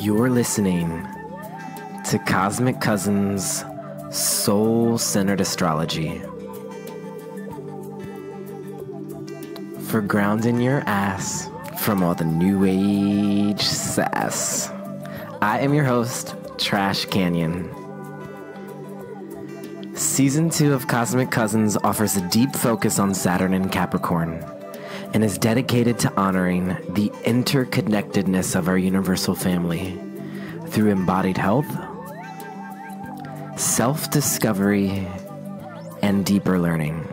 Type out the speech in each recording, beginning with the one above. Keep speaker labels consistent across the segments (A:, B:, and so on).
A: You're listening to Cosmic Cousins Soul-Centered Astrology. For grounding your ass from all the new age sass. I am your host, Trash Canyon. Season 2 of Cosmic Cousins offers a deep focus on Saturn and Capricorn and is dedicated to honoring the interconnectedness of our universal family through embodied health, self-discovery, and deeper learning.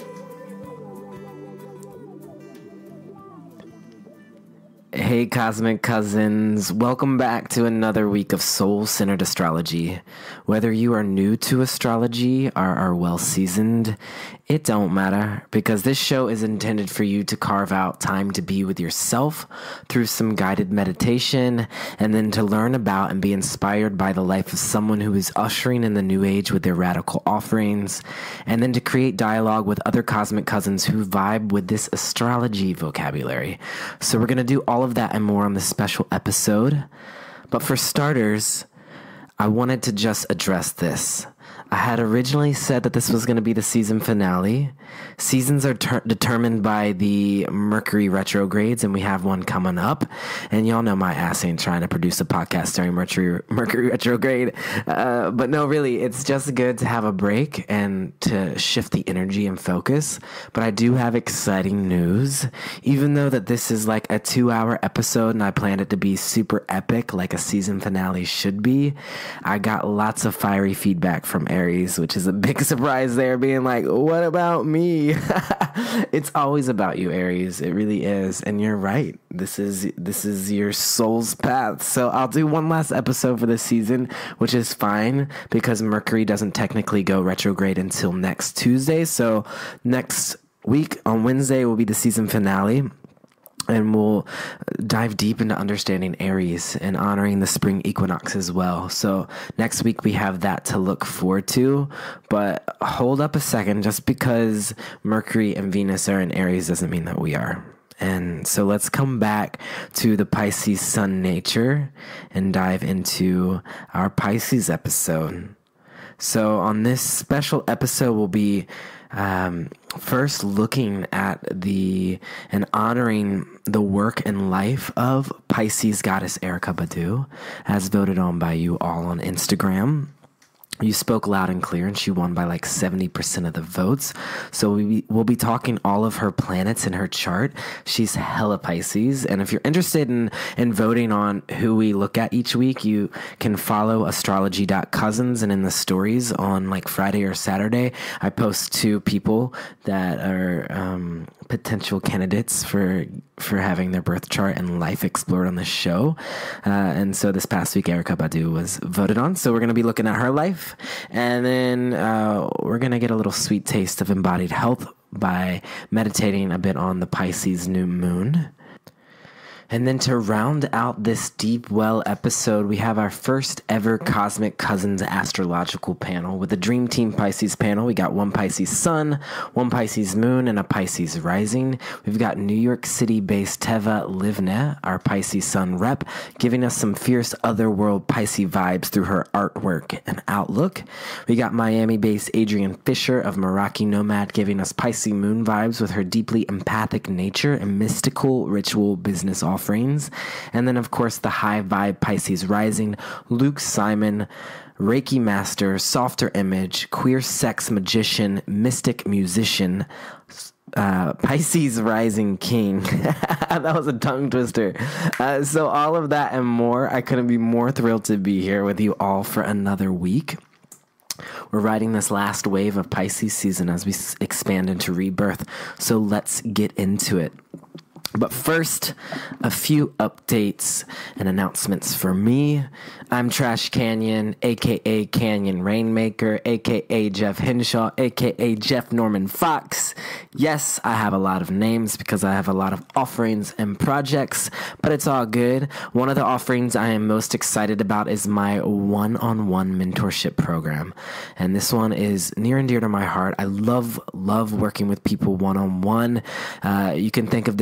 A: Hey Cosmic Cousins, welcome back to another week of soul-centered astrology. Whether you are new to astrology or are well-seasoned, it don't matter, because this show is intended for you to carve out time to be with yourself through some guided meditation, and then to learn about and be inspired by the life of someone who is ushering in the new age with their radical offerings, and then to create dialogue with other Cosmic Cousins who vibe with this astrology vocabulary. So we're going to do all of that and more on this special episode. But for starters, I wanted to just address this. I had originally said that this was going to be the season finale. Seasons are determined by the Mercury retrogrades, and we have one coming up. And y'all know my ass ain't trying to produce a podcast during Mercury retrograde. But no, really, it's just good to have a break and to shift the energy and focus. But I do have exciting news. Even though that this is like a 2-hour episode and I planned it to be super epic like a season finale should be, I got lots of fiery feedback from Aries, which is a big surprise there, being like, what about me? It's always about you, Aries. It really is. And you're right. This is your soul's path. So I'll do one last episode for this season, which is fine because Mercury doesn't technically go retrograde until next Tuesday. So next week on Wednesday will be the season finale. And we'll dive deep into understanding Aries and honoring the spring equinox as well. So next week we have that to look forward to. But hold up a second. Just because Mercury and Venus are in Aries doesn't mean that we are. And so let's come back to the Pisces Sun nature and dive into our Pisces episode. So on this special episode, we'll be first looking at and honoring the work and life of Pisces goddess Erykah Badu, as voted on by you all on Instagram. You spoke loud and clear, and she won by like 70% of the votes. So we'll be talking all of her planets in her chart. She's hella Pisces. And if you're interested in voting on who we look at each week, you can follow astrology.cousins. And in the stories on like Friday or Saturday, I post 2 people that are potential candidates for having their birth chart and life explored on the show. And so this past week, Erykah Badu was voted on. So we're going to be looking at her life. And then we're going to get a little sweet taste of embodied health by meditating a bit on the Pisces New Moon. And then to round out this deep well episode, we have our first ever Cosmic Cousins Astrological Panel with the Dream Team Pisces panel. We got 1 Pisces Sun, 1 Pisces Moon, and a Pisces Rising. We've got New York City-based Teva Livne, our Pisces Sun rep, giving us some fierce otherworld Pisces vibes through her artwork and outlook. We got Miami-based Adrienne Fisher of Meraki Nomad, giving us Pisces Moon vibes with her deeply empathic nature and mystical ritual business offerings. And then, of course, the high vibe Pisces Rising, Luke Simon, Reiki master, softer image, queer sex magician, mystic musician, Pisces Rising King. That was a tongue twister. So all of that and more. I couldn't be more thrilled to be here with you all for another week. We're riding this last wave of Pisces season as we expand into rebirth. So let's get into it. But first, a few updates and announcements for me. I'm Trash Canyon, a.k.a. Canyon Rainmaker, a.k.a. Jeff Henshaw, a.k.a. Jeff Norman Fox. Yes, I have a lot of names because I have a lot of offerings and projects, but it's all good. One of the offerings I am most excited about is my one-on-one mentorship program. And this one is near and dear to my heart. I love working with people one-on-one. You can think of this as like a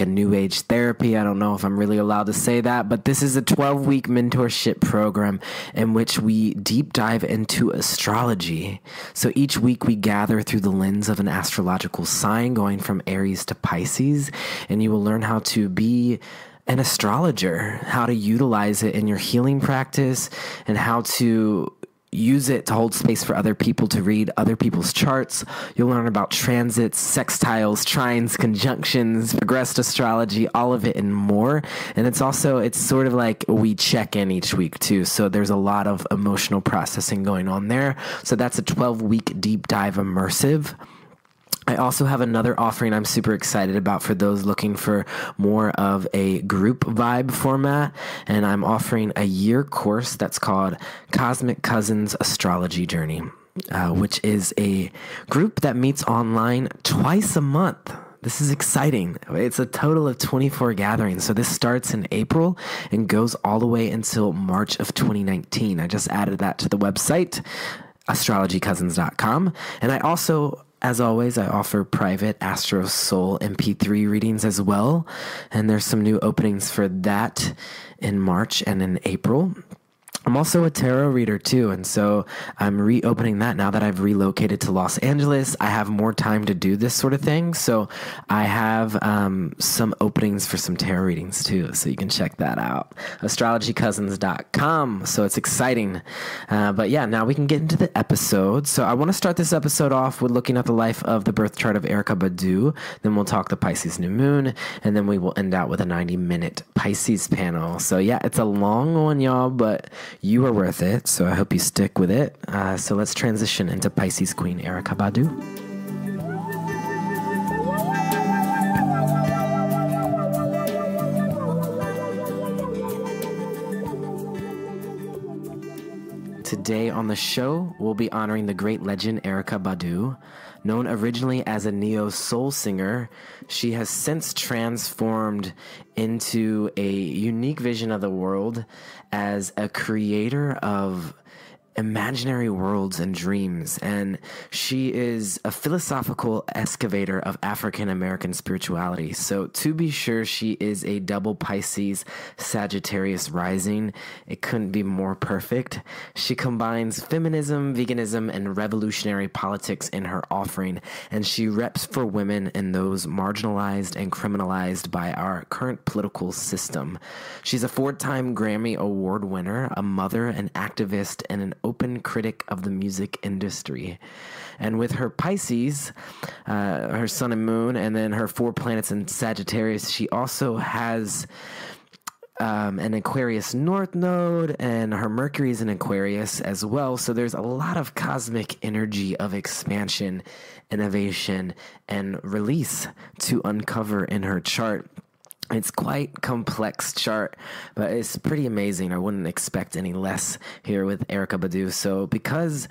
A: into New Age therapy. I don't know if I'm really allowed to say that, but this is a 12-week mentorship program in which we deep dive into astrology. So each week we gather through the lens of an astrological sign, going from Aries to Pisces, and you will learn how to be an astrologer, how to utilize it in your healing practice, and how to use it to hold space for other people to read other people's charts. You'll learn about transits, sextiles, trines, conjunctions, progressed astrology, all of it and more. And it's sort of like we check in each week too. So there's a lot of emotional processing going on there. So that's a 12-week deep dive immersive. I also have another offering I'm super excited about for those looking for more of a group vibe format. And I'm offering a year course that's called Cosmic Cousins Astrology Journey, which is a group that meets online twice a month. This is exciting. It's a total of 24 gatherings. So this starts in April and goes all the way until March of 2019. I just added that to the website, astrologycousins.com. And I also, as always, I offer private Astro Soul MP3 readings as well. And there's some new openings for that in March and in April. I'm also a tarot reader too, and so I'm reopening that now that I've relocated to Los Angeles. I have more time to do this sort of thing, so I have some openings for some tarot readings too, so you can check that out. astrologycousins.com, so it's exciting. But yeah, now we can get into the episode. So I want to start this episode off with looking at the life of the birth chart of Erykah Badu, then we'll talk the Pisces New Moon, and then we will end out with a 90-minute Pisces panel. So yeah, it's a long one, y'all, but you are worth it, so I hope you stick with it. So let's transition into Pisces Queen Erykah Badu. Today on the show, we'll be honoring the great legend Erykah Badu. Known originally as a neo-soul singer, she has since transformed into a unique vision of the world as a creator of imaginary worlds and dreams, and she is a philosophical excavator of African American spirituality. So to be sure, she is a double Pisces Sagittarius rising. It couldn't be more perfect. She combines feminism, veganism, and revolutionary politics in her offering, and she reps for women and those marginalized and criminalized by our current political system. She's a 4-time Grammy Award winner, a mother, an activist, and an open critic of the music industry. And with her Pisces, her Sun and Moon, and then her 4 planets in Sagittarius, she also has an Aquarius North Node, and her Mercury is in Aquarius as well. So there's a lot of cosmic energy of expansion, innovation, and release to uncover in her chart. It's quite complex chart, but it's pretty amazing. I wouldn't expect any less here with Erykah Badu. So because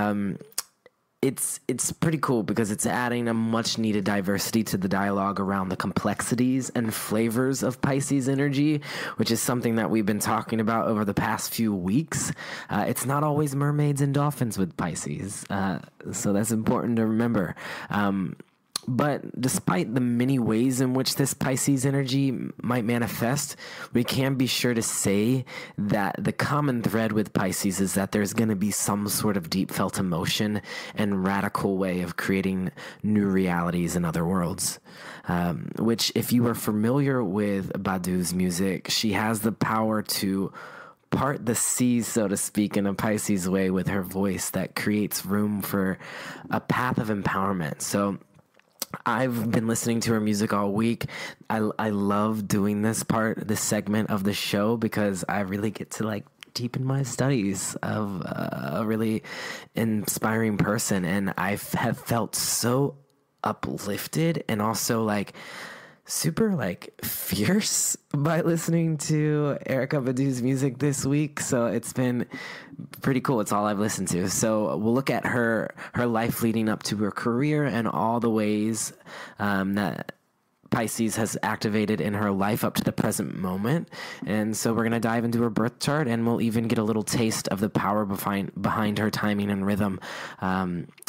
A: it's pretty cool because it's adding a much needed diversity to the dialogue around the complexities and flavors of Pisces energy, which is something that we've been talking about over the past few weeks. It's not always mermaids and dolphins with Pisces, so that's important to remember. But despite the many ways in which this Pisces energy might manifest, we can be sure to say that the common thread with Pisces is that there's going to be some sort of deep felt emotion and radical way of creating new realities in other worlds. Which, if you are familiar with Badu's music, she has the power to part the seas, so to speak, in a Pisces way with her voice that creates room for a path of empowerment. So I've been listening to her music all week. I love doing this segment of the show because I really get to deepen my studies of a really inspiring person, and I have felt so uplifted and also super fierce by listening to Erykah Badu's music this week. So it's been pretty cool. It's all I've listened to. So we'll look at her life leading up to her career and all the ways that Pisces has activated in her life up to the present moment. And so we're going to dive into her birth chart, and we'll even get a little taste of the power behind her timing and rhythm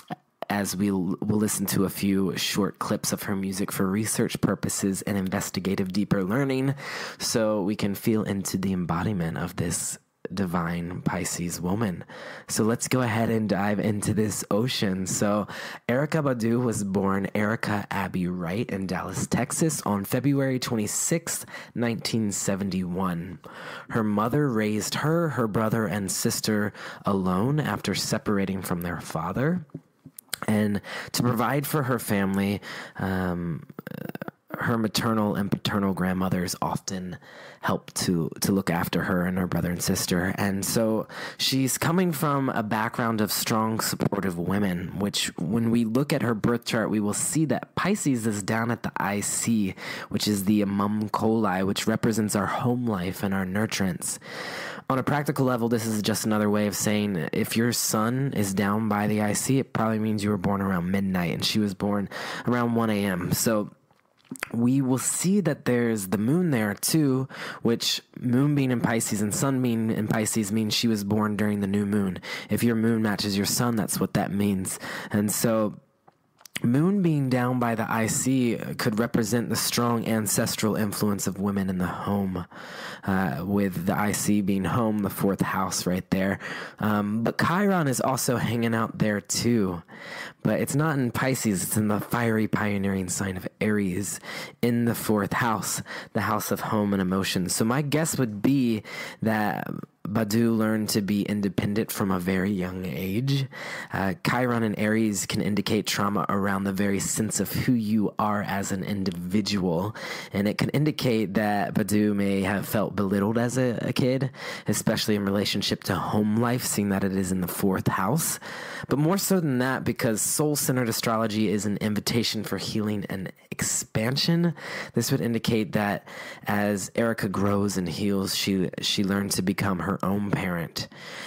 A: as we'll listen to a few short clips of her music for research purposes and investigative deeper learning, so we can feel into the embodiment of this divine Pisces woman. So let's go ahead and dive into this ocean. So Erykah Badu was born Erykah Abby Wright in Dallas, Texas on February 26, 1971. Her mother raised her brother and sister alone after separating from their father. And to provide for her family, her maternal and paternal grandmothers often helped to look after her and her brother and sister. And so she's coming from a background of strong, supportive women, which when we look at her birth chart, we will see that Pisces is down at the IC, which is the mum coli, which represents our home life and our nurturance. On a practical level, this is just another way of saying if your sun is down by the IC, it probably means you were born around midnight, and she was born around 1 a.m. So we will see that there's the moon there too, which moon being in Pisces and sun being in Pisces means she was born during the new moon. If your moon matches your sun, that's what that means. And so moon being down by the IC could represent the strong ancestral influence of women in the home, with the IC being home, the fourth house right there. But Chiron is also hanging out there too. But it's not in Pisces, it's in the fiery pioneering sign of Aries in the fourth house, the house of home and emotions. So my guess would be that Badu learned to be independent from a very young age. Chiron and Aries can indicate trauma around the very sense of who you are as an individual. And it can indicate that Badu may have felt belittled as a kid, especially in relationship to home life, seeing that it is in the fourth house. But more so than that, because soul-centered astrology is an invitation for healing and expansion, this would indicate that as Erykah grows and heals, she learned to become her own parent.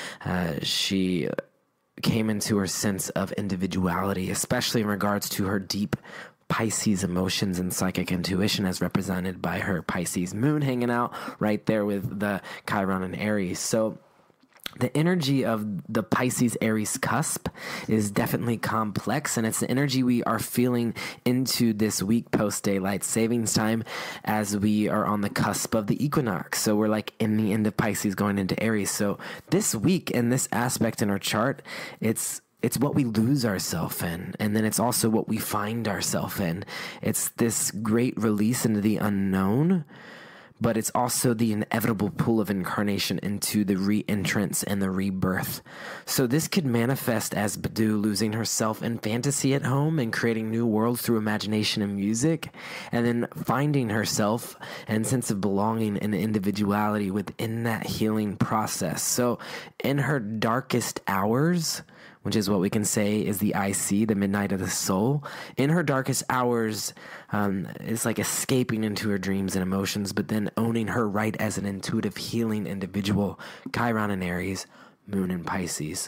A: She came into her sense of individuality, especially in regards to her deep Pisces emotions and psychic intuition, as represented by her Pisces moon hanging out right there with the Chiron and Aries. So the energy of the Pisces-Aries cusp is definitely complex, and it's the energy we are feeling into this week post-daylight savings time as we are on the cusp of the equinox. So we're like in the end of Pisces going into Aries. So this week in this aspect in our chart, it's what we lose ourselves in, and then it's also what we find ourselves in. It's this great release into the unknown, but it's also the inevitable pull of incarnation into the re-entrance and the rebirth. So this could manifest as Badu losing herself in fantasy at home and creating new worlds through imagination and music, and then finding herself and sense of belonging and individuality within that healing process. So in her darkest hours, which is what we can say is the IC, the midnight of the soul. In her darkest hours, it's like escaping into her dreams and emotions, but then owning her right as an intuitive healing individual. Chiron in Aries, moon in Pisces.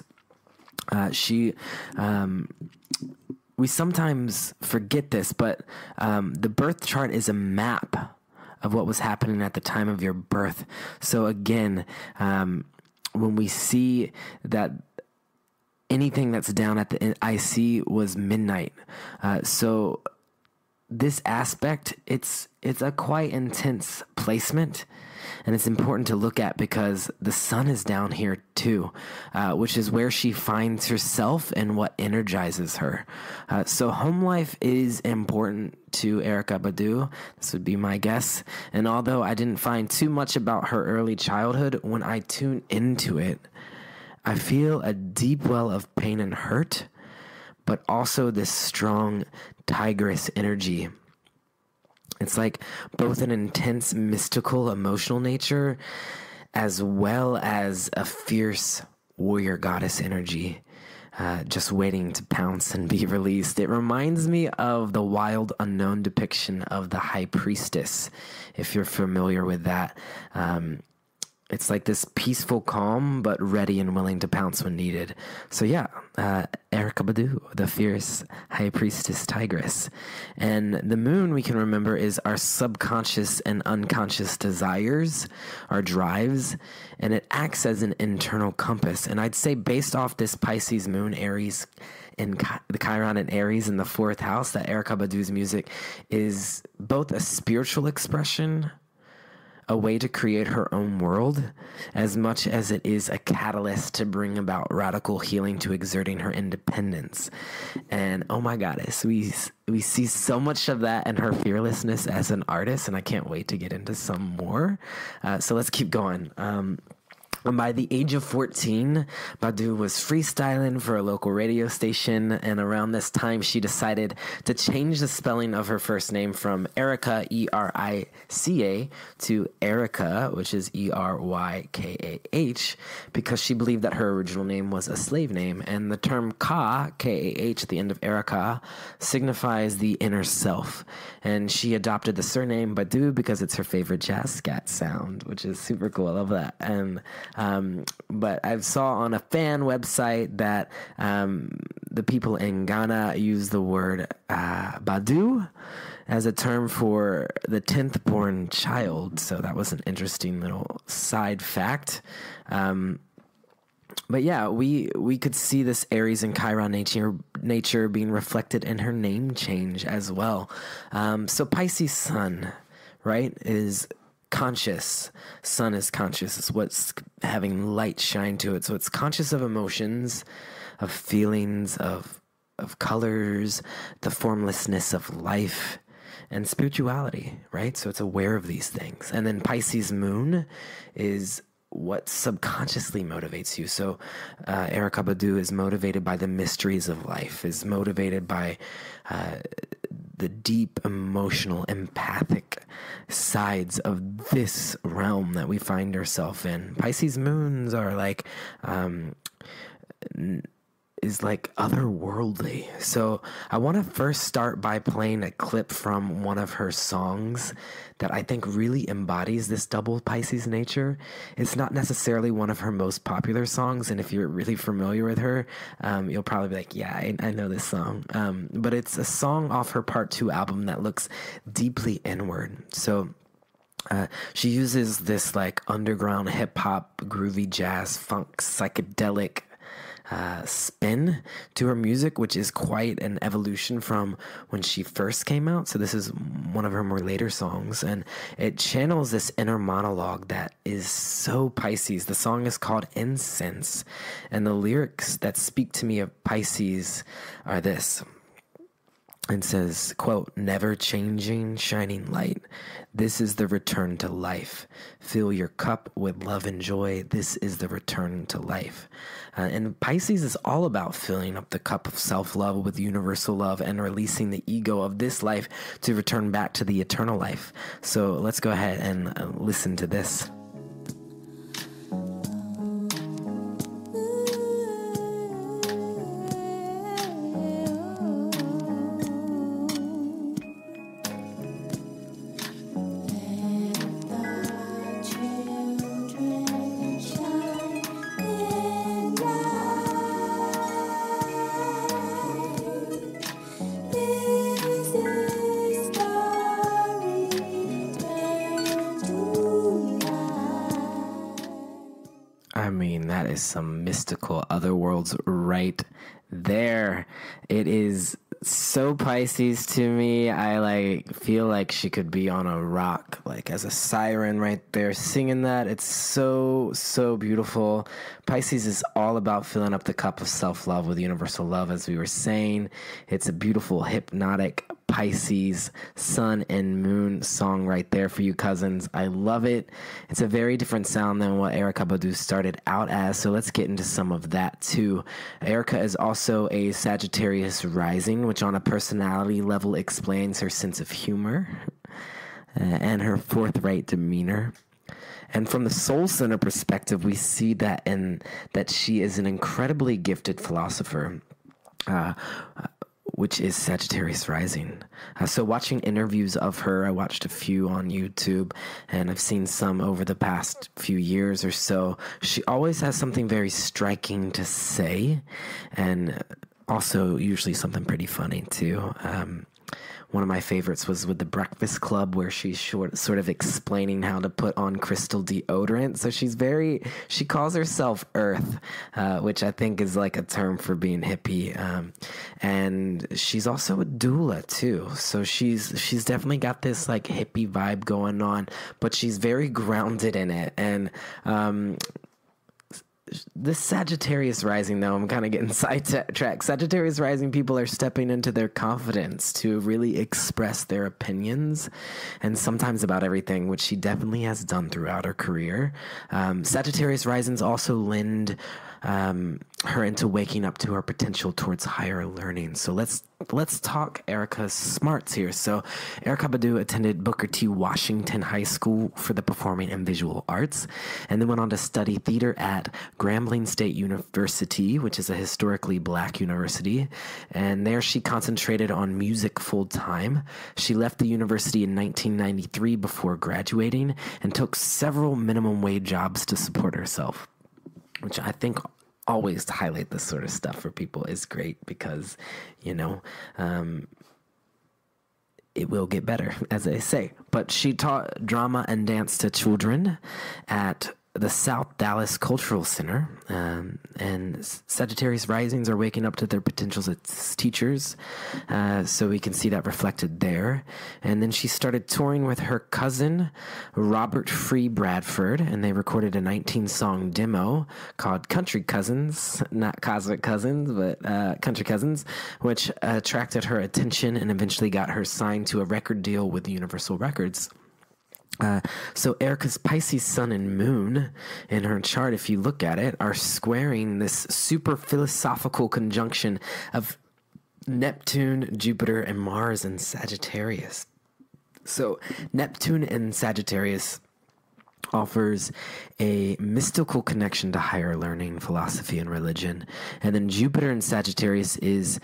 A: We sometimes forget this, but the birth chart is a map of what was happening at the time of your birth. So again, when we see that anything that's down at the IC was midnight. So this aspect, it's a quite intense placement, and it's important to look at because the sun is down here too, which is where she finds herself and what energizes her. So home life is important to Erykah Badu. This would be my guess. And although I didn't find too much about her early childhood, when I tune into it, I feel a deep well of pain and hurt, but also this strong tigress energy. It's like both an intense mystical emotional nature as well as a fierce warrior goddess energy, just waiting to pounce and be released. It reminds me of the wild unknown depiction of the high priestess, if you're familiar with that. It's like this peaceful calm, but ready and willing to pounce when needed. So yeah, Erykah Badu, the fierce high priestess tigress. And the moon, we can remember, is our subconscious and unconscious desires, our drives, and it acts as an internal compass. And I'd say based off this Pisces moon, Aries, in the Chiron and Aries in the fourth house, that Erykah Badu's music is both a spiritual expression, a way to create her own world, as much as it is a catalyst to bring about radical healing to exerting her independence. And oh my goddess, we see so much of that in her fearlessness as an artist, and I can't wait to get into some more. So let's keep going. By the age of 14, Badu was freestyling for a local radio station, and around this time, she decided to change the spelling of her first name from Erykah, E-R-I-C-A, to Erykah, which is E-R-Y-K-A-H, because she believed that her original name was a slave name, and the term Ka, K-A-H, at the end of Erykah, signifies the inner self, and she adopted the surname Badu because it's her favorite jazz scat sound, which is super cool. I love that. And but I saw on a fan website that the people in Ghana use the word Badu as a term for the 10th born child. So that was an interesting little side fact. But yeah, we could see this Aries and Chiron nature being reflected in her name change as well. So Pisces Sun, right, is conscious. Sun is conscious. It's what's having light shine to it. So it's conscious of emotions, of feelings, of colors, the formlessness of life, and spirituality, right? So it's aware of these things. And then Pisces Moon is what subconsciously motivates you. So Erykah Badu is motivated by the mysteries of life, is motivated by the deep emotional empathic sides of this realm that we find ourselves in. Pisces moons are like is like otherworldly. So I want to first start by playing a clip from one of her songs that I think really embodies this double Pisces nature. It's not necessarily one of her most popular songs, and if you're really familiar with her, you'll probably be like, yeah, I know this song. But it's a song off her Part 2 album that looks deeply inward. So she uses this like underground hip hop, groovy jazz, funk, psychedelic spin to her music, which is quite an evolution from when she first came out. So this is one of her more later songs, and it channels this inner monologue that is so Pisces. The song is called Incense, and the lyrics that speak to me of Pisces are this. It says, quote, "Never changing, shining light. This is the return to life. Fill your cup with love and joy. This is the return to life." And Pisces is all about filling up the cup of self-love with universal love and releasing the ego of this life to return back to the eternal life. So let's go ahead and listen to this. I mean, that is some mystical otherworlds right there. It is so Pisces to me. I like feel like she could be on a rock, like as a siren right there singing that. It's so beautiful. Pisces is all about filling up the cup of self-love with universal love, as we were saying. It's a beautiful, hypnotic Pisces Sun and Moon song right there for you cousins. I love it. It's a very different sound than what Erykah Badu started out as, so let's get into some of that too. Erykah is also a Sagittarius rising, which on a personality level explains her sense of humor and her forthright demeanor. And from the soul center perspective, we see that she is an incredibly gifted philosopher. which is Sagittarius rising. So watching interviews of her, I watched a few on YouTube, and I've seen some over the past few years or so. She always has something very striking to say, and also usually something pretty funny too. One of my favorites was with the Breakfast Club, where she's sort of explaining how to put on crystal deodorant. So she calls herself Earth, which I think is like a term for being hippie. And she's also a doula too. So she's definitely got this like hippie vibe going on, but she's very grounded in it. And, this Sagittarius rising, though, I'm kind of getting sidetracked. Sagittarius rising people are stepping into their confidence to really express their opinions, and sometimes about everything, which she definitely has done throughout her career. Sagittarius risings also lend her into waking up to her potential towards higher learning. So let's talk Erykah's smarts here. So Erykah Badu attended Booker T. Washington High School for the Performing and Visual Arts, and then went on to study theater at Grambling State University, which is a historically black university. And there she concentrated on music full time. She left the university in 1993 before graduating and took several minimum wage jobs to support herself, which I think always to highlight this sort of stuff for people is great, because, it will get better, as they say. But she taught drama and dance to children at the South Dallas Cultural Center, and Sagittarius risings are waking up to their potentials as teachers, so we can see that reflected there. And then she started touring with her cousin, Robert Free Bradford, and they recorded a 19-song demo called Country Cousins, not Cosmic Cousins, but Country Cousins, which attracted her attention and eventually got her signed to a record deal with Universal Records. So Erykah's Pisces Sun and Moon in her chart, if you look at it, are squaring this super philosophical conjunction of Neptune, Jupiter, and Mars in Sagittarius. So Neptune in Sagittarius offers a mystical connection to higher learning, philosophy, and religion. And then Jupiter in Sagittarius is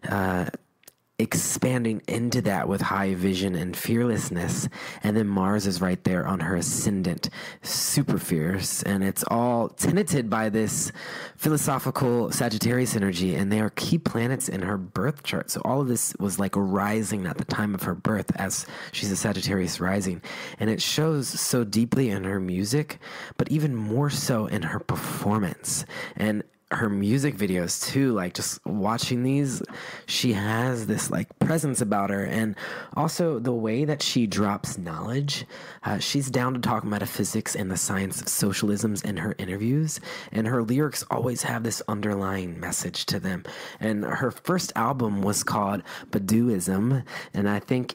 A: expanding into that with high vision and fearlessness. And then Mars is right there on her ascendant, super fierce, and it's all tenanted by this philosophical Sagittarius energy, and they are key planets in her birth chart. So all of this was like rising at the time of her birth, as she's a Sagittarius rising, and it shows so deeply in her music, but even more so in her performance and her music videos too. Like, just watching these, she has this like presence about her, and also the way that she drops knowledge. She's down to talk metaphysics and the science of socialisms in her interviews, and her lyrics always have this underlying message to them. And her first album was called Baduism, and I think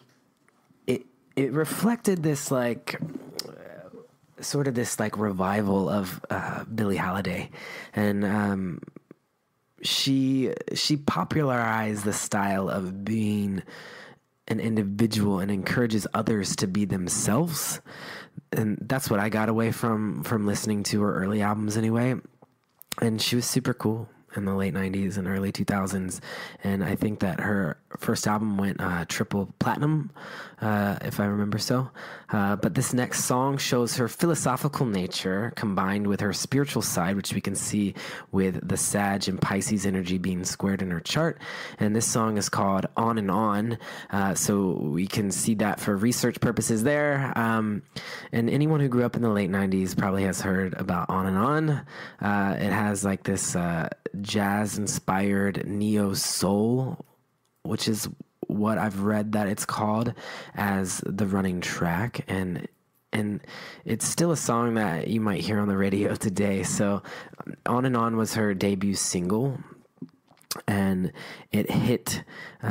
A: it reflected this like sort of this like revival of Billie Holiday, and she popularized the style of being an individual and encourages others to be themselves, and that's what I got away from listening to her early albums anyway. And she was super cool in the late 90s and early 2000s, and I think that her first album went triple platinum, if I remember so. But this next song shows her philosophical nature combined with her spiritual side, which we can see with the Sag and Pisces energy being squared in her chart. And this song is called On and On, so we can see that for research purposes there. And anyone who grew up in the late 90s probably has heard about On and On. It has like this jazz-inspired neo-soul, which is what I've read that it's called as the running track, and it's still a song that you might hear on the radio today. So On and On was her debut single, and it hit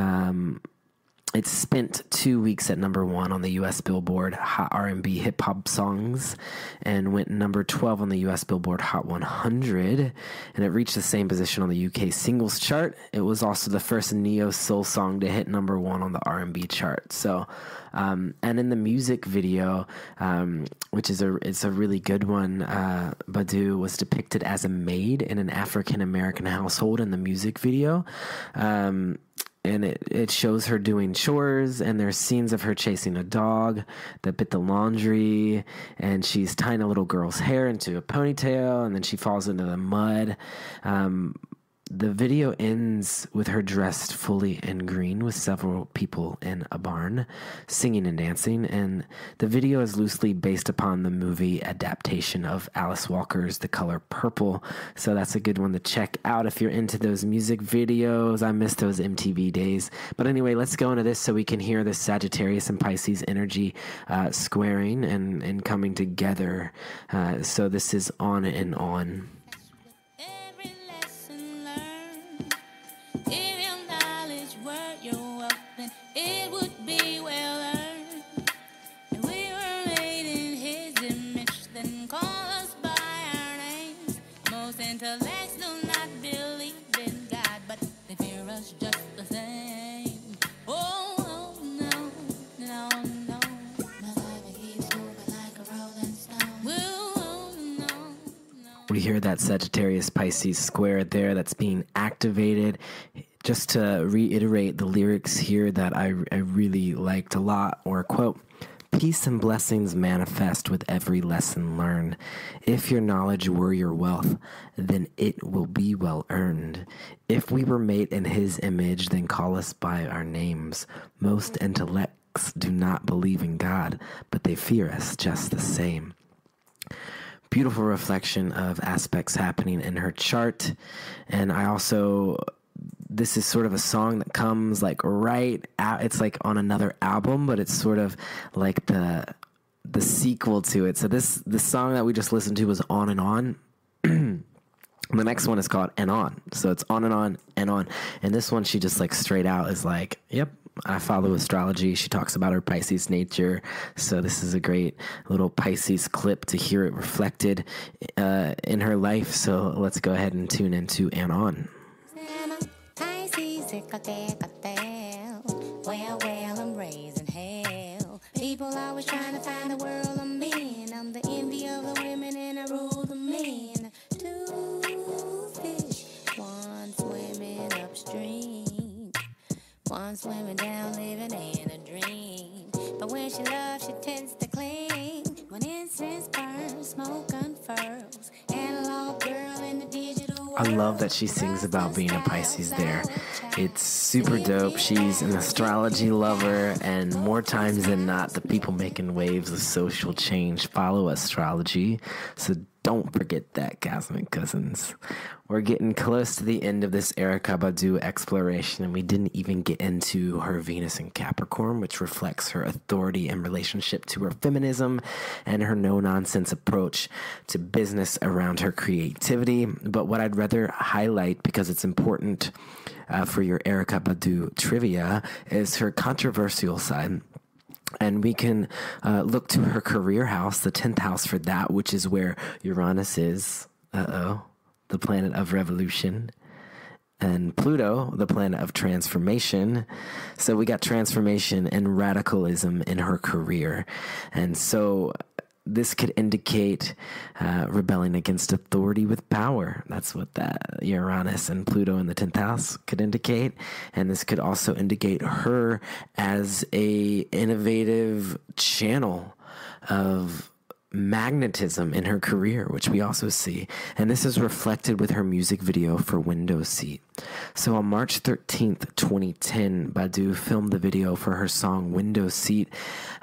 A: it spent 2 weeks at number 1 on the U.S. Billboard Hot R&B Hip Hop Songs, and went number 12 on the U.S. Billboard Hot 100, and it reached the same position on the UK Singles Chart. It was also the first neo-soul song to hit number 1 on the R&B chart. So, and in the music video, which is it's a really good one, Badu was depicted as a maid in an African-American household in the music video. and it shows her doing chores, and there's scenes of her chasing a dog that bit the laundry, and she's tying a little girl's hair into a ponytail, and then she falls into the mud. The video ends with her dressed fully in green with several people in a barn singing and dancing, and the video is loosely based upon the movie adaptation of Alice Walker's The Color Purple, so that's a good one to check out if you're into those music videos. I miss those MTV days. But anyway, let's go into this so we can hear the Sagittarius and Pisces energy squaring and coming together. So this is On and On.
B: Intellects do not believe in God, but they fear us just the same. Oh, no, no, no. My life keeps moving like a rolling stone. Oh, no, no.
A: We hear that Sagittarius Pisces square there that's being activated. Just to reiterate the lyrics here that I really liked a lot, or quote, "Peace and blessings manifest with every lesson learned. If your knowledge were your wealth, then it will be well earned. If we were made in his image, then call us by our names. Most intellects do not believe in God, but they fear us just the same." Beautiful reflection of aspects happening in her chart. And this is sort of a song that comes like right out. It's like on another album, but it's sort of like the sequel to it. So the song that we just listened to was On and On. The next one is called And On. So it's On and On and On. And this one, she just like straight out is like, yep, I follow astrology. She talks about her Pisces nature. So this is a great little Pisces clip to hear it reflected in her life. So let's go ahead and tune into And On.
B: Well, I'm raising hell. People always trying to find the world I'm in. I'm the envy of the women and I rule the men. Two fish, one swimming upstream, one swimming down, living in a dream. But when she loves, she tends to cling. When incense burns, smoke unfurls. Analog girl in the digital world.
A: I love that she sings about being a Pisces there. It's super dope. She's an astrology lover, and more times than not, the people making waves of social change follow astrology. So don't forget that, Cosmic Cousins. We're getting close to the end of this Erykah Badu exploration, and we didn't even get into her Venus in Capricorn, which reflects her authority in relationship to her feminism and her no-nonsense approach to business around her creativity. But what I'd rather highlight, because it's important for your Erykah Badu trivia, is her controversial side. And we can look to her career house, the 10th house for that, which is where Uranus is, the planet of revolution, and Pluto, the planet of transformation. So we got transformation and radicalism in her career. And so this could indicate rebelling against authority with power. That's what that Uranus and Pluto in the 10th house could indicate. And this could also indicate her as a innovative channel of magnetism in her career, which we also see. And this is reflected with her music video for Window Seat. So on March 13th, 2010, Badu filmed the video for her song Window Seat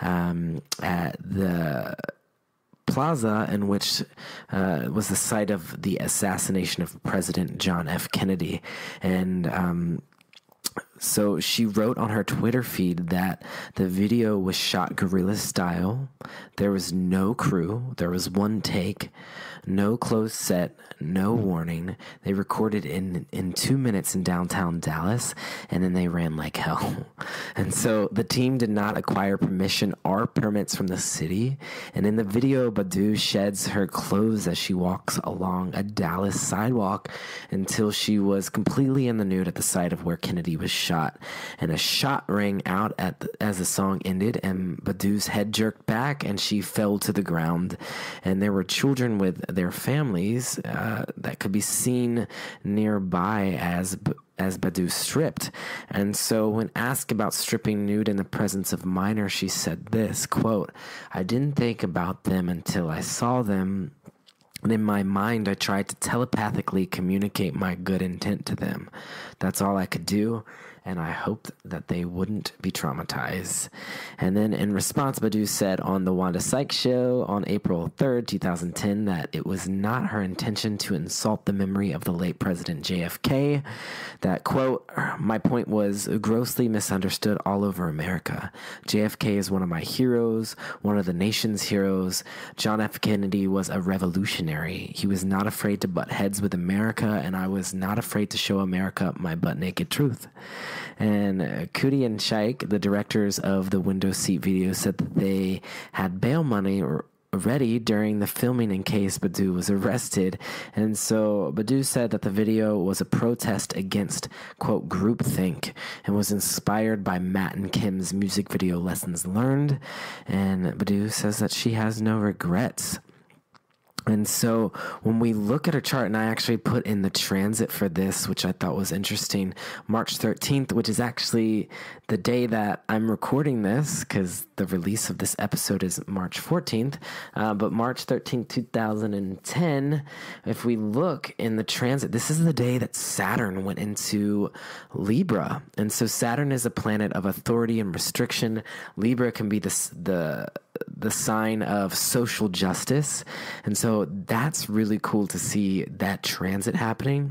A: at the plaza in which was the site of the assassination of President John F. Kennedy. And so she wrote on her Twitter feed that the video was shot guerrilla style. There was no crew. There was one take, no closed set, no warning. They recorded in 2 minutes in downtown Dallas, and then they ran like hell. And so the team did not acquire permission or permits from the city. And in the video, Badu sheds her clothes as she walks along a Dallas sidewalk until she was completely in the nude at the site of where Kennedy was shot. And a shot rang out as the song ended, and Badu's head jerked back and she fell to the ground. And there were children with their families that could be seen nearby as as Badu stripped. And so when asked about stripping nude in the presence of minors, she said this, quote, "I didn't think about them until I saw them. And in my mind, I tried to telepathically communicate my good intent to them. That's all I could do, and I hoped that they wouldn't be traumatized." And then in response, Badu said on the Wanda Sykes show on April 3rd, 2010, that it was not her intention to insult the memory of the late President JFK. That, quote, "My point was grossly misunderstood all over America. JFK is one of my heroes, one of the nation's heroes. John F. Kennedy was a revolutionary. He was not afraid to butt heads with America, and I was not afraid to show America my butt-naked truth." And Kudi and Shaikh, the directors of the window seat video, said that they had bail money ready during the filming in case Badu was arrested. And so Badu said that the video was a protest against, quote, groupthink, and was inspired by Matt and Kim's music video Lessons Learned. And Badu says that she has no regrets. And so when we look at her chart, and I actually put in the transit for this, which I thought was interesting, March 13th, which is actually the day that I'm recording this, because the release of this episode is March 14th, but March 13th, 2010, if we look in the transit, this is the day that Saturn went into Libra. And so Saturn is a planet of authority and restriction. Libra can be the sign of social justice. And so that's really cool to see that transit happening.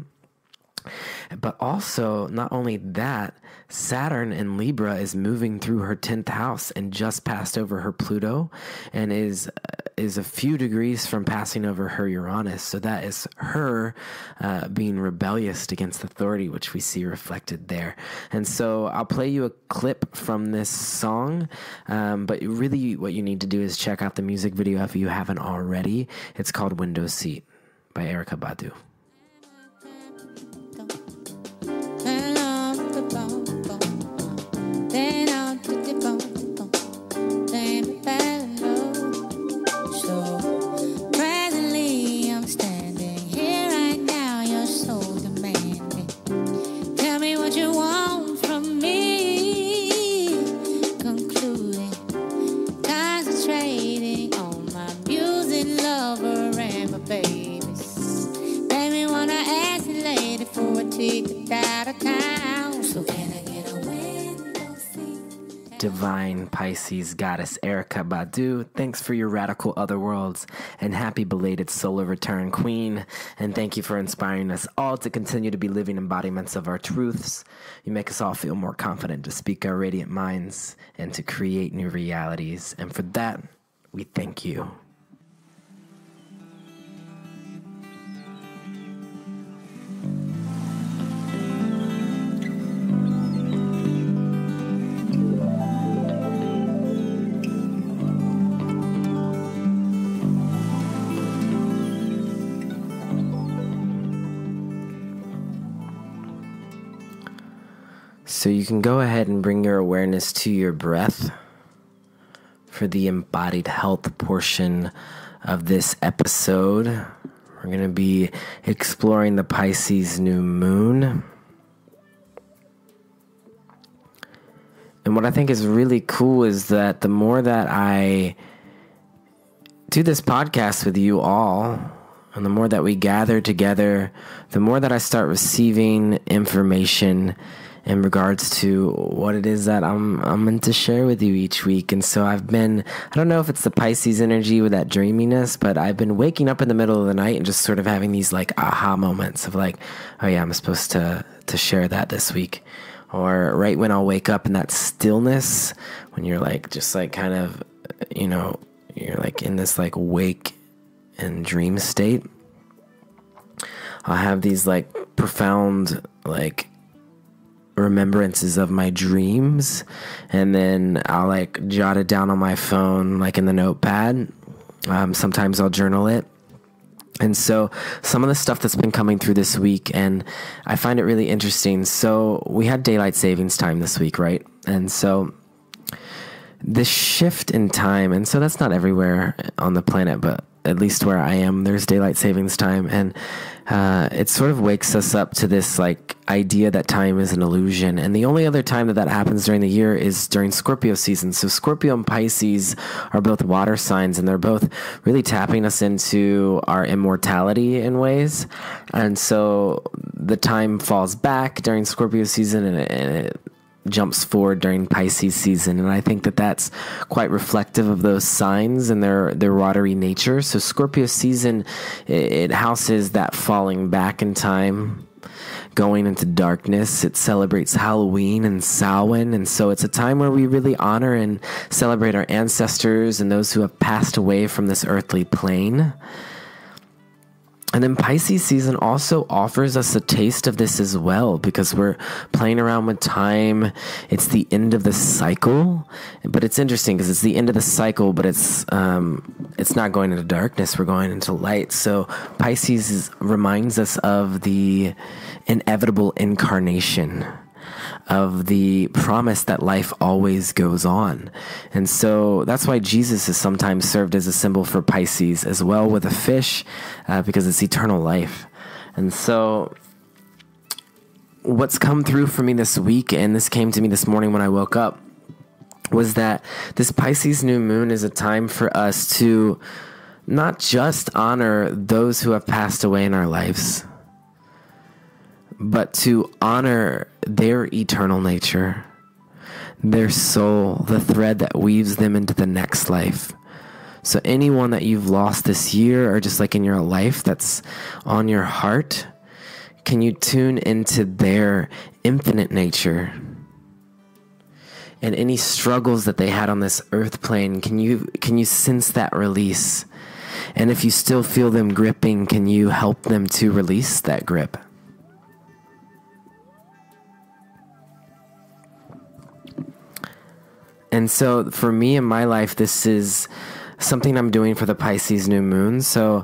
A: But also, not only that, Saturn in Libra is moving through her 10th house and just passed over her Pluto, and is a few degrees from passing over her Uranus. So that is her being rebellious against authority, which we see reflected there. And so I'll play you a clip from this song, but really what you need to do is check out the music video if you haven't already. It's called Window Seat by Erykah Badu. Divine Pisces goddess Erykah Badu, thanks for your radical otherworlds, and happy belated solar return, queen. And thank you for inspiring us all to continue to be living embodiments of our truths. You make us all feel more confident to speak our radiant minds and to create new realities. And for that, we thank you. So you can go ahead and bring your awareness to your breath for the embodied health portion of this episode. We're going to be exploring the Pisces New Moon. And what I think is really cool is that the more that I do this podcast with you all, and the more that we gather together, the more that I start receiving information in regards to what it is that I'm meant to share with you each week. And so I don't know if it's the Pisces energy with that dreaminess, but I've been waking up in the middle of the night and just sort of having these like aha moments of like, oh yeah, I'm supposed to share that this week. Or right when I'll wake up in that stillness, when you're like, just like kind of, you're like in this like wake and dream state, I'll have these like profound like remembrances of my dreams, and then I'll like jot it down on my phone, like in the notepad. Sometimes I'll journal it. And so some of the stuff that's been coming through this week, and I find it really interesting. So we had daylight savings time this week, right? And so this shift in time, and so that's not everywhere on the planet, but at least where I am, there's daylight savings time. And it sort of wakes us up to this like idea that time is an illusion. And the only other time that happens during the year is during Scorpio season. So Scorpio and Pisces are both water signs, and they're both really tapping us into our immortality in ways. And so the time falls back during Scorpio season, and it jumps forward during Pisces season. And I think that that's quite reflective of those signs and their watery nature. So Scorpio season, it houses that falling back in time, going into darkness. It celebrates Halloween and Samhain. And so it's a time where we really honor and celebrate our ancestors and those who have passed away from this earthly plane. And then Pisces season also offers us a taste of this as well, because we're playing around with time. It's the end of the cycle, but it's interesting because it's the end of the cycle, but it's not going into darkness. We're going into light. So Pisces reminds us of the inevitable incarnation, of the promise that life always goes on. And so that's why Jesus is sometimes served as a symbol for Pisces as well, with a fish, because it's eternal life. And so what's come through for me this week, and this came to me this morning when I woke up, was that this Pisces new moon is a time for us to not just honor those who have passed away in our lives, but to honor their eternal nature, their soul, the thread that weaves them into the next life. So anyone that you've lost this year, or just like in your life that's on your heart, can you tune into their infinite nature? And any struggles that they had on this earth plane, can you sense that release? And if you still feel them gripping, can you help them to release that grip? And so for me in my life, this is something I'm doing for the Pisces new moon. So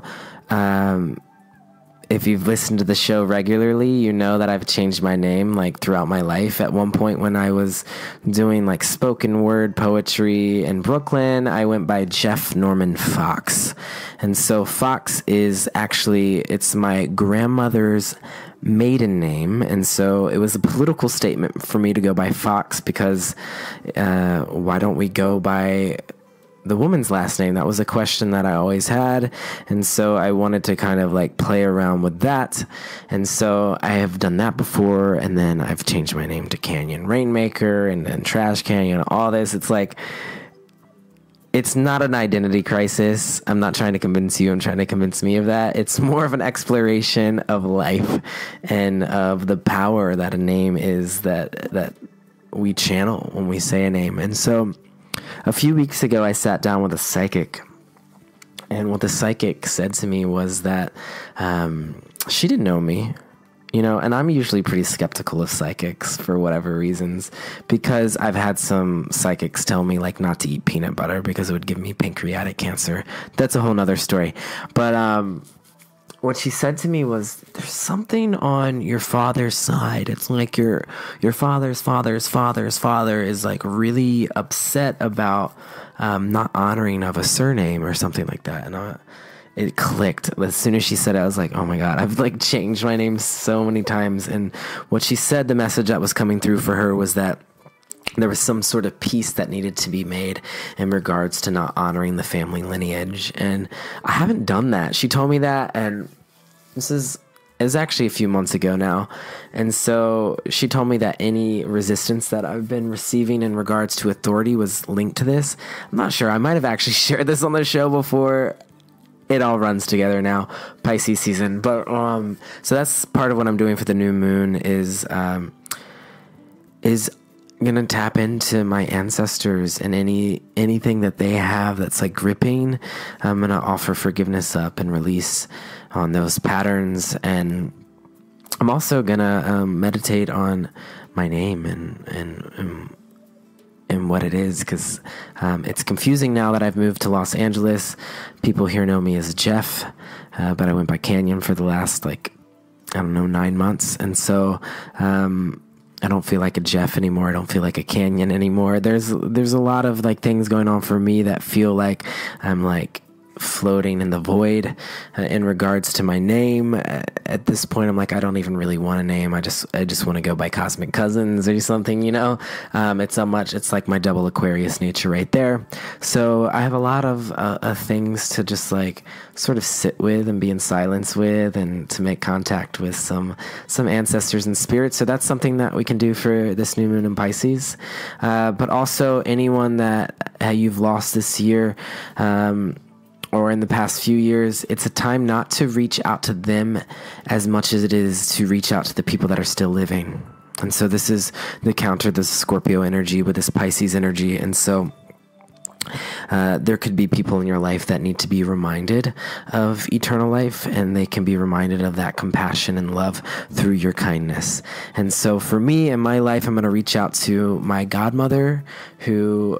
A: if you've listened to the show regularly, you know that I've changed my name like throughout my life. At one point when I was doing like spoken word poetry in Brooklyn, I went by Jeff Norman Fox. And so Fox is actually, it's my grandmother's maiden name, and so it was a political statement for me to go by Fox, because why don't we go by the woman's last name? That was a question that I always had, and so I wanted to kind of like play around with that. And so I have done that before, and then I've changed my name to Canyon Rainmaker, and then Trash Canyon, all this. It's like, it's not an identity crisis. I'm not trying to convince you. I'm trying to convince me of that. It's more of an exploration of life and of the power that a name is that we channel when we say a name. And so a few weeks ago, I sat down with a psychic, and what the psychic said to me was that she didn't know me. You know, and I'm usually pretty skeptical of psychics for whatever reasons, because I've had some psychics tell me like not to eat peanut butter because it would give me pancreatic cancer. That's a whole nother story. But what she said to me was, there's something on your father's side. It's like your father's father is like really upset about not honoring of a surname or something like that. And it clicked. As soon as she said it, I was like, oh my God, I've like changed my name so many times. And what she said, the message that was coming through for her was that there was some sort of peace that needed to be made in regards to not honoring the family lineage. And I haven't done that. She told me that, and this is actually a few months ago now. And so she told me that any resistance that I've been receiving in regards to authority was linked to this. I'm not sure. I might have actually shared this on the show before. It all runs together now, Pisces season. But so that's part of what I'm doing for the new moon is gonna tap into my ancestors and anything that they have that's like gripping. I'm gonna offer forgiveness up and release on those patterns, and I'm also gonna meditate on my name and what it is, because it's confusing now that I've moved to Los Angeles. People here know me as Jeff, but I went by Canyon for the last 9 months, and so I don't feel like a Jeff anymore. I don't feel like a Canyon anymore. There's a lot of like things going on for me that feel like I'm like floating in the void. In regards to my name, at this point, I'm like, I don't even really want a name. I just want to go by Cosmic Cousins or something, It's like my double Aquarius nature right there. So I have a lot of things to just like sort of sit with and be in silence with, and to make contact with some ancestors and spirits. So that's something that we can do for this new moon in Pisces. But also anyone that you've lost this year, or in the past few years, it's a time not to reach out to them as much as it is to reach out to the people that are still living. And so this is the counter, this Scorpio energy with this Pisces energy. And so there could be people in your life that need to be reminded of eternal life, and they can be reminded of that compassion and love through your kindness. And so for me in my life, I'm going to reach out to my godmother, who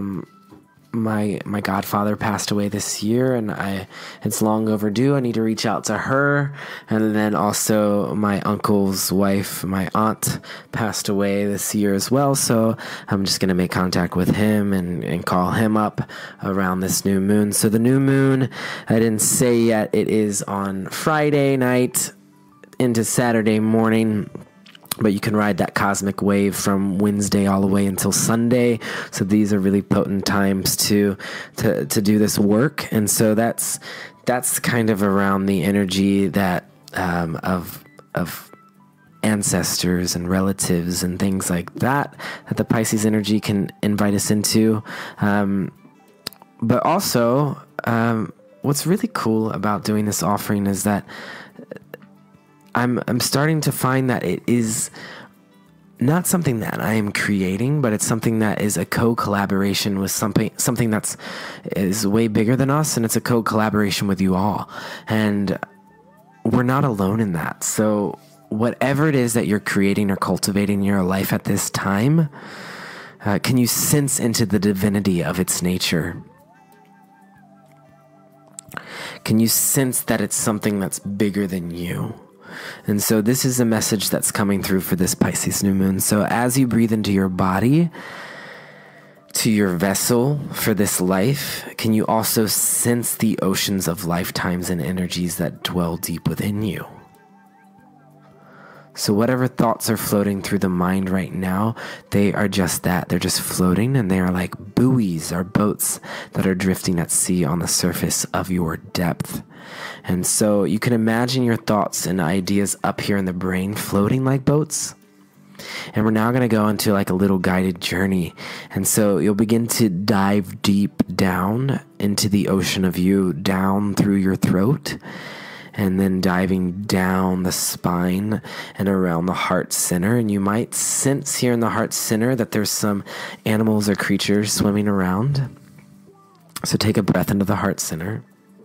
A: my godfather passed away this year, and it's long overdue. I need to reach out to her. And then also my uncle's wife, my aunt, passed away this year as well. So I'm just going to make contact with him and call him up around this new moon. So the new moon, I didn't say yet, it is on Friday night into Saturday morning. But you can ride that cosmic wave from Wednesday all the way until Sunday. So these are really potent times to do this work. And so that's kind of around the energy that of ancestors and relatives and things like that the Pisces energy can invite us into. But also, what's really cool about doing this offering is that I'm starting to find that it is not something that I am creating, but it's something that is a co-collaboration with something that's is way bigger than us, and it's a co-collaboration with you all. And we're not alone in that. So whatever it is that you're creating or cultivating in your life at this time, can you sense into the divinity of its nature? Can you sense that it's something that's bigger than you? And so this is a message that's coming through for this Pisces new moon. So as you breathe into your body, to your vessel for this life, can you also sense the oceans of lifetimes and energies that dwell deep within you? So whatever thoughts are floating through the mind right now, they are just that. They're just floating, and they are like buoys or boats that are drifting at sea on the surface of your depth. And so you can imagine your thoughts and ideas up here in the brain floating like boats. And we're now going to go into like a little guided journey. And so you'll begin to dive deep down into the ocean of you, down through your throat, and then diving down the spine and around the heart center. And you might sense here in the heart center that there's some animals or creatures swimming around. So take a breath into the heart center.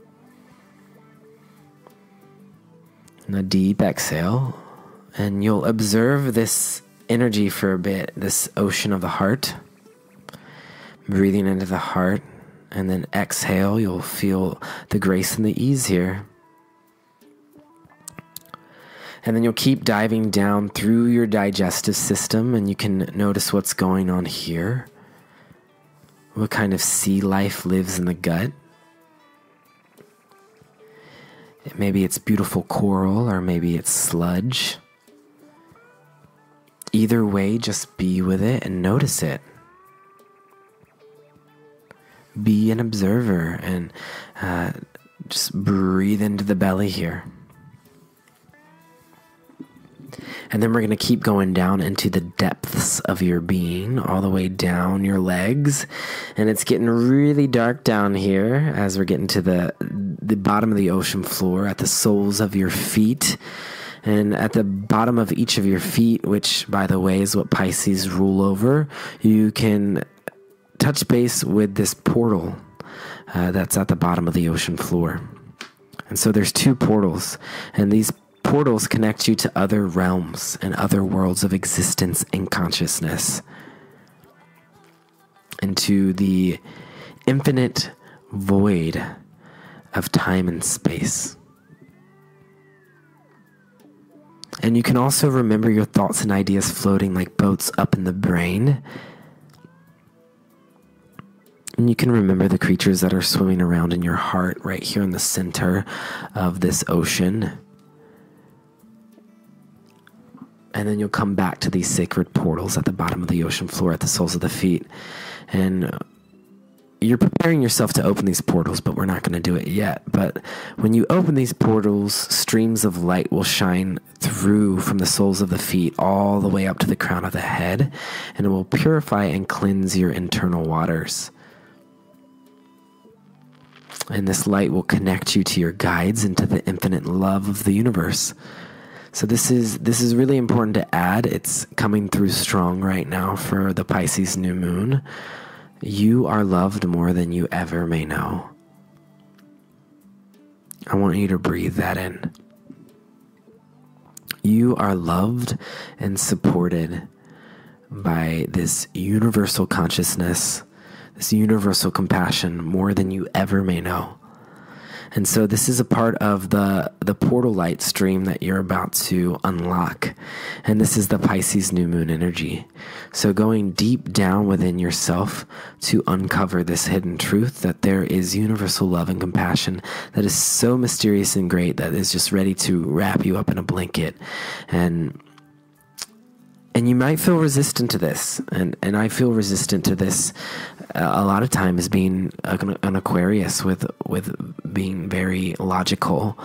A: And a deep exhale, and you'll observe this energy for a bit, this ocean of the heart. Breathing into the heart, and then exhale, you'll feel the grace and the ease here. And then you'll keep diving down through your digestive system, and you can notice what's going on here. What kind of sea life lives in the gut? Maybe it's beautiful coral, or maybe it's sludge. Either way, just be with it and notice it. Be an observer and just breathe into the belly here. And then we're going to keep going down into the depths of your being, all the way down your legs. And it's getting really dark down here as we're getting to the bottom of the ocean floor, at the soles of your feet. And at the bottom of each of your feet, which, by the way, is what Pisces rule over, you can touch base with this portal that's at the bottom of the ocean floor. And so there's two portals, and these portals connect you to other realms and other worlds of existence and consciousness, into the infinite void of time and space. And you can also remember your thoughts and ideas floating like boats up in the brain. And you can remember the creatures that are swimming around in your heart right here in the center of this ocean. And then you'll come back to these sacred portals at the bottom of the ocean floor at the soles of the feet. And you're preparing yourself to open these portals, but we're not going to do it yet. But when you open these portals, streams of light will shine through from the soles of the feet all the way up to the crown of the head, and it will purify and cleanse your internal waters. And this light will connect you to your guides and to the infinite love of the universe. So this is really important to add. It's coming through strong right now for the Pisces New Moon. You are loved more than you ever may know. I want you to breathe that in. You are loved and supported by this universal consciousness, this universal compassion more than you ever may know. And so this is a part of the portal light stream that you're about to unlock. And this is the Pisces New Moon energy. So going deep down within yourself to uncover this hidden truth that there is universal love and compassion that is so mysterious and great that is just ready to wrap you up in a blanket. And you might feel resistant to this, and I feel resistant to this a lot of times, being an Aquarius with being very logical,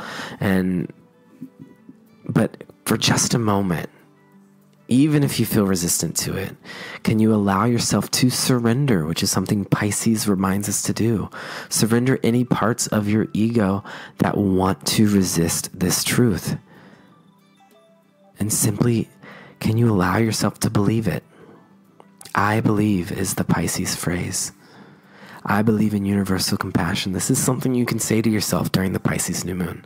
A: but for just a moment, even if you feel resistant to it, can you allow yourself to surrender, which is something Pisces reminds us to do. Surrender any parts of your ego that want to resist this truth, and simply, can you allow yourself to believe it? I believe is the Pisces phrase. I believe in universal compassion. This is something you can say to yourself during the Pisces New Moon.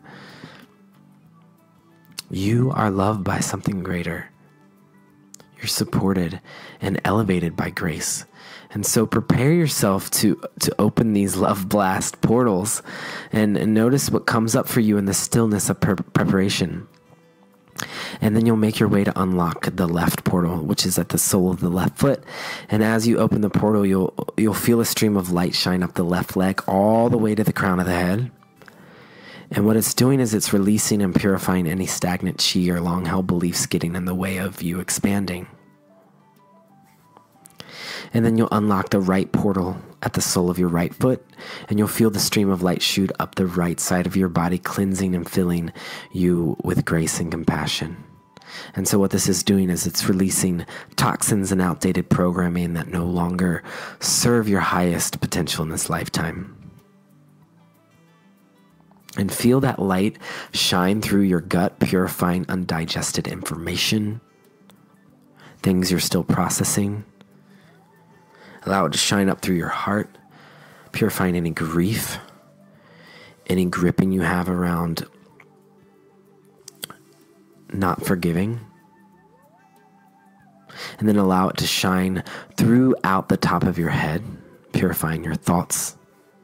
A: You are loved by something greater. You're supported and elevated by grace. And so prepare yourself to open these love blast portals and notice what comes up for you in the stillness of preparation. And then you'll make your way to unlock the left portal, which is at the sole of the left foot. And as you open the portal, you'll feel a stream of light shine up the left leg all the way to the crown of the head. And what it's doing is it's releasing and purifying any stagnant chi or long-held beliefs getting in the way of you expanding. And then you'll unlock the right portal at the sole of your right foot, and you'll feel the stream of light shoot up the right side of your body, cleansing and filling you with grace and compassion. And so what this is doing is it's releasing toxins and outdated programming that no longer serve your highest potential in this lifetime. And feel that light shine through your gut, purifying undigested information, things you're still processing. Allow it to shine up through your heart, purifying any grief, any gripping you have around not forgiving. And then allow it to shine throughout the top of your head, purifying your thoughts.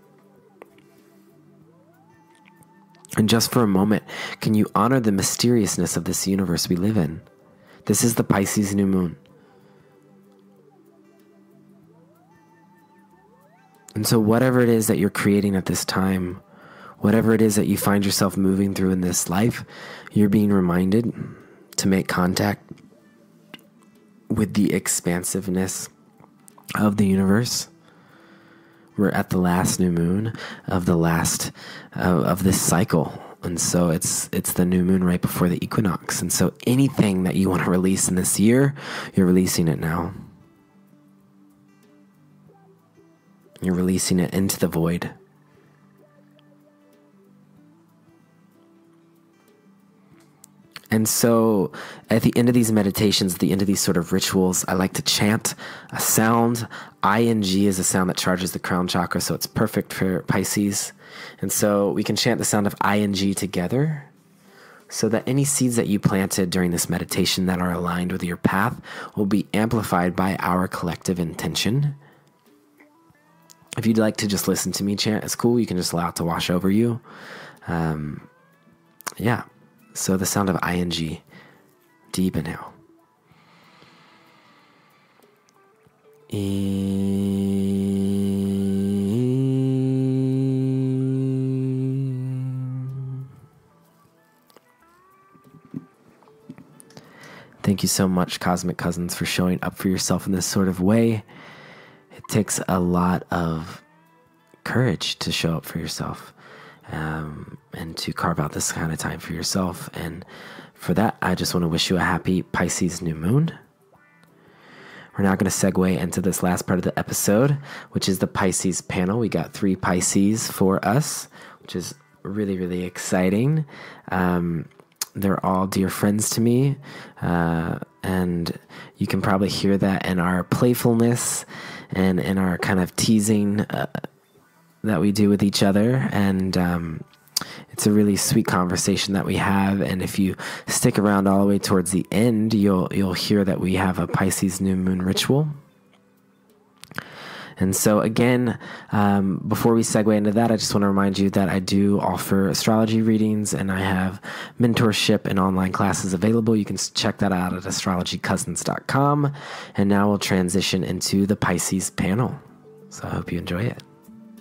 A: And just for a moment, can you honor the mysteriousness of this universe we live in? This is the Pisces New Moon. And so whatever it is that you're creating at this time, whatever it is that you find yourself moving through in this life, you're being reminded to make contact with the expansiveness of the universe. We're at the last new moon of the last of this cycle. And so it's the new moon right before the equinox. And so anything that you want to release in this year, you're releasing it now. You're releasing it into the void. And so at the end of these meditations, at the end of these sort of rituals, I like to chant a sound. ING is a sound that charges the crown chakra, so it's perfect for Pisces. And so we can chant the sound of ING together so that any seeds that you planted during this meditation that are aligned with your path will be amplified by our collective intention. If you'd like to just listen to me chant, it's cool. You can just allow it to wash over you. Yeah. So the sound of ING. Deep inhale. In. Thank you so much, Cosmic Cousins, for showing up for yourself in this sort of way. It takes a lot of courage to show up for yourself, and to carve out this kind of time for yourself. And for that, I just want to wish you a happy Pisces New Moon. We're now going to segue into this last part of the episode, which is the Pisces panel. We got 3 Pisces for us, which is really, really exciting. They're all dear friends to me, and you can probably hear that in our playfulness and in our kind of teasing that we do with each other. And it's a really sweet conversation that we have. And if you stick around all the way towards the end, you'll hear that we have a Pisces New Moon ritual. And so again, before we segue into that, I just want to remind you that I do offer astrology readings, and I have mentorship and online classes available. You can check that out at astrologycousins.com. And now we'll transition into the Pisces panel. So I hope you enjoy it.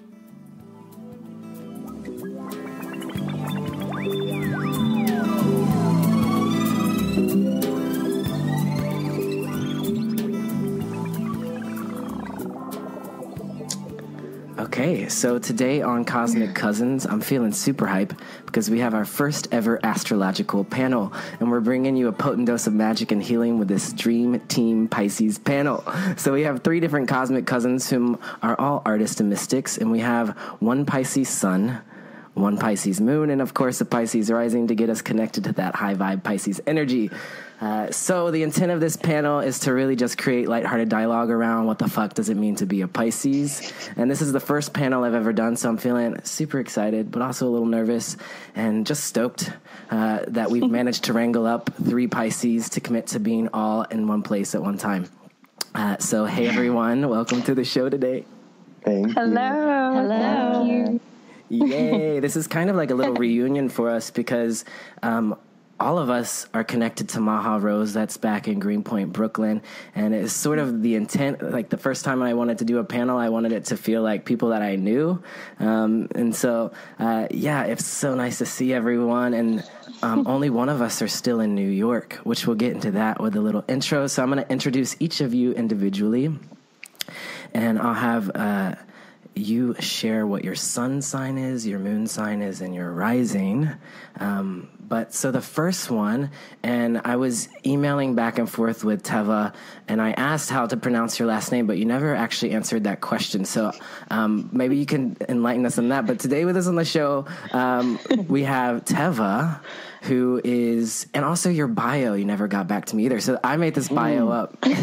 A: Okay, so today on Cosmic Cousins, I'm feeling super hype because we have our first ever astrological panel, and we're bringing you a potent dose of magic and healing with this Dream Team Pisces panel. So we have 3 different Cosmic Cousins whom are all artists and mystics, and we have 1 Pisces Sun, 1 Pisces Moon, and of course a Pisces Rising to get us connected to that high vibe Pisces energy. So the intent of this panel is to really just create lighthearted dialogue around what the fuck does it mean to be a Pisces. And this is the first panel I've ever done, so I'm feeling super excited, but also a little nervous and just stoked that we've managed to wrangle up 3 Pisces to commit to being all in one place at one time. So hey everyone, welcome to the show today.
C: Thank you.
D: Hello.
B: Thank you.
A: Yay, this is kind of like a little reunion for us because all of us are connected to Maha Rose, that's back in Greenpoint, Brooklyn, and it's sort of the intent, like the first time I wanted to do a panel, I wanted it to feel like people that I knew, and so, yeah, it's so nice to see everyone, and only one of us are still in New York, which we'll get into that with a little intro, so I'm going to introduce each of you individually, and I'll have you share what your sun sign is, your moon sign is, and your rising. But so the first one, and I was emailing back and forth with Teva, and I asked how to pronounce your last name, but you never actually answered that question. So maybe you can enlighten us on that. But today with us on the show, we have Teva, who is, and also your bio, you never got back to me either. So I made this bio up. But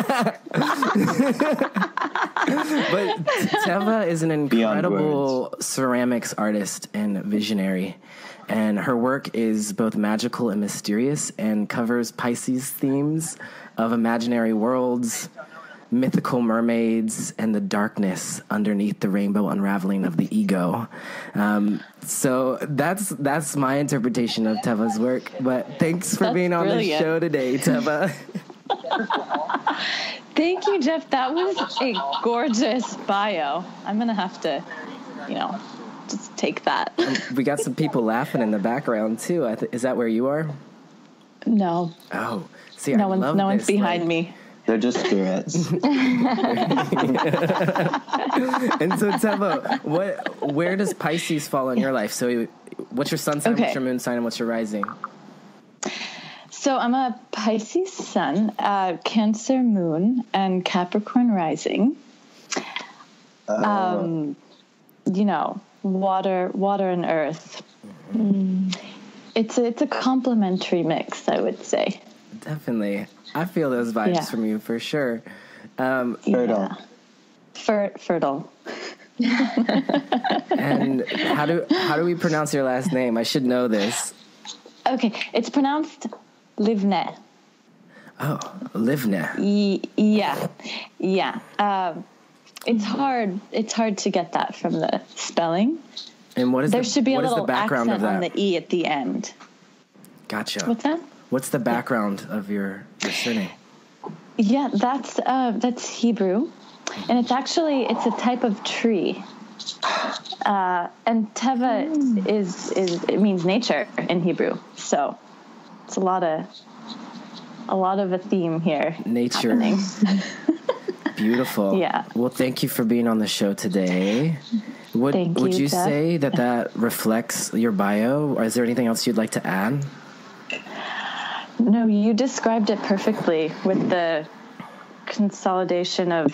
A: Teva is an incredible ceramics artist and visionary. And her work is both magical and mysterious and covers Pisces themes of imaginary worlds, mythical mermaids, and the darkness underneath the rainbow unraveling of the ego. So that's my interpretation of Teva's work. But thanks for being on the show today, Teva.
D: Thank you, Jeff. That was a gorgeous bio. I'm going to have to, just take that.
A: We got some people laughing in the background, too. Is that where you are?
D: No.
A: Oh, see,
D: no one's behind me.
C: They're just spirits.
A: And so, Teva, where does Pisces fall in your life? So what's your sun sign, what's your moon sign, and what's your rising?
D: So I'm a Pisces sun, Cancer moon, and Capricorn rising. Water and earth. It's a complementary mix, I would say.
A: Definitely. I feel those vibes from you for sure.
C: Fertile.
D: Fertile.
A: And how do we pronounce your last name? I should know this.
D: Okay, it's pronounced Livne.
A: Oh, Livne.
D: Yeah. It's hard. It's hard to get that from the spelling.
A: And what is
D: there should be a little
A: background
D: accent
A: of that?
D: on the E at the end.
A: Gotcha.
D: What's that?
A: What's the background of your surname?
D: Yeah, that's Hebrew, and it's a type of tree. And Teva is it means nature in Hebrew, so it's a lot of a lot of a theme here.
A: Nature.
D: Happening.
A: Beautiful.
D: Yeah.
A: Well, thank you for being on the show today. Would you
D: Jeff.
A: say that reflects your bio, or is there anything else you'd like to add?
D: No, you described it perfectly with the consolidation of,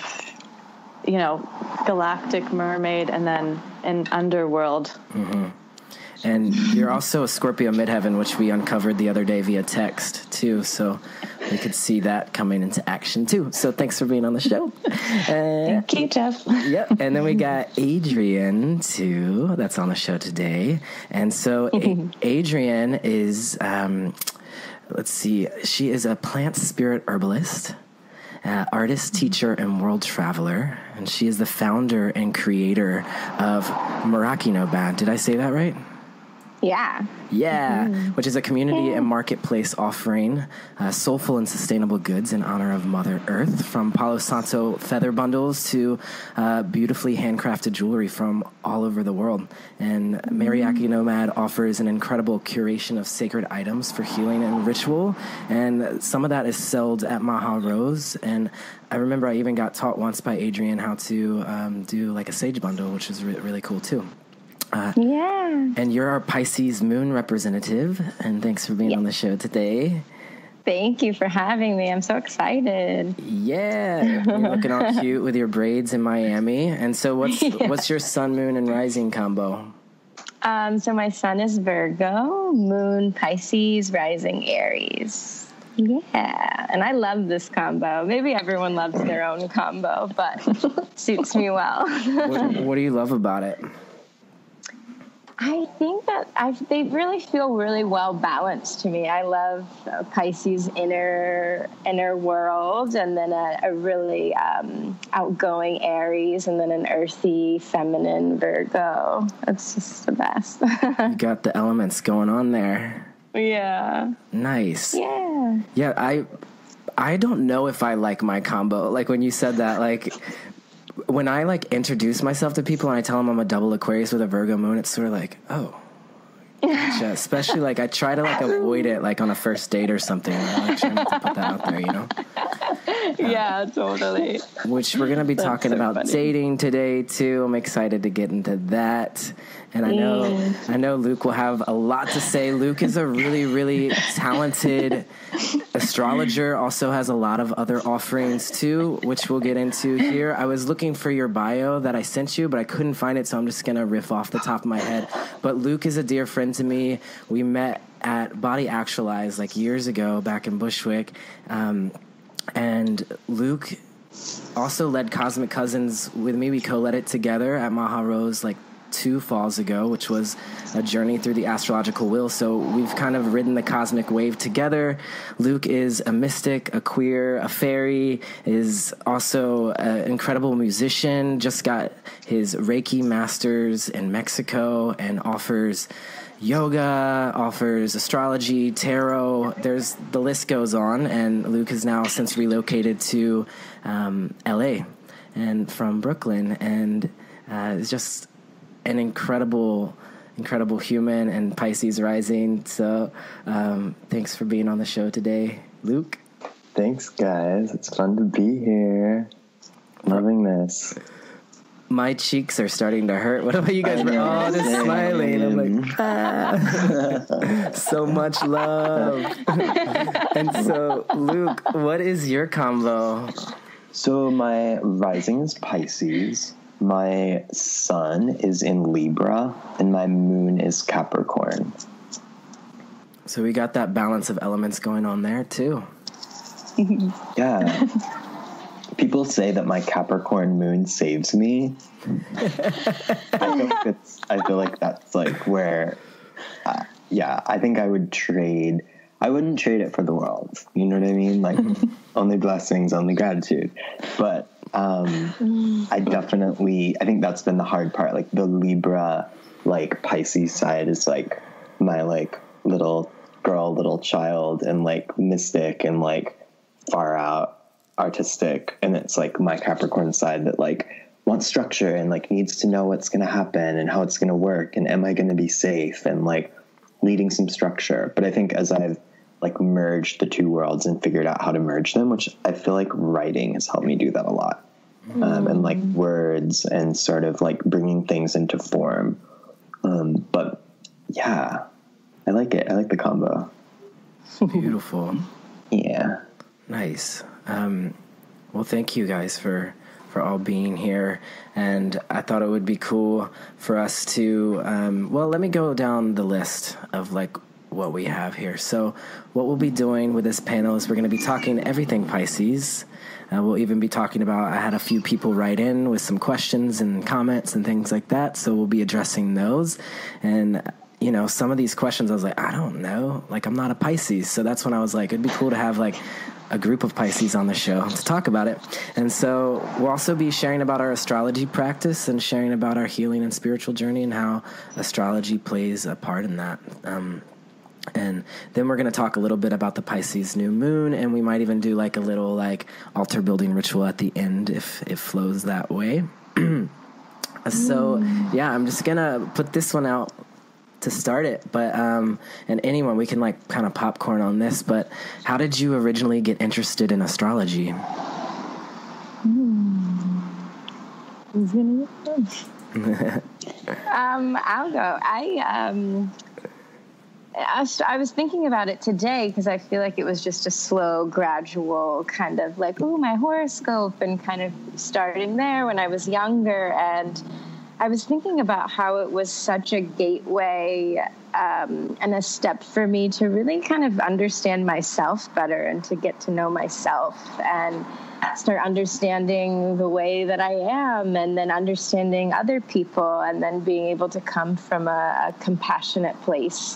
D: galactic mermaid and then an underworld.
A: Mm-hmm. And you're also a Scorpio midheaven, which we uncovered the other day via text, too. So we could see that coming into action, too. So thanks for being on the show.
D: Thank you, Jeff.
A: Yep. And then we got Adrienne, too, that's on the show today. And so Adrienne is, let's see, she is a plant spirit herbalist, artist, teacher, and world traveler. And she is the founder and creator of Meraki Nomad. Did I say that right?
E: Yeah.
A: Yeah, which is a community and marketplace offering soulful and sustainable goods in honor of Mother Earth, from Palo Santo feather bundles to beautifully handcrafted jewelry from all over the world. And Meraki Nomad offers an incredible curation of sacred items for healing and ritual, and some of that is sold at Maha Rose. And I remember I even got taught once by Adrienne how to do like a sage bundle, which is really cool too. And you're our Pisces Moon representative, and thanks for being on the show today.
E: Thank you for having me. I'm so excited.
A: Yeah, you're looking all cute with your braids in Miami. And so what's your sun, moon, and rising combo?
E: So my sun is Virgo, moon Pisces, rising Aries. Yeah, and I love this combo. Maybe everyone loves their own combo, but suits me well.
A: What do you love about it?
E: I think that they really feel really well balanced to me. I love Pisces' inner world, and then a really outgoing Aries, and then an earthy, feminine Virgo. It's just the best.
A: You got the elements going on there.
E: Yeah.
A: Nice.
E: Yeah.
A: Yeah, I don't know if I like my combo. Like when you said that, like when I like introduce myself to people and I tell them I'm a double Aquarius with a Virgo moon, it's sort of like, oh, gotcha. Especially like I try to like avoid it like on a first date or something. I like try not to put that out there, you know?
E: Yeah, totally.
A: Which we're going to be talking about
E: funny.
A: dating today too. I'm excited to get into that. And I know Luke will have a lot to say. Luke is a really, really talented astrologer, also has a lot of other offerings too, which we'll get into here. I was looking for your bio that I sent you, but I couldn't find it, so I'm just going to riff off the top of my head. But Luke is a dear friend to me. We met at Body Actualized like years ago back in Bushwick. And Luke also led Cosmic Cousins with me. We co-led it together at Maha Rose like 2 falls ago, which was a journey through the astrological wheel. So we've kind of ridden the cosmic wave together. Luke is a mystic, a queer, a fairy, is also an incredible musician, just got his Reiki masters in Mexico, and offers yoga, offers astrology, tarot. The list goes on, and Luke has now since relocated to LA and from Brooklyn, and is just an incredible human and Pisces rising. So thanks for being on the show today, Luke.
C: Thanks, guys. It's fun to be here. Loving this.
A: My cheeks are starting to hurt. What about you guys? We're all just smiling. I'm like, so much love. And so, Luke, what is your combo?
C: So my rising is Pisces. My sun is in Libra, and my moon is Capricorn.
A: So we got that balance of elements going on there, too.
C: Yeah. People say that my Capricorn moon saves me. I feel like that's like where, I think I wouldn't trade it for the world. You know what I mean? Like, only blessings, only gratitude. But I think that's been the hard part. Like the Libra, like Pisces side is like my like little girl, little child, and like mystic and like far out artistic. And it's like my Capricorn side that like wants structure and like needs to know what's going to happen and how it's going to work. And am I going to be safe, and like needing some structure. But I think as I've like merged the two worlds and figured out how to merge them, which I feel like writing has helped me do that a lot. And like words and sort of like bringing things into form. But yeah, I like it. I like the combo.
A: Beautiful.
C: Yeah.
A: Nice. Well, thank you guys for all being here. And I thought it would be cool for us to, well, let me go down the list of like what we have here. So what we'll be doing with this panel is we're going to be talking everything Pisces. We'll even be talking about, I had a few people write in with some questions and comments and things like that. So we'll be addressing those. And, you know, some of these questions I was like, I don't know. Like, I'm not a Pisces. So that's when I was like, it'd be cool to have like a group of Pisces on the show to talk about it. And so we'll also be sharing about our astrology practice and sharing about our healing and spiritual journey and how astrology plays a part in that. And then we're going to talk a little bit about the Pisces New Moon, and we might even do like a little like altar building ritual at the end if it flows that way. So yeah, I'm just going to put this one out to start it. But and anyone, we can like kind of popcorn on this, but how did you originally get interested in astrology?
E: Who's going to go first? I'll go. I was thinking about it today because I feel like it was just a slow, gradual kind of like, ooh, my horoscope, and kind of starting there when I was younger. And I was thinking about how it was such a gateway and a step for me to really kind of understand myself better and to get to know myself and start understanding the way that I am, and then understanding other people, and then being able to come from a compassionate place.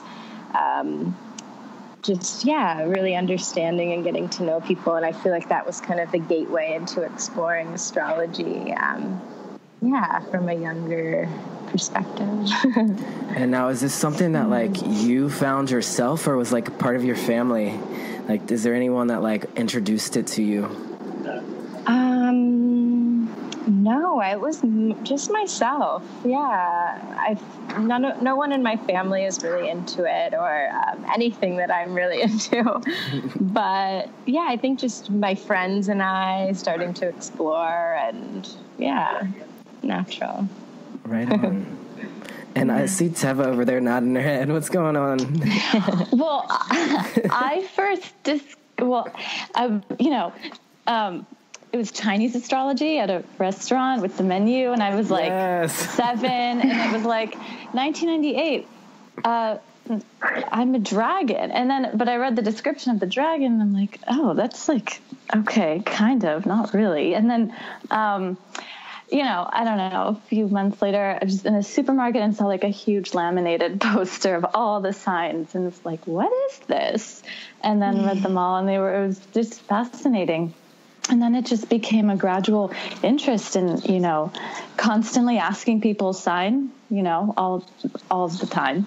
E: Really understanding and getting to know people. And I feel like that was kind of the gateway into exploring astrology, from a younger perspective.
A: And now, is this something that like you found yourself, or was like part of your family? Like, is there anyone that like introduced it to you?
E: No, it was just myself. Yeah, no one in my family is really into it, or anything that I'm really into. But yeah, I think just my friends and I starting to explore, and natural.
A: Right on. And I see Teva over there nodding her head. What's going on?
D: Well, I first it was Chinese astrology at a restaurant with the menu, and I was like 7, and it was like 1998. I'm a dragon, but I read the description of the dragon, and I'm like, oh, that's like okay, kind of, not really. And then, I don't know. A few months later, I was in a supermarket and saw like a huge laminated poster of all the signs, and it's like, what is this? And then read them all, and it was just fascinating. And then it just became a gradual interest in, constantly asking people's sign, all of the time.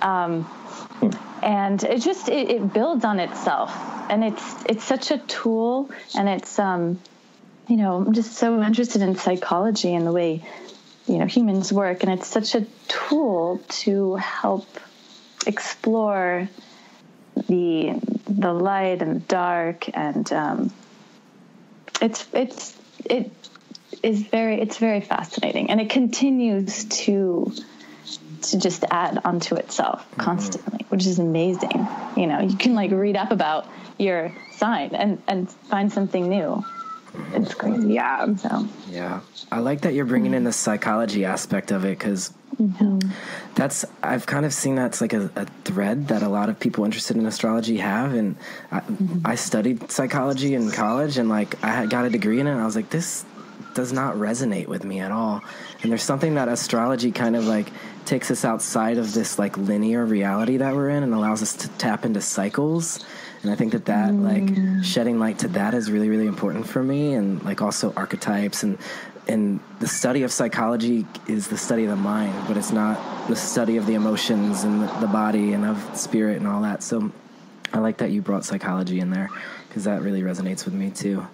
D: And it builds on itself, and it's such a tool, and it's, I'm just so interested in psychology and the way, humans work. And it's such a tool to help explore the light and the dark, and, it's very fascinating, and it continues to just add onto itself constantly, which is amazing. You can like read up about your sign and find something new. It's crazy.
E: Yeah.
D: So
A: yeah, I like that you're bringing in the psychology aspect of it, because I've kind of seen that's like a thread that a lot of people interested in astrology have. And I studied psychology in college, and like I got a degree in it, and I was like, this does not resonate with me at all. And there's something that astrology kind of like takes us outside of this like linear reality that we're in, and allows us to tap into cycles. And I think that like shedding light to that is really, really important for me. And like also archetypes, and the study of psychology is the study of the mind, but it's not the study of the emotions and the body and of spirit and all that. So I like that you brought psychology in there, because that really resonates with me too.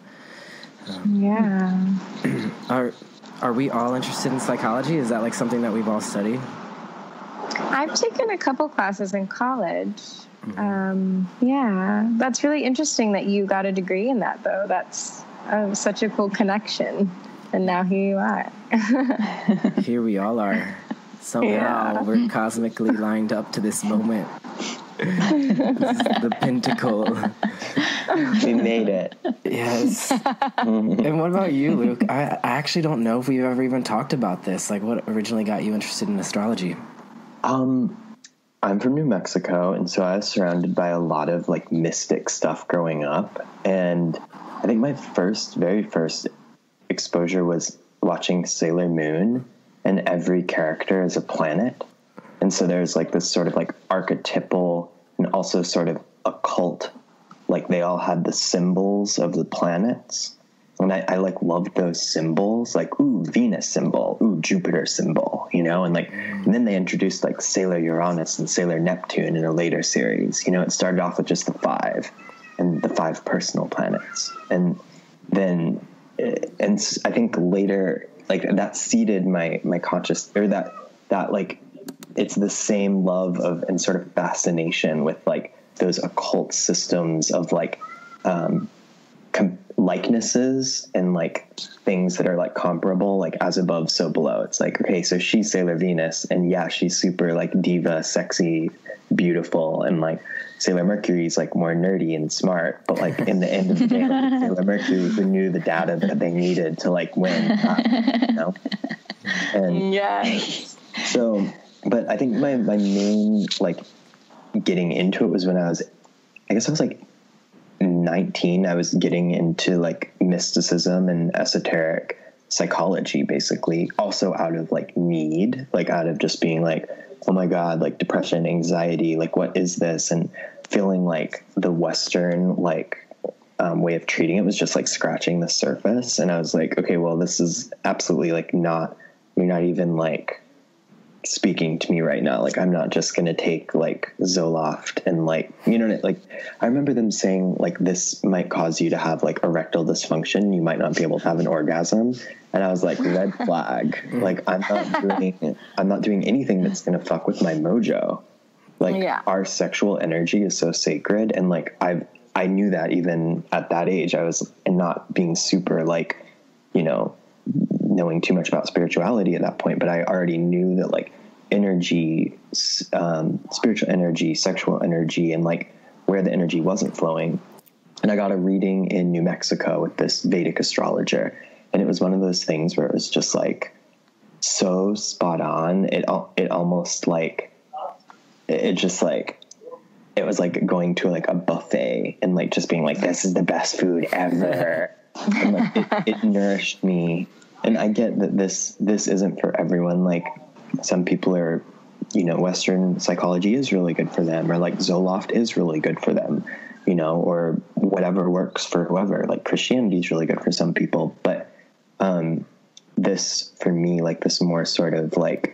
A: Are we all interested in psychology? Is that like something that we've all studied?
E: I've taken a couple classes in college. Yeah, that's really interesting that you got a degree in that, though. That's such a cool connection. And now here you are.
A: Here we all are. Somehow we're cosmically lined up to this moment. This is the pinnacle.
C: We made it.
A: Yes. And what about you, Luke? I actually don't know if we've ever even talked about this. Like, what originally got you interested in astrology?
C: I'm from New Mexico, and so I was surrounded by a lot of like mystic stuff growing up. And I think my very first exposure was watching Sailor Moon, and every character is a planet. And so there's like this sort of like archetypal and also sort of occult, like they all had the symbols of the planets. And I like loved those symbols, like, ooh, Venus symbol, ooh, Jupiter symbol, you know, and like, and then they introduced like Sailor Uranus and Sailor Neptune in a later series. You know, it started off with just the 5 and the 5 personal planets. And then, and I think later, like that seeded my conscious, or that like, it's the same love of and sort of fascination with like those occult systems of like, likenesses and like things that are like comparable, like as above, so below. It's like, okay, so she's Sailor Venus, and yeah, she's super like diva, sexy, beautiful, and like Sailor Mercury's like more nerdy and smart, but like in the end of the day, like, Sailor Mercury who knew the data that they needed to like win, you know? And
E: Yes.
C: so, but I think my main like getting into it was when I was like 19. I was getting into like mysticism and esoteric psychology, basically, also out of like need, like out of just being like, oh my God, like depression, anxiety, like what is this? And feeling like the Western like way of treating it was just like scratching the surface. And I was like, okay, well, this is absolutely like you're not even like speaking to me right now. Like, I'm not just going to take like Zoloft and like, you know, like I remember them saying like, this might cause you to have like erectile dysfunction. You might not be able to have an orgasm. And I was like, red flag. Like, I'm not doing anything that's going to fuck with my mojo. Like our sexual energy is so sacred. And like, I knew that even at that age. I was not being super like, you know, knowing too much about spirituality at that point, but I already knew that like energy, spiritual energy, sexual energy, and like where the energy wasn't flowing. And I got a reading in New Mexico with this Vedic astrologer. And it was one of those things where it was just like so spot on. It almost like, it just like, it was like going to like a buffet and like just being like, this is the best food ever. And like it nourished me. And I get that this isn't for everyone. Like some people are, you know, Western psychology is really good for them, or like Zoloft is really good for them, you know, or whatever works for whoever. Like Christianity is really good for some people. But this, for me, like this more sort of like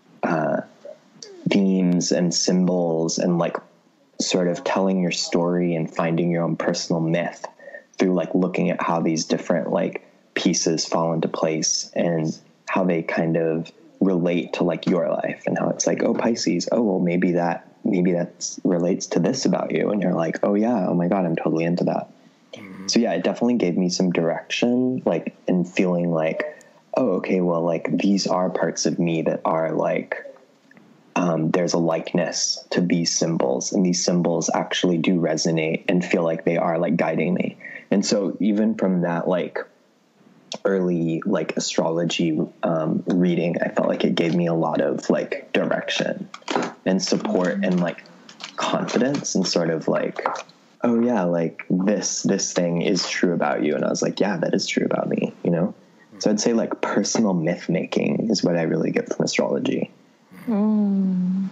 C: themes and symbols and like sort of telling your story and finding your own personal myth through like looking at how these different like pieces fall into place and how they kind of relate to like your life, and how it's like, oh, Pisces, oh, well, maybe that relates to this about you. And you're like, oh yeah, oh my God, I'm totally into that. Mm-hmm. So yeah, it definitely gave me some direction, like, and feeling like, oh, okay, well, like these are parts of me that are like, there's a likeness to these symbols, and these symbols actually do resonate and feel like they are like guiding me. And so even from that, like early like astrology reading, I felt like it gave me a lot of like direction and support and like confidence, and sort of like, oh yeah, like this thing is true about you. And I was like, yeah, that is true about me, you know? So I'd say like personal myth making is what I really get from astrology. And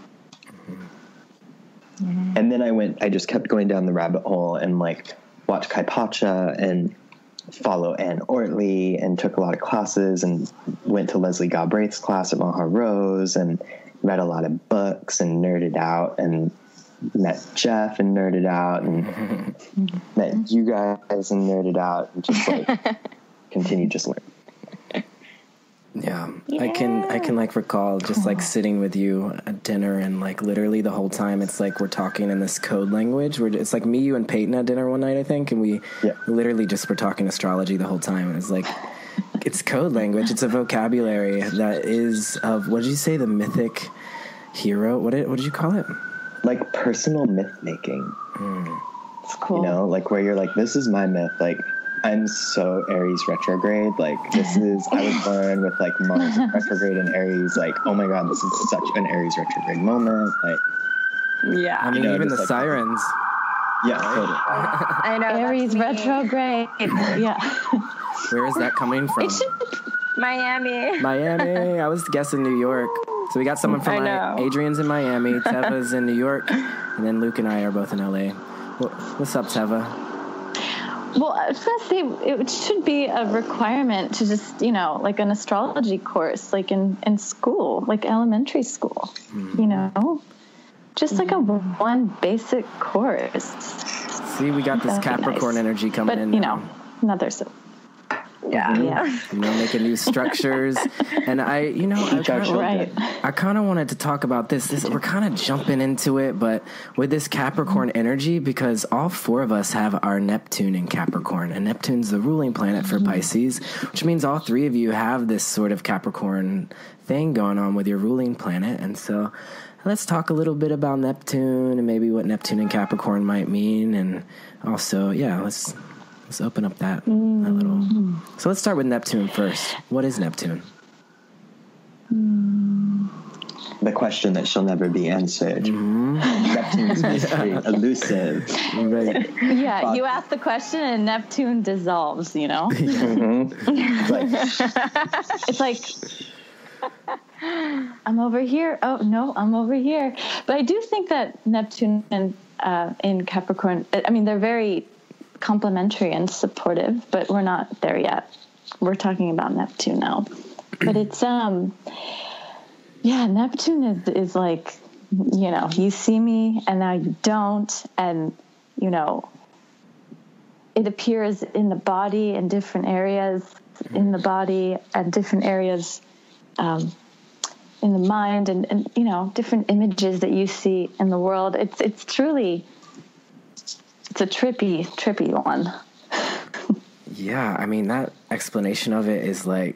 C: then I just kept going down the rabbit hole and like watched Kai Pacha and follow Anne Ortley, and took a lot of classes and went to Leslie Galbraith's class at Maha Rose and read a lot of books and nerded out, and met Jeff and nerded out, and met you guys and nerded out, and just like continued just learning.
A: Yeah. I can like recall just like sitting with you at dinner and like literally the whole time it's like we're talking in this code language. It's like me, you, and Peyton at dinner one night, I think, and we literally just were talking astrology the whole time. And it's like it's code language. It's a vocabulary that is of, what did you say, the mythic hero? What did you call it?
C: Like personal myth making.
D: It's cool.
C: You know, like where you're like, this is my myth. Like, I'm so Aries retrograde. Like, this is, I was born with like Mars retrograde in Aries. Like, oh my God, this is such an Aries retrograde moment. Like,
D: yeah.
A: I mean, even the like, sirens.
C: Yeah, totally.
E: I know.
D: Aries retrograde. Yeah.
A: Where is that coming from?
E: Miami.
A: I was guessing New York. So we got someone from Adrienne's in Miami, Teva's in New York, and then Luke and I are both in LA. What's up, Teva?
D: Well, I was going to say, it should be a requirement to just, you know, like an astrology course, like in school, like elementary school, you know? Just like a one basic course.
A: See, we got this Capricorn energy coming in.
D: But, you know, another... Yeah.
A: You know, making new structures. And I kind of wanted to talk about this. We're kind of jumping into it, but with this Capricorn energy, because all four of us have our Neptune in Capricorn, and Neptune's the ruling planet for Pisces, which means all three of you have this sort of Capricorn thing going on with your ruling planet. And so let's talk a little bit about Neptune and maybe what Neptune and Capricorn might mean. And also, let's open up that little. So let's start with Neptune first. What is Neptune?
C: The question that shall never be answered. Neptune's mystery, elusive.
A: Right.
D: Yeah, you ask the question and Neptune dissolves, you know? It's like, I'm over here. Oh, no, I'm over here. But I do think that Neptune and in Capricorn, I mean, they're very complementary and supportive, but we're not there yet. We're talking about Neptune now. But it's Neptune is like, you know, you see me and now you don't, and you know, it appears in the body in different areas in the body and different areas in the mind, and you know, different images that you see in the world. It's truly, it's a trippy one.
A: Yeah, I mean, that explanation of it is like,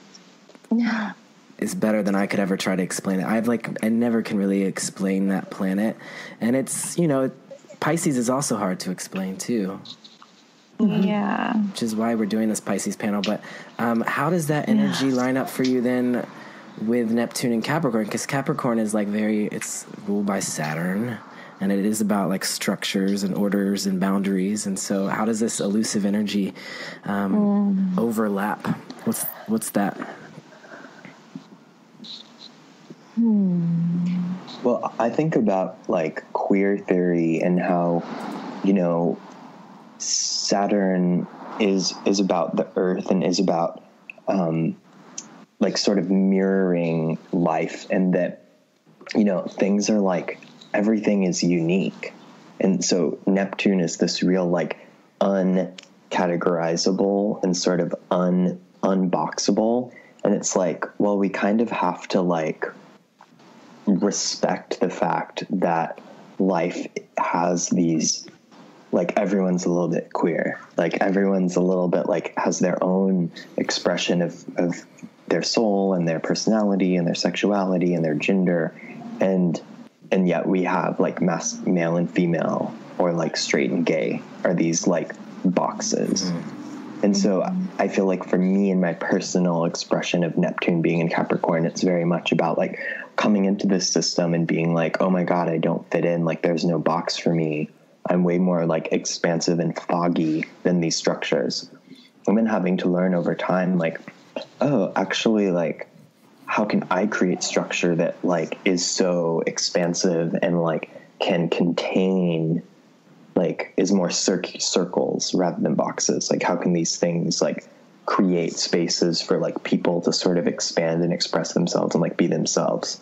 A: is better than I could ever try to explain it. I never can really explain that planet. And it's, you know, Pisces is also hard to explain too.
D: Yeah.
A: Which is why we're doing this Pisces panel. But how does that energy line up for you then with Neptune and Capricorn? Because Capricorn is like it's ruled by Saturn. And it is about like structures and orders and boundaries. And so how does this elusive energy overlap? What's that?
C: Well, I think about like queer theory and how, you know, Saturn is about the earth and is about like sort of mirroring life, and that, you know, things are like, everything is unique. And so Neptune is this real like uncategorizable and sort of unboxable. And it's like, well, we kind of have to like respect the fact that life has these, like, everyone's a little bit queer. Like everyone's a little bit like has their own expression of their soul and their personality and their sexuality and their gender. And yet we have like male and female, or like straight and gay, are these like boxes. And so I feel like for me, in my personal expression of Neptune being in Capricorn, it's very much about like coming into this system and being like, oh my God, I don't fit in. Like there's no box for me. I'm way more like expansive and foggy than these structures. And then having to learn over time, like, oh, actually, like, how can I create structure that like is so expansive and like can contain, like is more circles rather than boxes? Like how can these things like create spaces for like people to sort of expand and express themselves and like be themselves?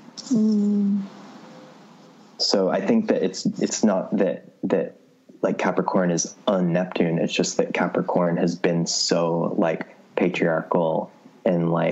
C: So I think that it's not that like Capricorn is un-Neptune. It's just that Capricorn has been so like patriarchal and like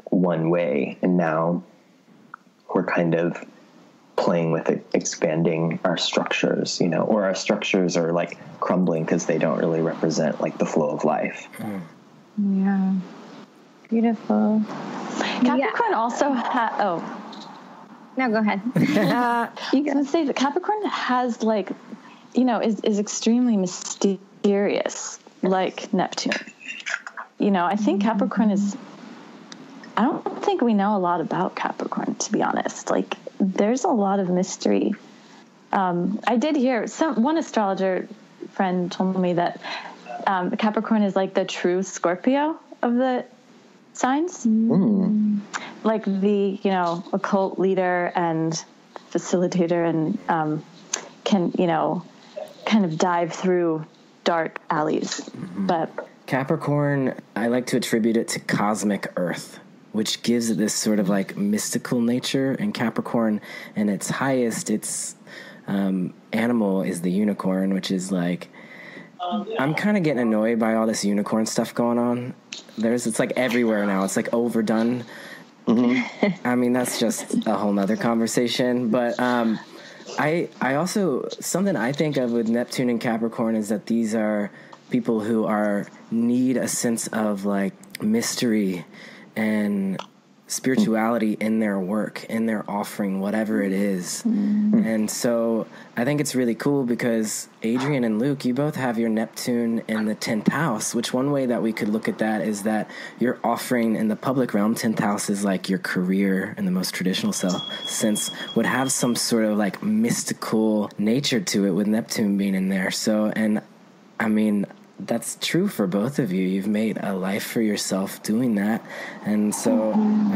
C: one way, and now we're kind of playing with it, expanding our structures, or our structures are like crumbling because they don't really represent like the flow of life.
E: Yeah. Beautiful.
D: Capricorn also
E: No, go ahead.
D: You gotta say that Capricorn has like, is extremely mysterious, like Neptune. I think Capricorn I don't think we know a lot about Capricorn, to be honest. Like, there's a lot of mystery. I did hear one astrologer friend told me that Capricorn is like the true Scorpio of the signs. Like the, occult leader and facilitator, and can, kind of dive through dark alleys. But
A: Capricorn, I like to attribute it to cosmic earth, which gives it this sort of like mystical nature. And Capricorn, and its highest, its animal is the unicorn, which is like, I'm kind of getting annoyed by all this unicorn stuff going on. It's like everywhere now. It's like overdone. I mean, that's just a whole nother conversation. But I also, something I think of with Neptune and Capricorn is that these are people who need a sense of like mystery and spirituality in their work, in their offering, whatever it is. And so I think it's really cool because Adrienne and Luke, you both have your Neptune in the 10th house, which one way that we could look at that is that your offering in the public realm, 10th house is like your career in the most traditional sense, would have some sort of like mystical nature to it with Neptune being in there. So, and I mean, that's true for both of you. You've made a life for yourself doing that. And so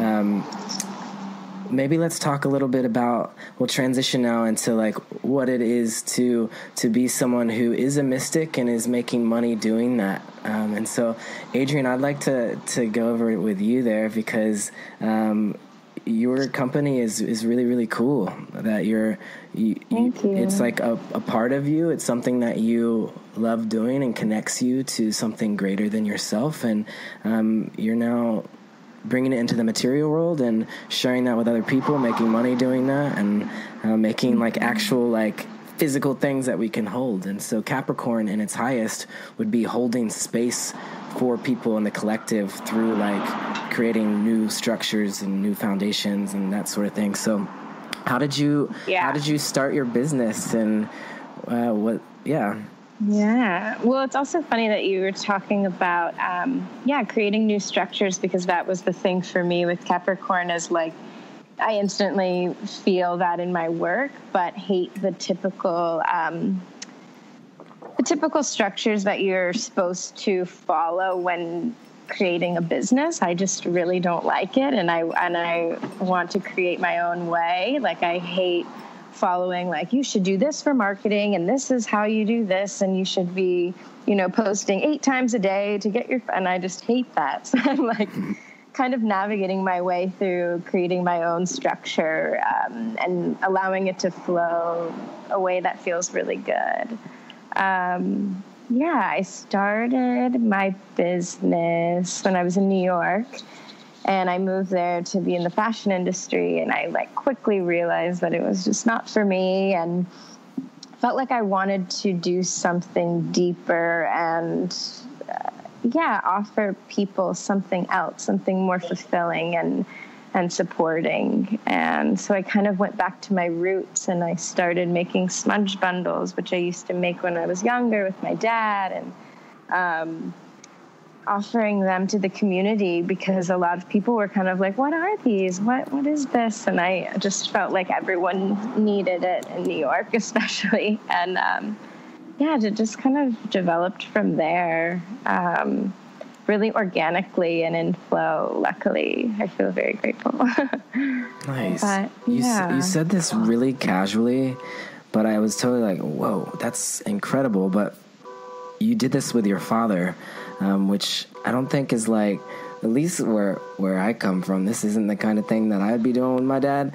A: maybe let's talk a little bit about, we'll transition now into like what it is to be someone who is a mystic and is making money doing that. And so Adrienne, I'd like to go over it with you there because your company is really, really cool. That
E: Thank you.
A: It's like a part of you. It's something that you love doing and connects you to something greater than yourself. And you're now bringing it into the material world and sharing that with other people, making money doing that, and making like actual like physical things that we can hold. And so Capricorn in its highest would be holding space for people in the collective through like creating new structures and new foundations and that sort of thing. So how did you start your business and what?
E: Yeah. Well, it's also funny that you were talking about, creating new structures, because that was the thing for me with Capricorn is like, I instantly feel that in my work, but hate the typical structures that you're supposed to follow when creating a business. I just really don't like it. And I want to create my own way. Like, I hate following, like, you should do this for marketing and this is how you do this. And you should be, posting 8 times a day to get and I just hate that. So I'm like kind of navigating my way through creating my own structure, and allowing it to flow a way that feels really good. I started my business when I was in New York, and I moved there to be in the fashion industry, and I like quickly realized that it was just not for me, and felt like I wanted to do something deeper and offer people something else, something more fulfilling and supporting. And so I kind of went back to my roots, and I started making smudge bundles, which I used to make when I was younger with my dad, and offering them to the community, because a lot of people were kind of like, what are these? What is this? And I just felt like everyone needed it in New York, especially. And it just kind of developed from there. Really organically and in flow. Luckily, I feel very grateful.
A: Nice.
E: But,
A: you said this really casually, but I was totally like, whoa, that's incredible. But you did this with your father, which I don't think is like, at least where I come from, this isn't the kind of thing that I'd be doing with my dad.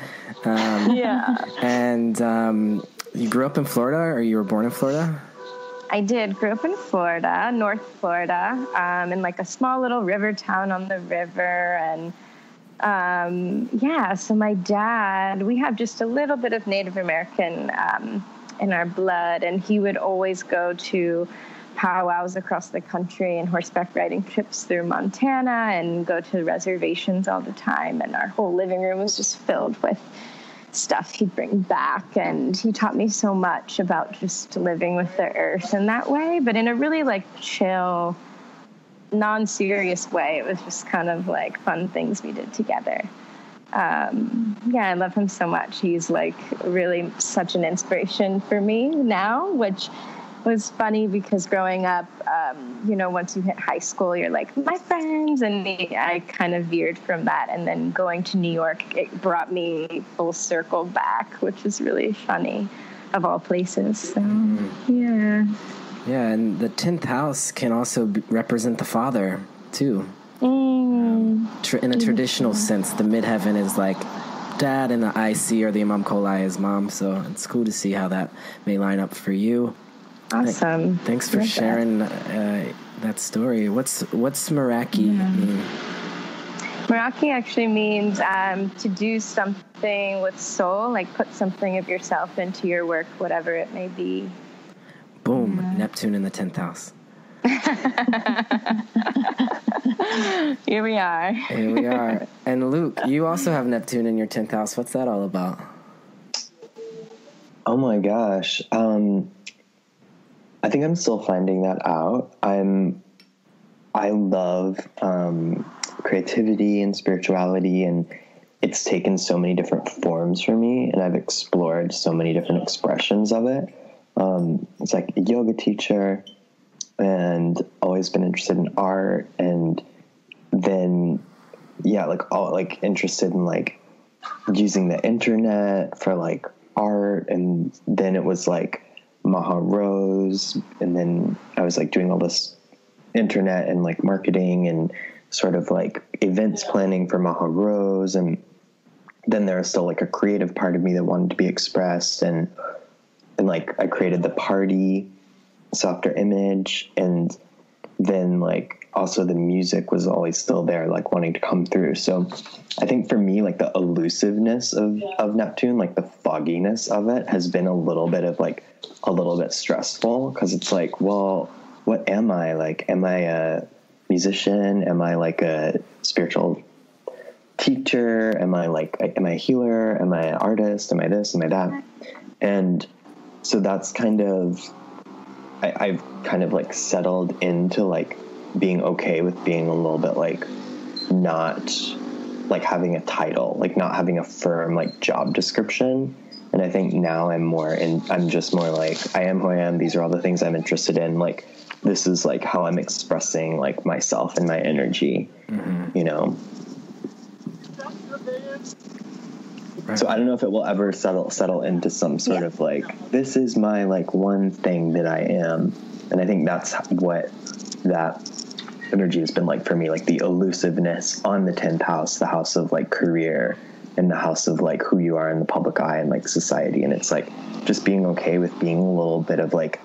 A: And you grew up in Florida, or you were born in Florida?
E: I did. Grew up in Florida, North Florida, in like a small little river town on the river. And Yeah, so my dad, we have just a little bit of Native American in our blood, and he would always go to powwows across the country and horseback riding trips through Montana and go to reservations all the time. And our whole living room was just filled with stuff he'd bring back. And he taught me so much about just living with the earth in that way, but in a really like chill, non-serious way. It was just kind of like fun things we did together. Yeah, I love him so much. He's like really such an inspiration for me now, which was funny because growing up, once you hit high school, you're like, my friends, and I kind of veered from that. And then going to New York, it brought me full circle back, which was really funny, of all places. So, yeah.
A: Yeah, and the 10th house can also represent the father, too. In a traditional sense, the midheaven is like dad, and the IC or the Imam Kolai is mom. So it's cool to see how that may line up for you.
E: Awesome.
A: Thanks for sharing that story. What's Meraki mean?
E: Meraki actually means to do something with soul, like put something of yourself into your work, whatever it may be.
A: Boom. Neptune in the 10th house.
E: Here we are.
A: Here we are. And Luke, you also have Neptune in your 10th house. What's that all about?
C: Oh my gosh. I think I'm still finding that out. I love creativity and spirituality, and it's taken so many different forms for me, and I've explored so many different expressions of it. It's like a yoga teacher, and always been interested in art, and then interested in like using the internet for like art, and then it was like Maha Rose, and then I was like doing all this internet and like marketing and sort of like events planning for Maha Rose, and then there was still like a creative part of me that wanted to be expressed, and like I created the party, softer image, and then like also the music was always still there, like wanting to come through. So I think for me, like the elusiveness of Neptune, like the fogginess of it has been a little bit stressful, because it's like, well, what am I? Like, am I a musician? Am I like a spiritual teacher? Am I a healer? Am I an artist? Am I this? Am I that? And so that's kind of, I've kind of like settled into like being okay with being a little bit like not like having a title, like not having a firm like job description. And I think now I'm just more like, I am who I am. These are all the things I'm interested in. Like, this is like how I'm expressing like myself and my energy, you know? Right. So I don't know if it will ever settle into some sort of like, this is my like one thing that I am. And I think that's what that energy has been like for me, like the elusiveness on the 10th house, the house of like career, and the house of like who you are in the public eye and like society. And it's like just being okay with being a little bit of like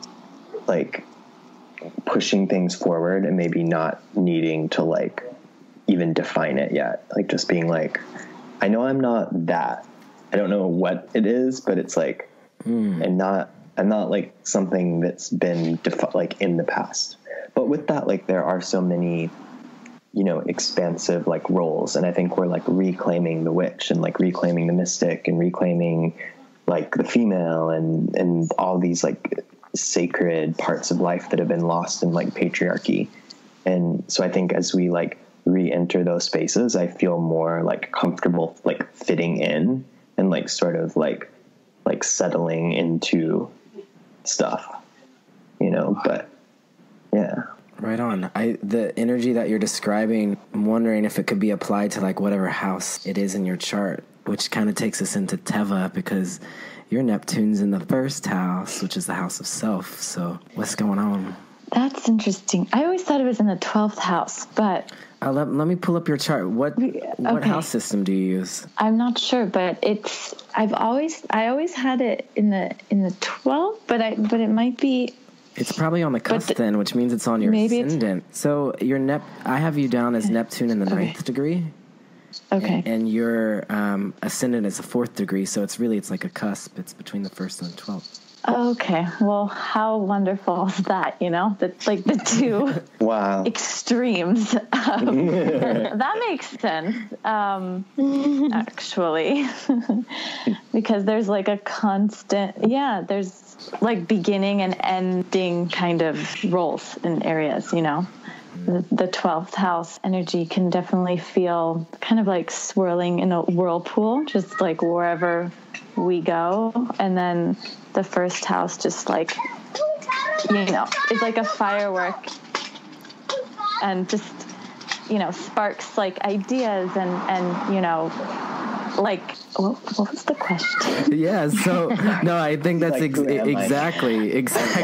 C: pushing things forward, and maybe not needing to like even define it yet. Like just being like, I know I'm not that. I don't know what it is, but it's like, I'm not like something that's been like in the past. But with that, like there are so many, you know, expansive like roles. And I think we're like reclaiming the witch, and like reclaiming the mystic, and reclaiming like the female, and all these like sacred parts of life that have been lost in like patriarchy. And so I think as we like re-enter those spaces, I feel more like comfortable like fitting in, and like sort of like settling into stuff, you know. But yeah.
A: Right on. The energy that you're describing, I'm wondering if it could be applied to like whatever house it is in your chart, which kind of takes us into Teva, because your Neptune's in the first house, which is the house of self. So what's going on?
D: That's interesting. I always thought it was in the 12th house, but
A: let me pull up your chart. What house system do you use?
D: I'm not sure, but I always had it in the 12th, but it might be.
A: It's probably on the cusp then, which means it's on your ascendant. So I have you down as Neptune in the 9th degree.
D: Okay.
A: And your ascendant is a 4th degree, so it's like a cusp. It's between the 1st and the 12th.
D: Okay. Well, how wonderful is that? That's like the two
C: Wow.
D: extremes. That makes sense, actually, because there's like a constant, there's like beginning and ending kind of roles in areas, The 12th house energy can definitely feel kind of like swirling in a whirlpool, just like wherever we go. And then the 1st house just like, it's like a firework and just, sparks like ideas and like, what was the question?
A: Yeah, so, no, I think that's exactly.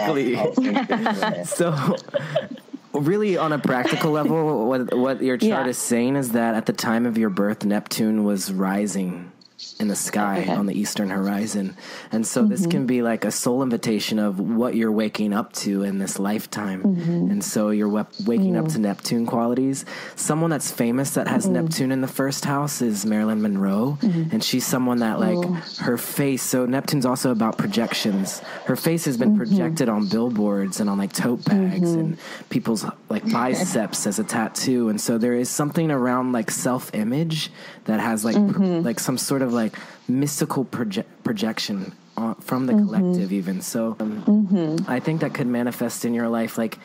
A: So, really, on a practical level, what your chart is saying is that at the time of your birth, Neptune was rising in the sky on the eastern horizon. And so this can be like a soul invitation of what you're waking up to in this lifetime. And so you're waking up to Neptune qualities. Someone that's famous that has Neptune in the 1st house is Marilyn Monroe. And she's someone that like her face, so Neptune's also about projections. Her face has been projected on billboards and on like tote bags and people's like biceps as a tattoo. And so there is something around like self-image that has like like some sort of like mystical projection from the collective even. So I think that could manifest in your life like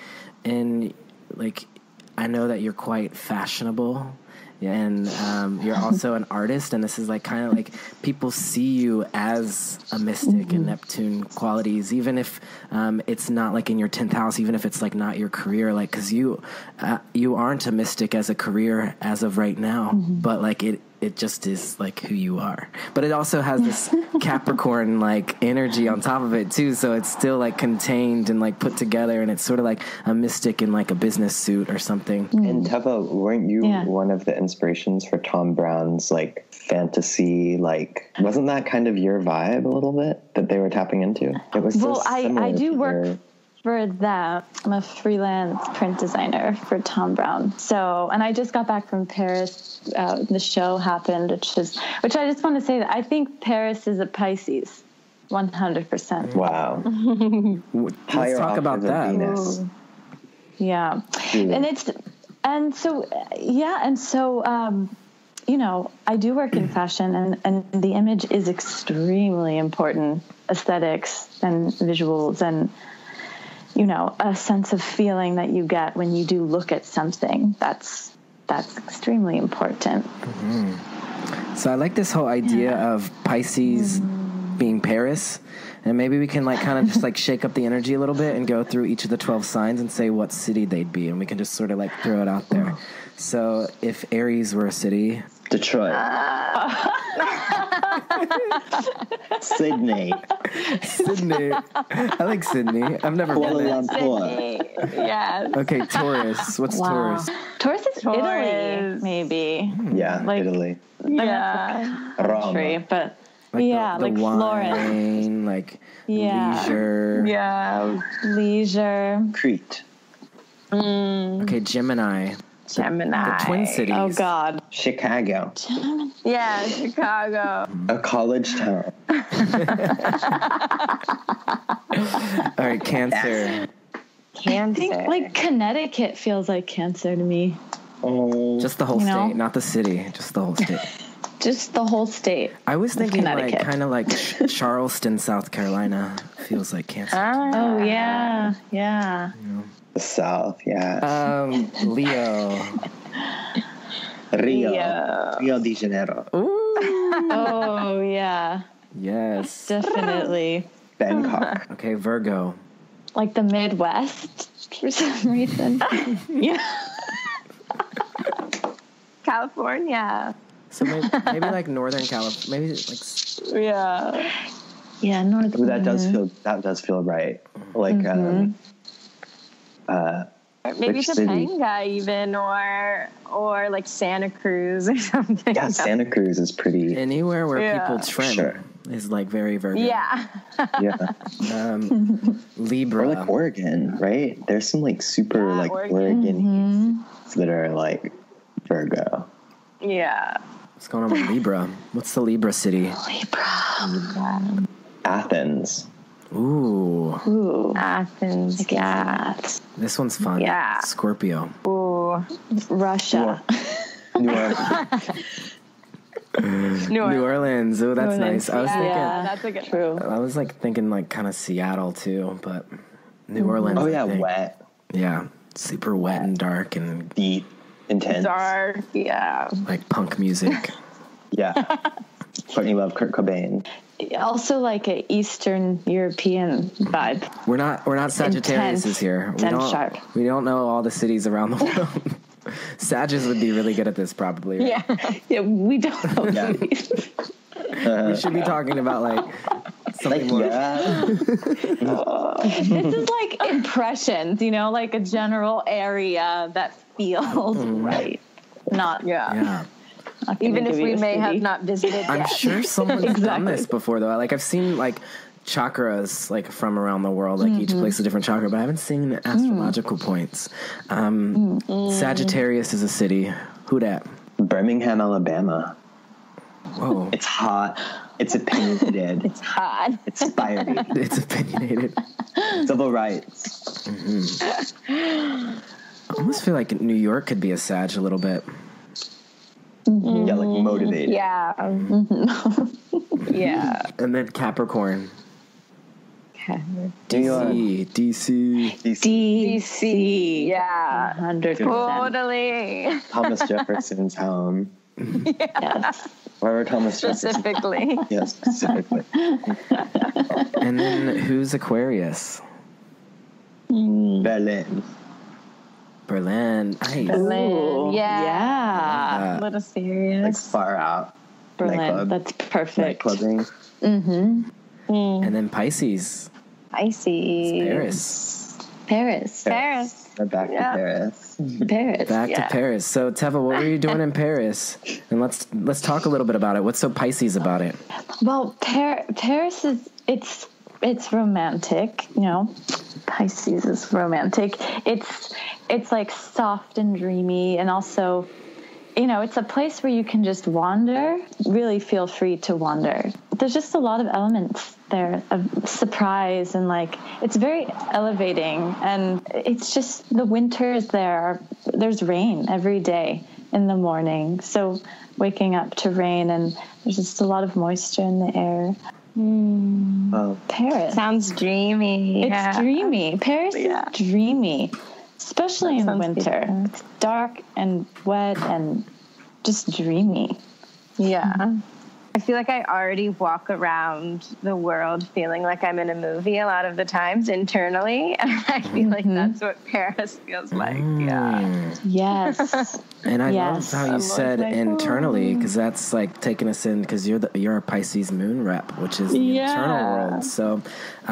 A: I know that you're quite fashionable and you're also an artist, and this is like kind of like people see you as a mystic and Neptune qualities, even if it's not like in your 10th house, even if it's like not your career, like because you aren't a mystic as a career as of right now, but like it just is like who you are. But it also has this Capricorn like energy on top of it too, so it's still like contained and like put together, and it's sort of like a mystic in like a business suit or something.
C: And Teva, weren't you one of the inspirations for Tom Brown's like fantasy, like wasn't that kind of your vibe a little bit that they were tapping into? It was
D: I do work for that. I'm a freelance print designer for Tom Brown. So, and I just got back from Paris. The show happened, which I just want to say that I think Paris is a Pisces, 100%.
C: Wow.
A: Let's talk about that.
C: Venus.
D: Yeah. And so, I do work in fashion, and the image is extremely important. Aesthetics and visuals and, a sense of feeling that you get when you do look at something. That's extremely important.
A: So I like this whole idea of Pisces being Paris, and maybe we can like kind of just like shake up the energy a little bit and go through each of the 12 signs and say what city they'd be, and we can just sort of like throw it out there. So if Aries were a city,
C: Detroit. Sydney.
A: I like Sydney. I've never been there.
E: Lumpur. Yes.
A: Okay, Taurus. What's Taurus?
D: Taurus is Italy, maybe.
C: Yeah,
D: like,
C: Italy.
E: Yeah.
D: Country, but
A: Like the
D: like
A: wine,
D: Florence.
A: like leisure.
E: Yeah.
D: Leisure.
C: Crete.
A: Okay, Gemini.
E: Gemini.
A: The Twin Cities.
D: Oh, God.
C: Chicago.
E: Yeah, Chicago.
C: A college town.
A: All right, Cancer.
E: Cancer.
D: I think like Connecticut feels like Cancer to me.
C: Oh.
A: Just the whole state, not the city. Just the whole state.
D: Just the whole state.
A: I was thinking like kind of like Charleston, South Carolina feels like Cancer.
D: Oh, yeah. Yeah.
C: The South, yeah.
A: Leo.
C: Rio de Janeiro.
A: Ooh.
D: Oh, yeah.
A: Yes.
D: Definitely.
C: Bangkok.
A: Okay, Virgo.
D: Like the Midwest for some reason. Yeah.
E: California.
A: So maybe like Northern California. Maybe like
D: Yeah, Northern.
C: Ooh, that does feel right. Like
E: maybe
C: which city?
E: Topanga even, or like Santa Cruz or something.
C: Yeah, Santa Cruz is pretty.
A: anywhere where people trim
C: Sure.
A: is like very Virgo.
E: Yeah.
C: Yeah.
A: Libra.
C: Or like Oregon, right? There's some like super like
E: Oregon.
C: that are like Virgo.
E: Yeah.
A: What's going on with Libra? What's the Libra city?
C: Athens.
A: Ooh.
E: Athens. Yeah.
A: This one's fun.
E: Yeah.
A: Scorpio.
E: Ooh.
D: Russia.
C: New York.
A: New Orleans. Oh, that's nice. I was thinking.
E: That's a good
D: True.
A: I was like thinking like kind of Seattle too, but New Orleans.
C: Oh
A: I
C: yeah,
A: think.
C: wet,
A: Yeah, super wet and dark and
C: deep, intense.
E: dark. Yeah.
A: like punk music.
C: Yeah. Courtney Love, Kurt Cobain.
D: Also like an Eastern European vibe.
A: We're not Sagittarius
D: Intense
A: here.
D: and sharp.
A: We don't know all the cities around the world. Sagittarius would be really good at this, probably. Right?
D: Yeah, we don't know
C: Yeah.
D: these.
A: We should be talking about like something more.
C: Yeah.
D: This is like impressions, like a general area that feels right. Not
A: Yeah.
D: not gonna
E: Even if
D: give you
E: we
D: a
E: may have
D: city.
E: not visited
A: I'm
E: yet.
A: sure someone's done this before, though. Like I've seen like chakras like from around the world, like each place a different chakra, but I haven't seen astrological points. Sagittarius is a city. Who dat?
C: Birmingham, Alabama.
A: Whoa,
C: It's hot. It's opinionated.
E: It's hot.
C: It's fiery.
A: it's opinionated.
C: Civil rights.
A: I almost feel like New York could be a Sag a little bit.
C: Yeah, like motivated.
E: Yeah. Yeah.
A: And then Capricorn.
C: New York.
A: DC.
D: DC.
E: Yeah.
D: 100%.
E: Totally.
C: Thomas Jefferson's home.
D: Yes.
C: Wherever Thomas Jefferson.
E: Specifically.
C: Yeah, specifically.
A: And then who's Aquarius?
C: Berlin.
A: Berlin. Nice.
E: Berlin. Yeah.
D: Yeah.
E: A little
C: Like
E: serious.
C: far out.
D: Berlin.
C: Nightclub.
D: That's perfect.
C: Nightclubbing.
A: And then Pisces.
E: Pisces.
A: Paris.
E: Paris.
C: We're back to Paris.
D: Paris.
A: Back to Paris. So Teva, what were you doing in Paris? And let's talk a little bit about it. What's so Pisces about it?
D: Well, Paris is it's romantic, Pisces is romantic. It's like soft and dreamy, and also, it's a place where you can just wander, really feel free to wander. There's just a lot of elements there of surprise, and like it's very elevating, and it's just the winters there's rain every day in the morning, so waking up to rain, and there's just a lot of moisture in the air.
C: Oh.
D: Paris
E: Sounds dreamy.
D: it's dreamy. Paris is dreamy, especially in the
E: sounds
D: winter. It's dark and wet and just dreamy.
E: Yeah. I feel like I already walk around the world feeling like I'm in a movie a lot of the times internally. And I feel like that's what Paris feels like. Yeah.
D: Yes.
A: And I
D: Yes.
A: love how you said internally, because that's like taking us in, because you're a Pisces Moon rep, which is the internal world. So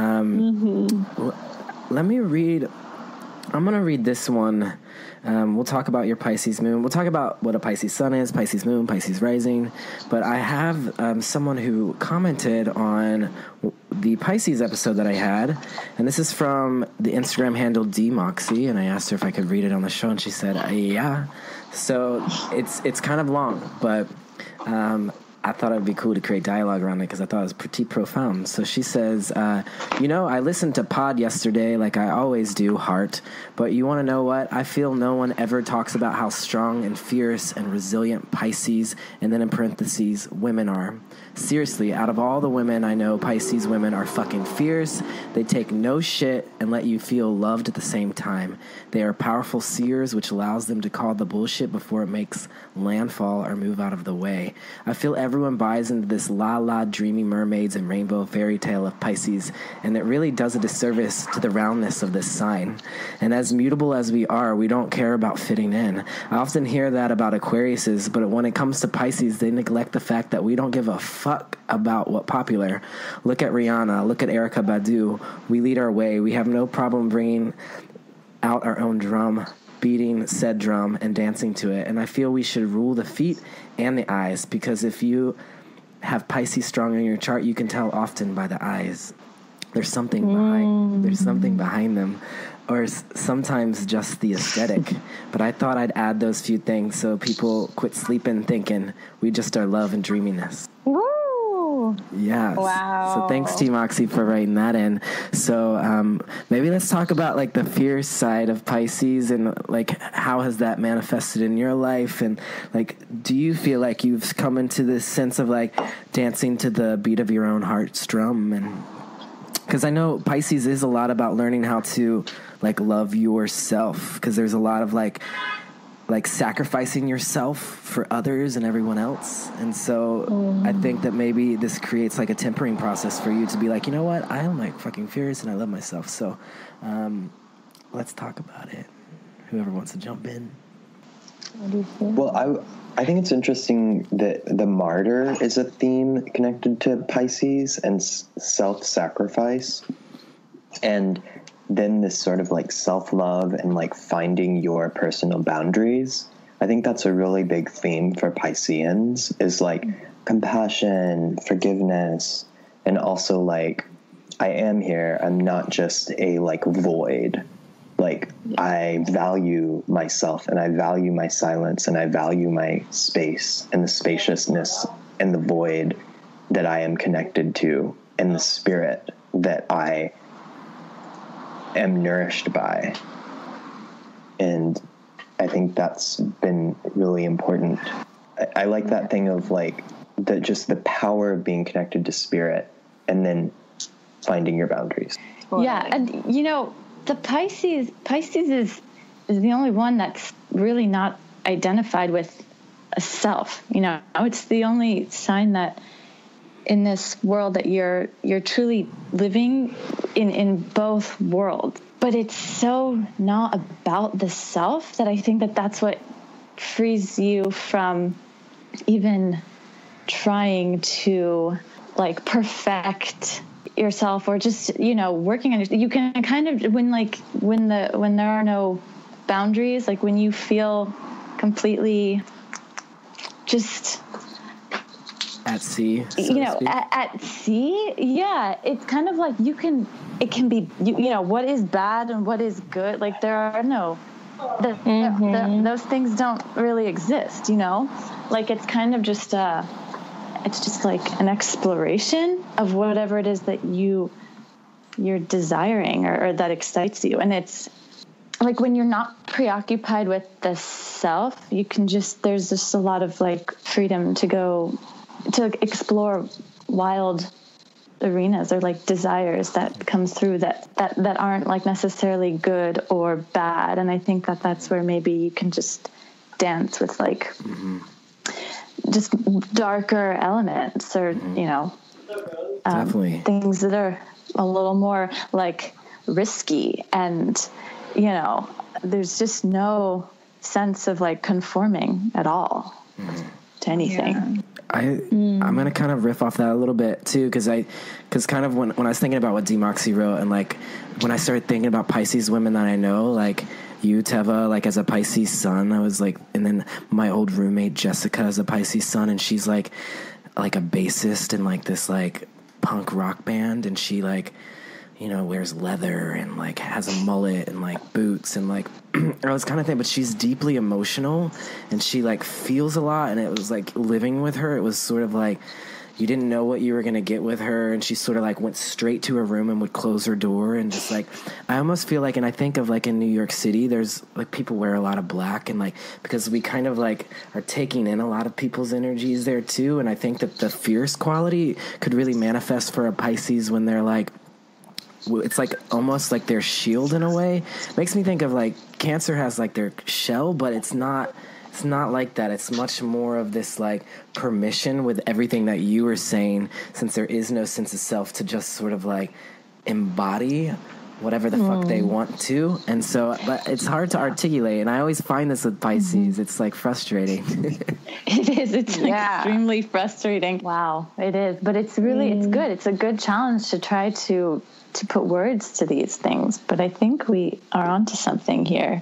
A: let me read. I'm going to read this one. We'll talk about your Pisces Moon. We'll talk about what a Pisces Sun is, Pisces Moon, Pisces Rising. But I have someone who commented on the Pisces episode that I had. And this is from the Instagram handle DMoxie. And I asked her if I could read it on the show. And she said, yeah. So it's kind of long. But I thought it would be cool to create dialogue around it because I thought it was pretty profound. So she says, I listened to Pod yesterday like I always do, heart. But you want to know what? I feel no one ever talks about how strong and fierce and resilient Pisces, and then in parentheses, women are. Seriously, out of all the women I know, Pisces women are fucking fierce. They take no shit and let you feel loved at the same time. They are powerful seers, which allows them to call the bullshit before it makes landfall or move out of the way. I feel everyone buys into this la-la dreamy mermaids and rainbow fairy tale of Pisces, and it really does a disservice to the roundness of this sign. And as mutable as we are, we don't care about fitting in. I often hear that about Aquariuses, but when it comes to Pisces, they neglect the fact that we don't give a fuck about what popular. Look at Rihanna, look at Erykah Badu. We lead our way. We have no problem bringing out our own drum, beating said drum and dancing to it. And I feel we should rule the feet and the eyes, because if you have Pisces strong in your chart, you can tell often by the eyes. There's something behind them. or sometimes just the aesthetic. But I thought I'd add those few things so people quit sleeping thinking we just are love and dreaminess.
E: Woo!
A: Yes.
E: Wow.
A: So thanks, Team Moxie, for writing that in. So maybe let's talk about like the fierce side of Pisces and like how has that manifested in your life, and like do you feel like you've come into this sense of like dancing to the beat of your own heart's drum? And because I know Pisces is a lot about learning how to like love yourself, because there's a lot of like sacrificing yourself for others and everyone else. And so I think that maybe this creates like a tempering process for you to be like, you know what, I am like fucking fierce and I love myself. So let's talk about it. Whoever wants to jump in.
D: What do you feel?
C: Well, I think it's interesting that the martyr is a theme connected to Pisces and self-sacrifice. And then this sort of like self-love and like finding your personal boundaries. I think that's a really big theme for Pisceans, is like compassion, forgiveness, and also like, I am here. I'm not just a like void. Like I value myself and I value my silence and I value my space and the spaciousness and the void that I am connected to and the spirit that I am nourished by. And I think that's been really important. I like that thing of like just the power of being connected to spirit and then finding your boundaries.
D: Yeah, and you know, the Pisces is the only one that's really not identified with a self. You know, it's the only sign that in this world that you're truly living in both worlds. But it's so not about the self that I think that that's what frees you from even trying to like perfect yourself or just, you know, working on it. You can kind of, when there are no boundaries, like when you feel completely just
A: at sea, so
D: you know, at sea. Yeah. It's kind of like it can be, you know, what is bad and what is good. Like there are no, those things don't really exist, you know, like it's kind of just, it's just like an exploration of whatever it is that you're desiring or that excites you. And it's like when you're not preoccupied with the self, you can there's just a lot of like freedom to explore wild arenas or like desires that come through that aren't like necessarily good or bad. And I think that that's where maybe you can just dance with like just darker elements or, you know,
A: definitely
D: things that are a little more like risky. And, you know, there's just no sense of like conforming at all to anything.
E: Yeah.
A: I'm going to kind of riff off that a little bit too, because kind of when I was thinking about what D. Moxie wrote, and like when I started thinking about Pisces women that I know, like you, Teva, like as a Pisces Sun, I was like, and then my old roommate Jessica is a Pisces Sun, and she's like a bassist in like this like punk rock band, and she like, you know, wears leather and like has a mullet and like boots and like I was kind of thinking, but she's deeply emotional and she like feels a lot, and it was like living with her, it was sort of like you didn't know what you were going to get with her, and she sort of like went straight to her room and would close her door, and just like I almost feel like, and I think of like in New York City there's like people wear a lot of black, and like because we kind of like are taking in a lot of people's energies there too, and I think that the fierce quality could really manifest for a Pisces when they're like, it's like almost like their shield in a way. Makes me think of like Cancer has like their shell, but it's not like that. It's much more of this like permission with everything that you were saying, since there is no sense of self, to just sort of like embody whatever the fuck they want to. And so, but it's hard to articulate, and I always find this with Pisces. It's like frustrating.
D: It is. It's extremely frustrating. Wow, it is. But it's really, it's good. It's a good challenge to try to put words to these things. But I think we are onto something here.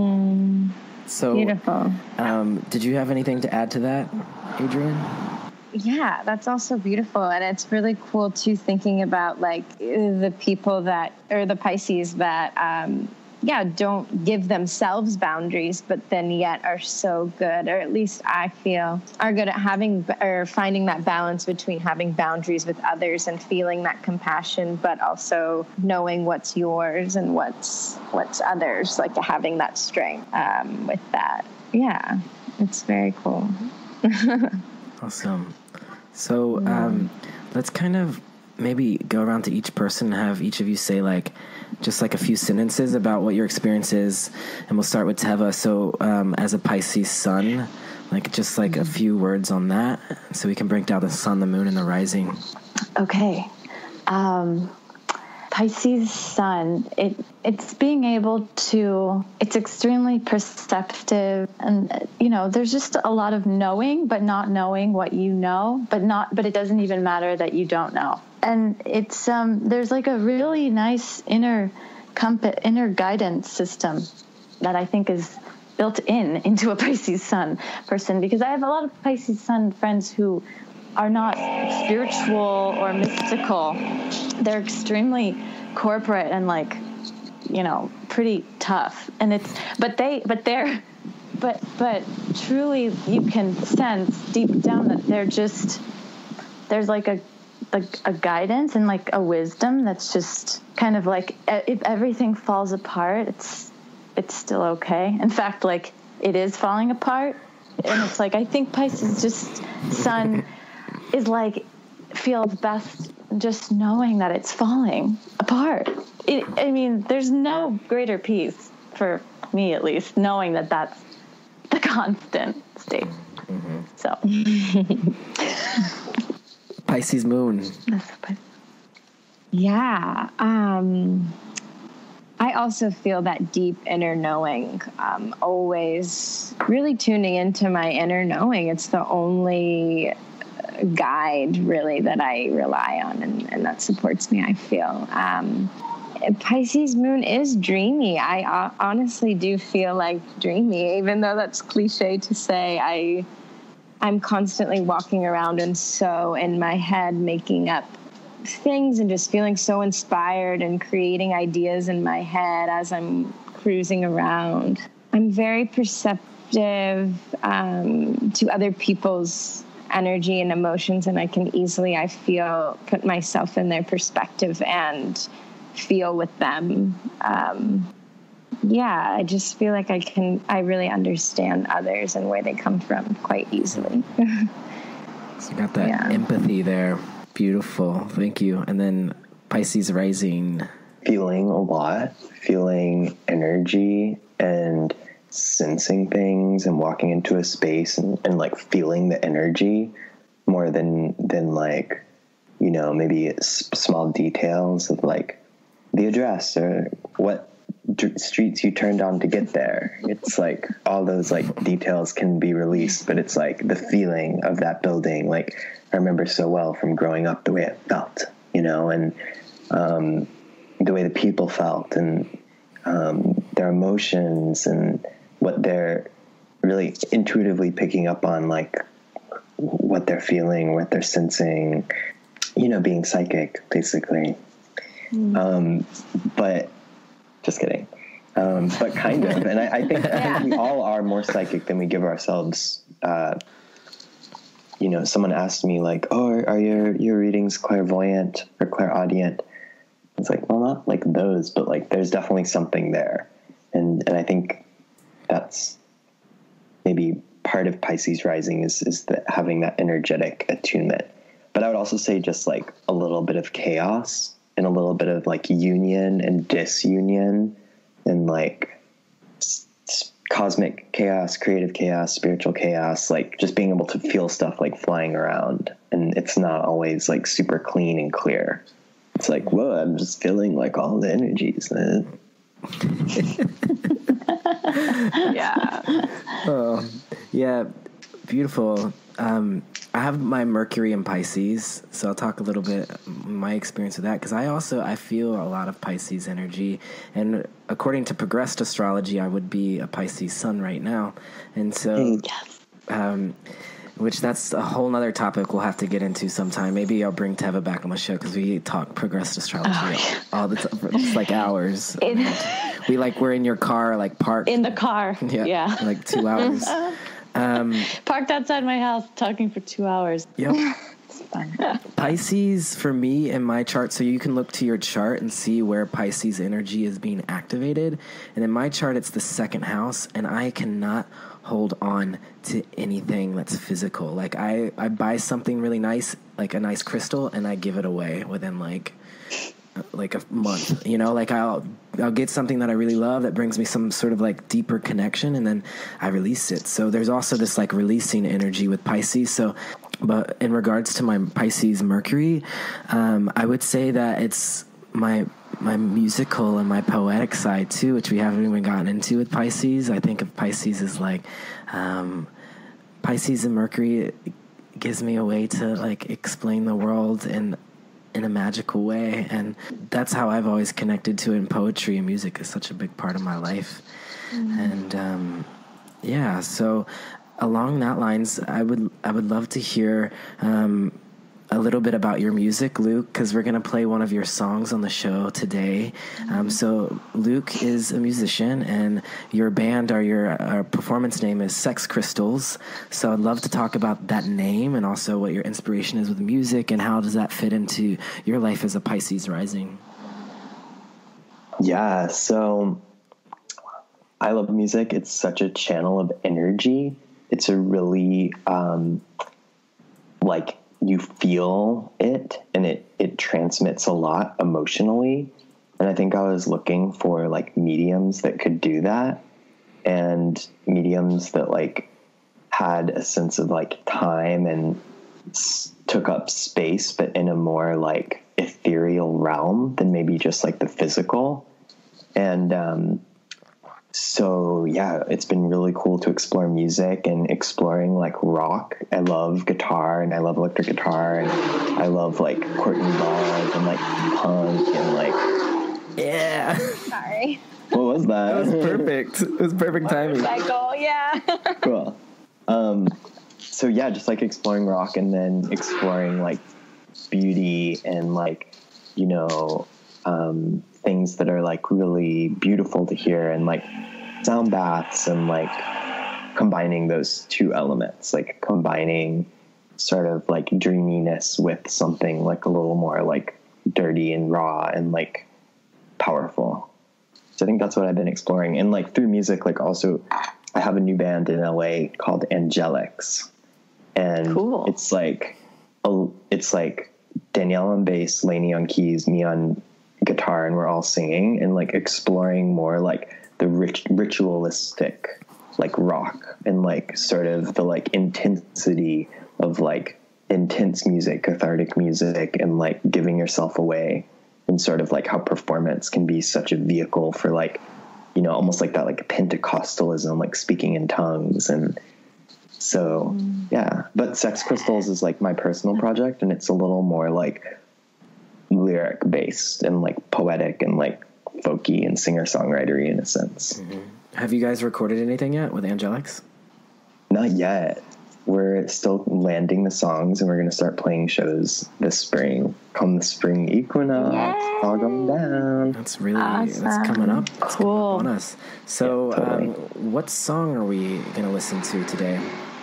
A: Definitely. So
E: beautiful.
A: Did you have anything to add to that, Adrienne?
E: yeah, that's also beautiful. And it's really cool too, thinking about like the people that, or the Pisces that, don't give themselves boundaries, but then yet are so good, or at least I feel are good at having or finding that balance between having boundaries with others and feeling that compassion, but also knowing what's yours and what's others, like having that strength with that. Yeah, it's very cool.
A: Awesome. So let's kind of maybe go around to each person and have each of you say like just like a few sentences about what your experience is, and we'll start with Teva. So as a Pisces Sun, like just like a few words on that, so we can break down the Sun, the Moon, and the Rising. Okay.
D: Pisces Sun, it's being able to, it's extremely perceptive, and there's just a lot of knowing, but not knowing what you know, but it doesn't even matter that you don't know. And it's there's like a really nice inner guidance system that I think is built into a Pisces Sun person, because I have a lot of Pisces Sun friends who are not spiritual or mystical. They're extremely corporate and like, pretty tough. And but truly you can sense deep down that there's like a guidance and like a wisdom that's just kind of like, if everything falls apart, it's still okay. In fact, like it is falling apart. And it's like, I think Pisces just Sun is like, feels best just knowing that it's falling apart. There's no greater peace for me, at least, knowing that that's the constant state. Mm-hmm. So
A: Pisces Moon.
E: Yeah. I also feel that deep inner knowing, always really tuning into my inner knowing. It's the only guide really that I rely on, and that supports me, I feel. Pisces Moon is dreamy. I honestly do feel like dreamy, even though that's cliche to say. I'm constantly walking around and so in my head making up things and just feeling so inspired and creating ideas in my head as I'm cruising around. I'm very perceptive to other people's energy and emotions, and I can easily, I feel, put myself in their perspective and feel with them. I just feel like I really understand others and where they come from quite easily.
A: So you got that empathy there. Beautiful. Thank you. And then Pisces Rising.
C: Feeling a lot, feeling energy and sensing things and walking into a space and like feeling the energy more than like, maybe small details of like the address or what streets you turned on to get there. It's like all those like details can be released, but it's like the feeling of that building. Like I remember so well from growing up the way it felt, and the way the people felt and their emotions and what they're really intuitively picking up on, like what they're feeling, what they're sensing, being psychic basically. But just kidding. But kind of. And I think we all are more psychic than we give ourselves. Someone asked me like, oh, are your readings clairvoyant or clairaudient? It's like, well, not like those, but like there's definitely something there. And I think that's maybe part of Pisces Rising is that having that energetic attunement. But I would also say just like a little bit of chaos and a little bit of like union and disunion and like cosmic chaos, creative chaos, spiritual chaos, like just being able to feel stuff like flying around. And it's not always like super clean and clear. It's like, whoa, I'm just feeling like all the energies, man.
A: Yeah, beautiful. I have my Mercury in Pisces, so I'll talk a little bit my experience with that, because I feel a lot of Pisces energy, and according to progressed astrology, I would be a Pisces Sun right now, and so which that's a whole nother topic we'll have to get into sometime. Maybe I'll bring Teva back on my show because we talk progressive astrology all the time for just like hours. We're in your car, like parked
D: in the car. Yeah.
A: Like 2 hours.
D: Parked outside my house talking for 2 hours.
A: Yep. Pisces for me in my chart, so you can look to your chart and see where Pisces energy is being activated. And in my chart, it's the second house, and I cannot hold on to anything that's physical. Like I buy something really nice, like a nice crystal, and I give it away within like a month, you know, like I'll get something that I really love that brings me some sort of like deeper connection, and then I release it. So there's also this like releasing energy with Pisces. So, but in regards to my Pisces Mercury, I would say that it's my musical and my poetic side too, which we haven't even gotten into with Pisces. I think of Pisces as like, Pisces and Mercury gives me a way to like explain the world in a magical way, and that's how I've always connected to it. In poetry and music is such a big part of my life. And so along that lines, I would love to hear a little bit about your music, Luke, because we're going to play one of your songs on the show today. So Luke is a musician, and your band or your performance name is Sex Crystals. So I'd love to talk about that name and also what your inspiration is with music and how does that fit into your life as a Pisces rising.
C: Yeah, so I love music. It's such a channel of energy. It's a really, you feel it, and it transmits a lot emotionally. And I think I was looking for like mediums that could do that, and mediums that like had a sense of like time and took up space, but in a more like ethereal realm than maybe just like the physical. And so yeah, it's been really cool to explore music and exploring like rock. I love guitar, and I love electric guitar, and I love like Courtney Love and like punk and like, yeah.
E: Sorry.
C: What was that?
A: It was perfect. It was perfect timing.
E: Cycle, yeah.
C: Cool. So yeah, just like exploring rock, and then exploring like beauty and like, you know, things that are like really beautiful to hear, and like sound baths, and like combining those two elements, like combining sort of like dreaminess with something like a little more like dirty and raw and like powerful. So I think that's what I've been exploring. And like through music, like also I have a new band in LA called Angelics, and cool. It's like Danielle on bass, Lainey on keys, me on guitar, and we're all singing and like exploring more like the ritualistic like rock, and like sort of the like intensity of like intense music, cathartic music, and like giving yourself away, and sort of like how performance can be such a vehicle for like, you know, almost like that like Pentecostalism, like speaking in tongues. And so yeah, but Sex Crystals is like my personal project, and it's a little more like lyric based and like poetic and like folky and singer-songwritery in a sense.
A: Have you guys recorded anything yet with Angelics?
C: Not yet. We're still landing the songs, and we're going to start playing shows this spring. Come the spring equinox, it's all going down.
A: That's really awesome. That's coming up. That's cool. Coming up on us. So yeah, totally. What song are we going to listen to today?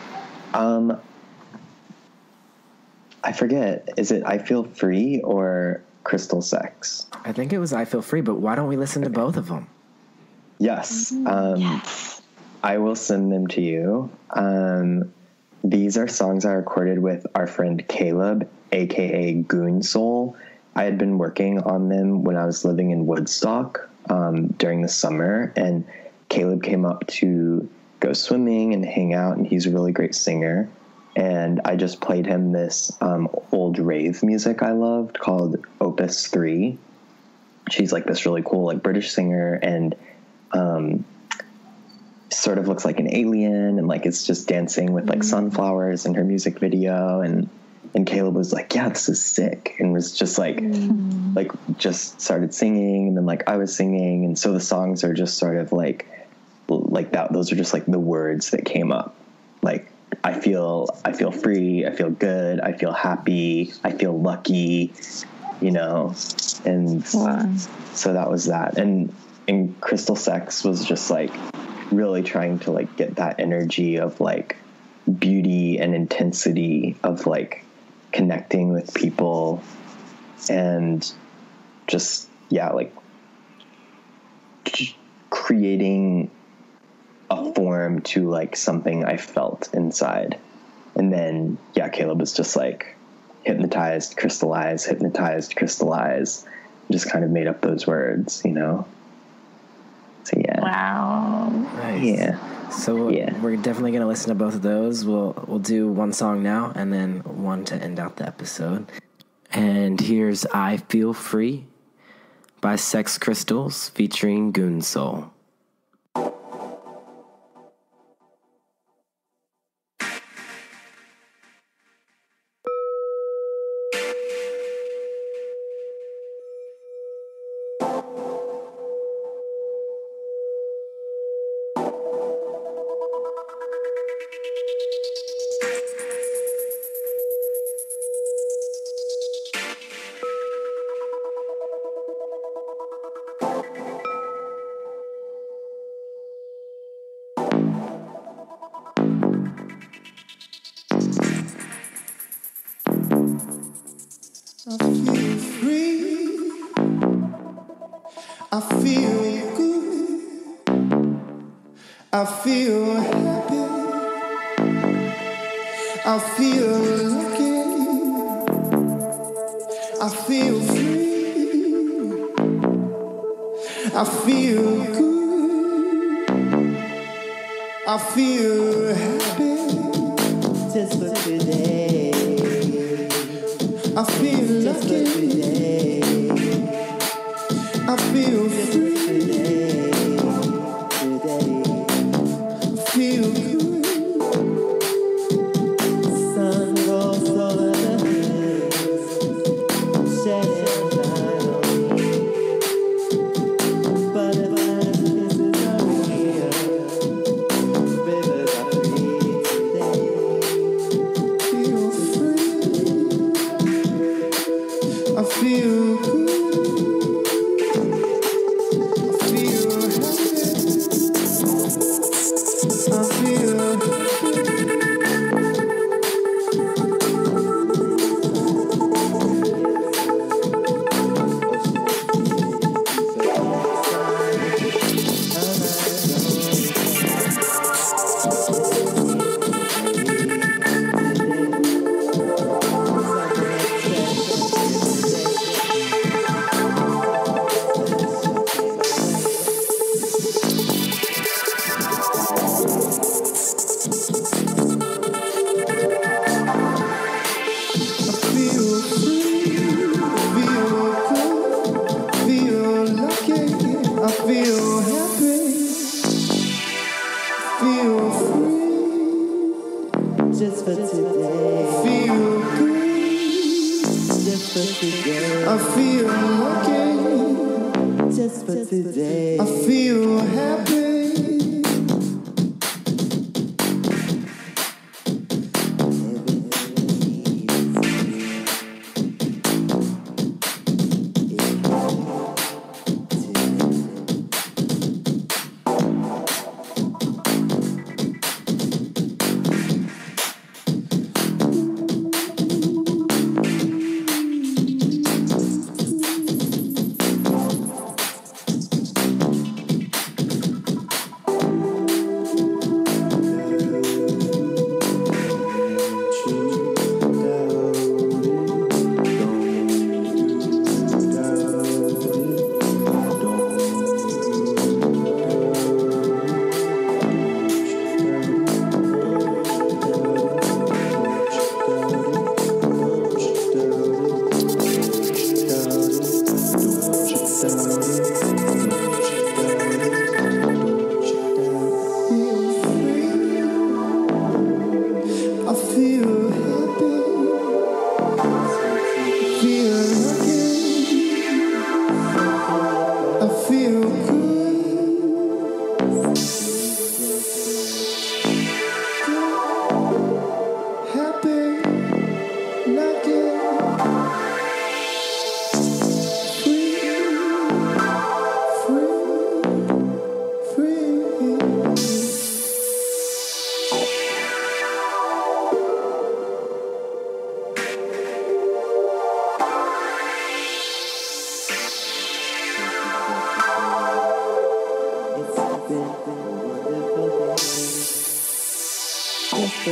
A: I
C: forget. Is it I Feel Free or Crystal Sex?
A: I think it was I Feel Free, but why don't we listen to both of them?
C: Yes. Yes. I will send them to you. These are songs I recorded with our friend Caleb, aka Goon Soul. I had been working on them when I was living in Woodstock during the summer, and Caleb came up to go swimming and hang out, and he's a really great singer. And I just played him this old rave music I loved called Opus 3. She's like this really cool like British singer, and sort of looks like an alien, and like it's just dancing with like sunflowers in her music video. And Caleb was like, yeah, this is sick, and was just like just started singing, and then like I was singing, and so the songs are just sort of like that. Those are just like the words that came up like I feel free, I feel good, I feel happy, I feel lucky, you know, and so that was that. And crystal sex was just like really trying to like get that energy of like beauty and intensity of like connecting with people and just, yeah, like creating a form to like something I felt inside. And then, yeah, Caleb was just like hypnotized, crystallize, just kind of made up those words, you know? So, yeah.
E: Wow.
A: Nice.
C: Yeah.
A: So we're definitely going to listen to both of those. We'll do one song now and then one to end out the episode. And here's I Feel Free by Sex Crystals featuring Goon Soul.
F: I feel free. I feel good. I feel happy. I feel lucky. I feel free. I feel good. I feel happy. Just for today. I feel lucky. I feel free. I feel good. Sun rolls over the hills, shedding light on me. Butterflies kisses are real. Rivers are free today. Feel free. I feel good.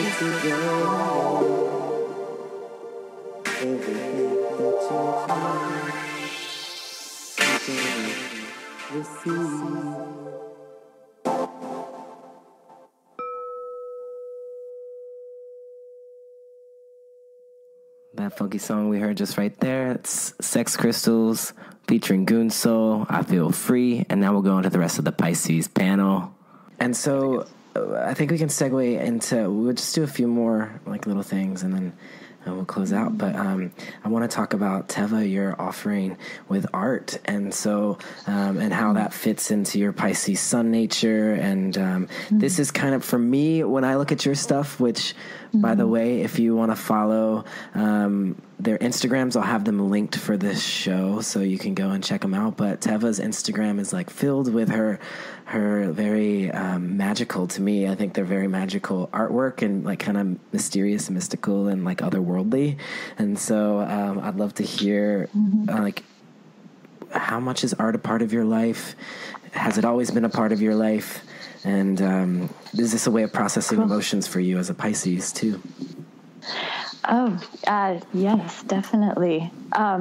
A: That funky song we heard just right there, it's Sex Crystals featuring Goon Soul, I Feel Free, and now we'll go into the rest of the Pisces panel. And so I think we can segue into, we'll just do a few more like little things and then we'll close out. But I want to talk about, Teva, your offering with art, and so and how that fits into your Pisces Sun nature. And this is kind of, for me, when I look at your stuff, which, by the way, if you want to follow their Instagrams, I'll have them linked for this show, so you can go and check them out. But Teva's Instagram is like filled with her very magical, to me, I think they're very magical artwork, and like kind of mysterious and mystical and like otherworldly. And so I'd love to hear like, how much is art a part of your life? Has it always been a part of your life? And is this a way of processing emotions for you as a Pisces too?
D: Oh, yes, definitely.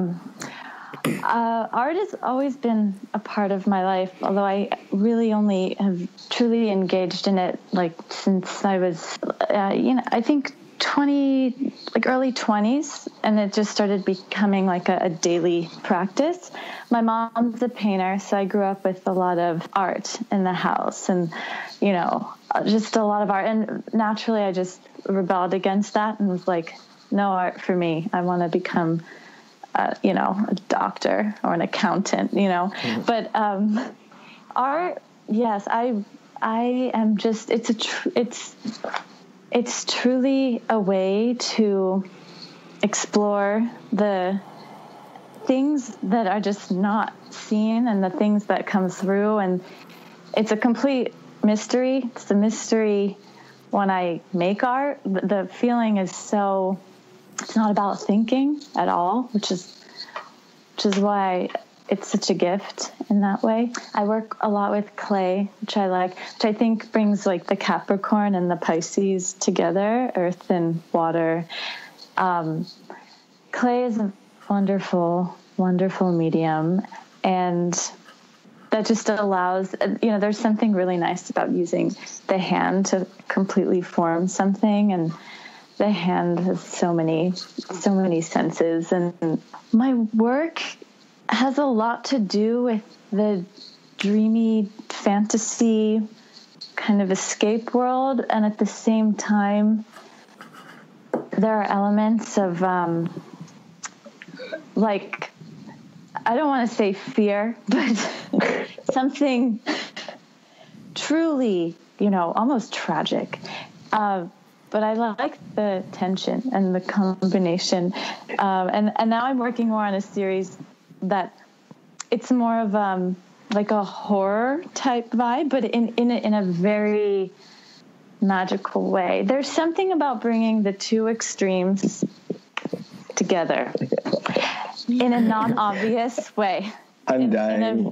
D: Art has always been a part of my life, although I really only have truly engaged in it like since I was, I think early 20s, and it just started becoming like a daily practice. My mom's a painter, so I grew up with a lot of art in the house, and just a lot of art, and naturally I just rebelled against that and was like, no art for me. I want to become a doctor or an accountant, but art, yes, I am just, it's truly a way to explore the things that are just not seen and the things that come through. And it's a complete mystery. It's a mystery when I make art. The feeling is so, it's not about thinking at all, which is why it's such a gift in that way. I work a lot with clay, which I like, which I think brings like the Capricorn and the Pisces together, earth and water. Clay is a wonderful, wonderful medium. And that just allows, there's something really nice about using the hand to completely form something. And the hand has so many senses. And my work has a lot to do with the dreamy fantasy kind of escape world. And at the same time, there are elements of, I don't want to say fear, but something truly, almost tragic. But I like the tension and the combination. And now I'm working more on a series that it's more of like a horror type vibe, but in a very magical way. There's something about bringing the two extremes together in a non-obvious way.
C: I'm dying.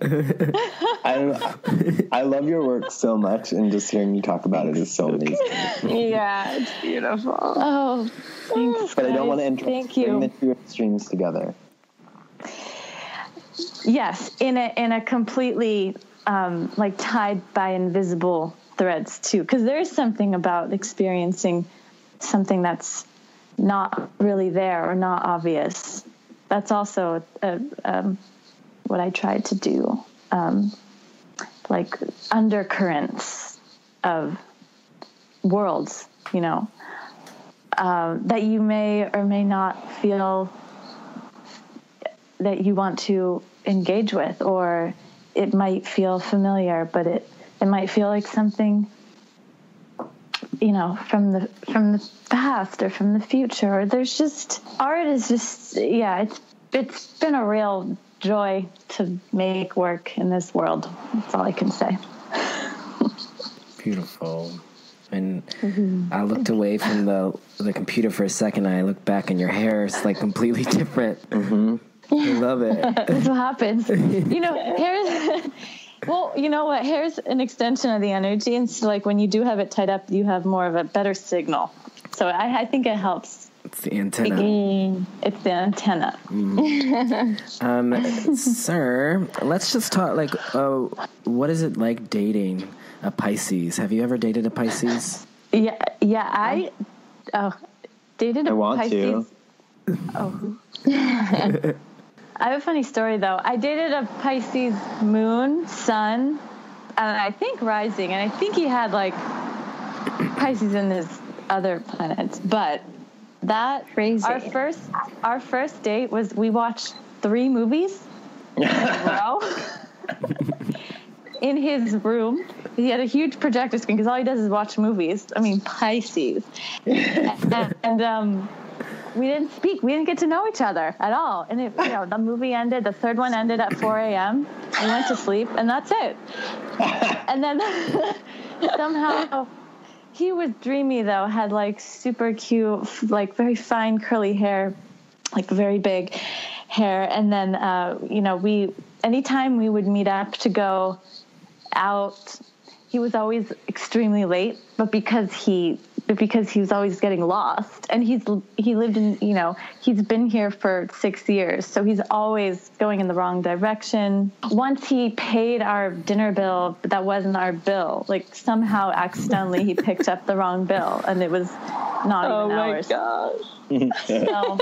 C: I love your work so much, and just hearing you talk about it is so amazing.
E: Yeah, it's beautiful.
D: Oh, thanks.
C: But I don't want to bring the two extremes together.
D: Yes, in a completely tied by invisible threads too, because there's something about experiencing something that's not really there or not obvious. That's also what I tried to do, like undercurrents of worlds, that you may or may not feel that you want to engage with, or it might feel familiar, but it might feel like something, from the past or from the future. Or there's just, art is just, it's been a real joy to make work in this world. That's all I can say.
A: Beautiful. And I looked away from the computer for a second, and I looked back, and your hair is like completely different. I love it.
D: That's what happens. Hair's, well, you know what? Hair's an extension of the energy. And so like when you do have it tied up, you have more of a better signal. So I think it helps.
A: It's the antenna.
D: It's the antenna.
A: Sir, let's just talk, like, what is it like dating a Pisces? Have you ever dated a Pisces?
D: Yeah, I dated a Pisces. Oh. I have a funny story, though. I dated a Pisces Moon, Sun, and I think Rising, and I think he had, like, Pisces in his other planets, but that
E: Crazy.
D: Our first date was we watched 3 movies in a row in his room. He had a huge projector screen because all he does is watch movies. I mean, Pisces, and we didn't speak. We didn't get to know each other at all. And the movie ended. The third one ended at 4 a.m. We went to sleep, and that's it. And then somehow. He was dreamy, though, had, like, super cute, like, very fine curly hair, like, very big hair. And then, anytime we would meet up to go out, he was always extremely late, but because he was always getting lost. And he lived in, he's been here for 6 years, so he's always going in the wrong direction. Once he paid our dinner bill, but that wasn't our bill. Like, somehow accidentally he picked up the wrong bill, and it was not even ours.
E: Oh my gosh.
D: So,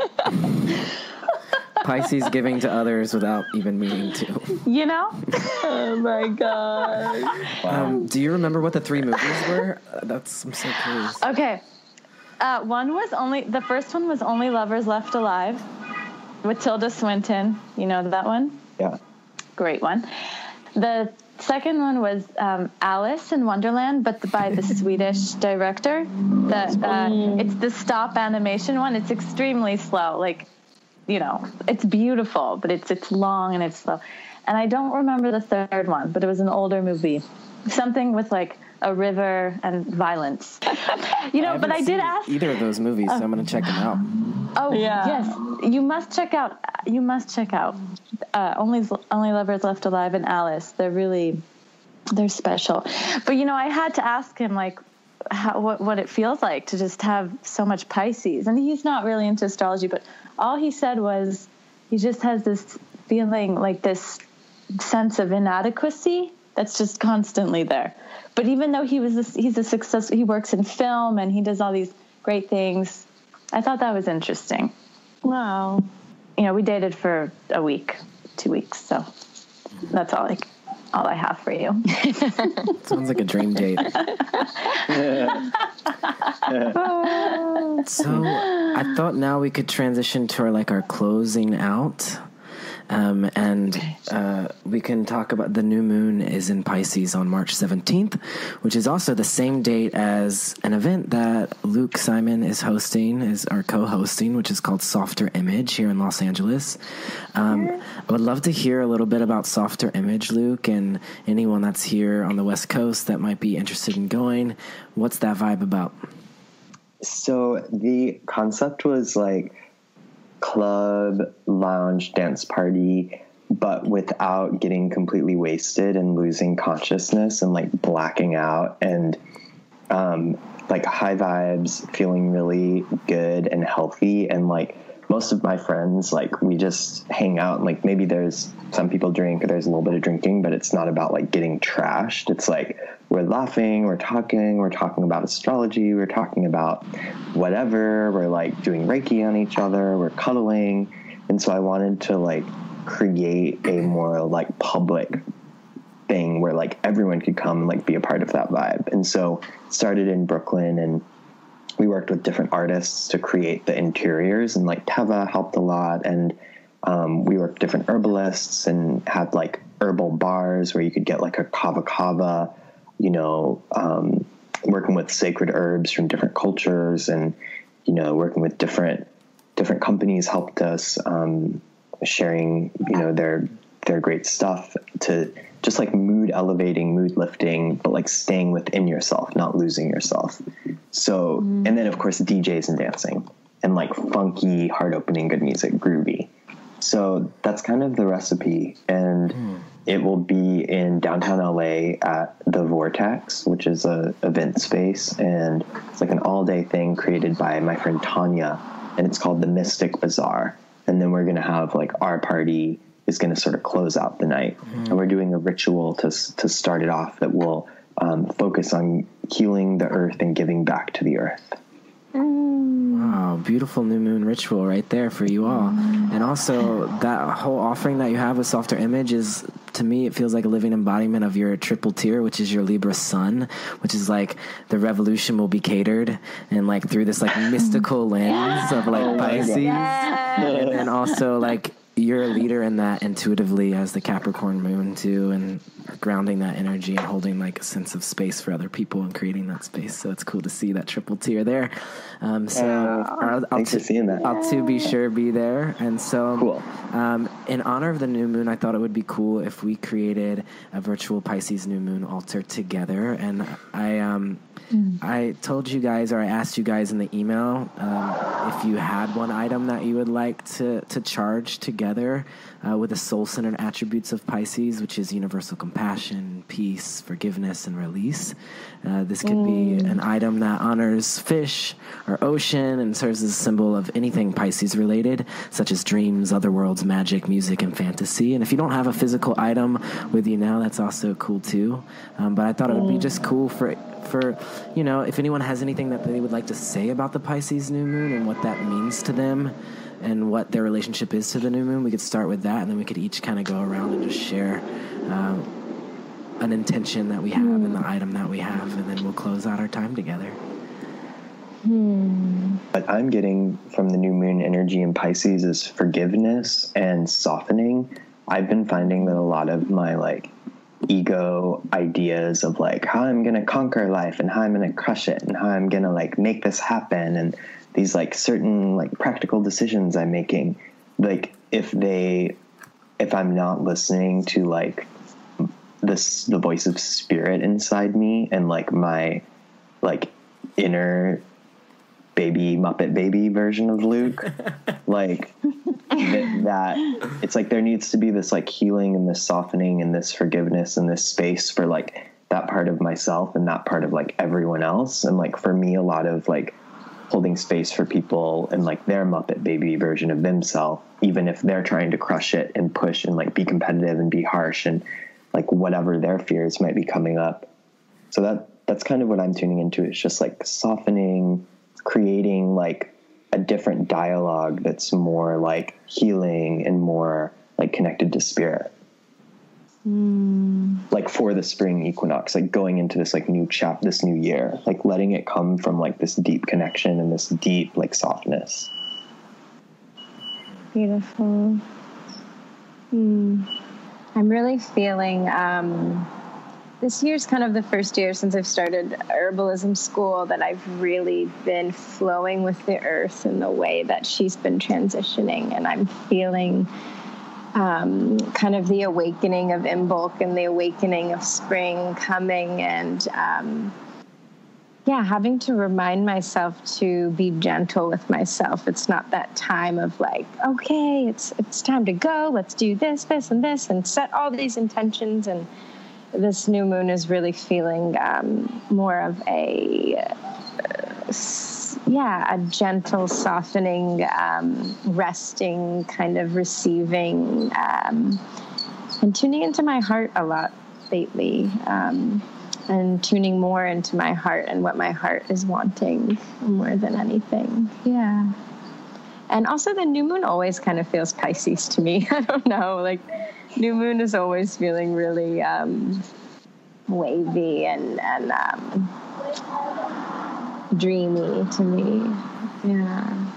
A: Pisces giving to others without even meaning to.
E: Oh my god.
A: Do you remember what the 3 movies were? I'm so curious.
D: Okay. The first one was Only Lovers Left Alive with Tilda Swinton. You know that one?
C: Yeah.
D: Great one. The second one was Alice in Wonderland, but by the Swedish director. It's the stop animation one. It's extremely slow. Like, it's beautiful, but it's long and it's slow. And I don't remember the third one, but it was an older movie. Something with, like, a river and violence. But I did ask
A: either of those movies, so I'm going to check them out.
D: Oh, yeah. Yes. You must check out Only Lovers Left Alive and Alice. They're special. But, I had to ask him, like, what it feels like to just have so much Pisces. And he's not really into astrology, but all he said was he just has this feeling, like this sense of inadequacy that's just constantly there. But even though he's a success, he works in film and he does all these great things. I thought that was interesting.
E: Wow.
D: We dated for a week, 2 weeks. So that's all I have for you.
A: Sounds like a dream date. So I thought now we could transition to our closing out. We can talk about the new moon is in Pisces on March 17th, which is also the same date as an event that Luke Simon is co-hosting, which is called Softer Image here in Los Angeles. I would love to hear a little bit about Softer Image, Luke, and anyone that's here on the West Coast that might be interested in going. What's that vibe about?
C: So the concept was like club, lounge, dance party, but without getting completely wasted and losing consciousness and like blacking out, and like high vibes, feeling really good and healthy. And like most of my friends, like we just hang out and like maybe there's some people drink or there's a little bit of drinking, but it's not about like getting trashed. It's like we're laughing, we're talking about astrology, we're talking about whatever, we're like doing reiki on each other, we're cuddling. And so I wanted to like create a more like public thing where like everyone could come and like be a part of that vibe. And so it started in Brooklyn, and we worked with different artists to create the interiors, and like Teva helped a lot. And we worked with different herbalists and had like herbal bars where you could get like a kava, working with sacred herbs from different cultures, and, working with different companies helped us, sharing, their great stuff to just like mood elevating, mood lifting, but like staying within yourself, not losing yourself. So, and then of course DJs and dancing and like funky, heart opening, good music, groovy. So that's kind of the recipe. And it will be in downtown LA at the Vortex, which is a event space, and it's like an all-day thing created by my friend Tanya, and it's called the Mystic Bazaar. And then we're going to have like our party is going to sort of close out the night, and we're doing a ritual to start it off that will focus on healing the earth and giving back to the earth.
A: Wow, beautiful new moon ritual right there for you all. And also that whole offering that you have with Softer Image is, to me, it feels like a living embodiment of your triple tier, which is your Libra sun, which is like the revolution will be catered and like through this like mystical lens of like Pisces. And then also like you're a leader in that intuitively as the Capricorn moon too, and grounding that energy and holding like a sense of space for other people and creating that space. So it's cool to see that triple tier there.
C: Thanks for seeing that.
A: I'll to be sure be there. And so
C: cool.
A: In honor of the new moon, I thought it would be cool if we created a virtual Pisces new moon altar together. And I told you guys, or I asked you guys in the email, if you had one item that you would like to charge together with the soul-centered attributes of Pisces, which is universal compassion, peace, forgiveness, and release. This could be an item that honors fish or ocean and serves as a symbol of anything Pisces related, such as dreams, otherworlds, magic, music, and fantasy. And if you don't have a physical item with you now, that's also cool too. But I thought it would be just cool for you know, if anyone has anything that they would like to say about the Pisces new moon and what that means to them and what their relationship is to the new moon, we could start with that, and then we could each kind of go around and just share an intention that we have and the item that we have, and then we'll close out our time together.
C: What I'm getting from the new moon energy in Pisces is forgiveness and softening. I've been finding that a lot of my like ego ideas of like how I'm gonna conquer life and how I'm gonna crush it and how I'm gonna like make this happen, and these like certain like practical decisions I'm making, like if I'm not listening to like the voice of spirit inside me and like my like inner baby Muppet baby version of Luke, like that it's like there needs to be this like healing and this softening and this forgiveness and this space for like that part of myself and that part of like everyone else. And like for me, a lot of like holding space for people and like their Muppet baby version of themselves, even if they're trying to crush it and push and like be competitive and be harsh and like whatever their fears might be coming up. So that's kind of what I'm tuning into. It's just like softening, creating like a different dialogue that's more like healing and more like connected to spirit. Like for the spring equinox, like going into this like this new year, like letting it come from like this deep connection and this deep like softness.
E: Beautiful. I'm really feeling this year's kind of the first year since I've started herbalism school that I've really been flowing with the earth in the way that she's been transitioning. And I'm feeling kind of the awakening of Imbolc and the awakening of spring coming, and having to remind myself to be gentle with myself. It's not that time of like, okay, it's time to go. Let's do this, and this, and set all these intentions. And this new moon is really feeling more of a gentle, softening, resting, kind of receiving, and tuning into my heart a lot lately, and tuning more into my heart and what my heart is wanting more than anything. Yeah. And also the new moon always kind of feels Pisces to me. I don't know, like new moon is always feeling really wavy and dreamy to me. Yeah.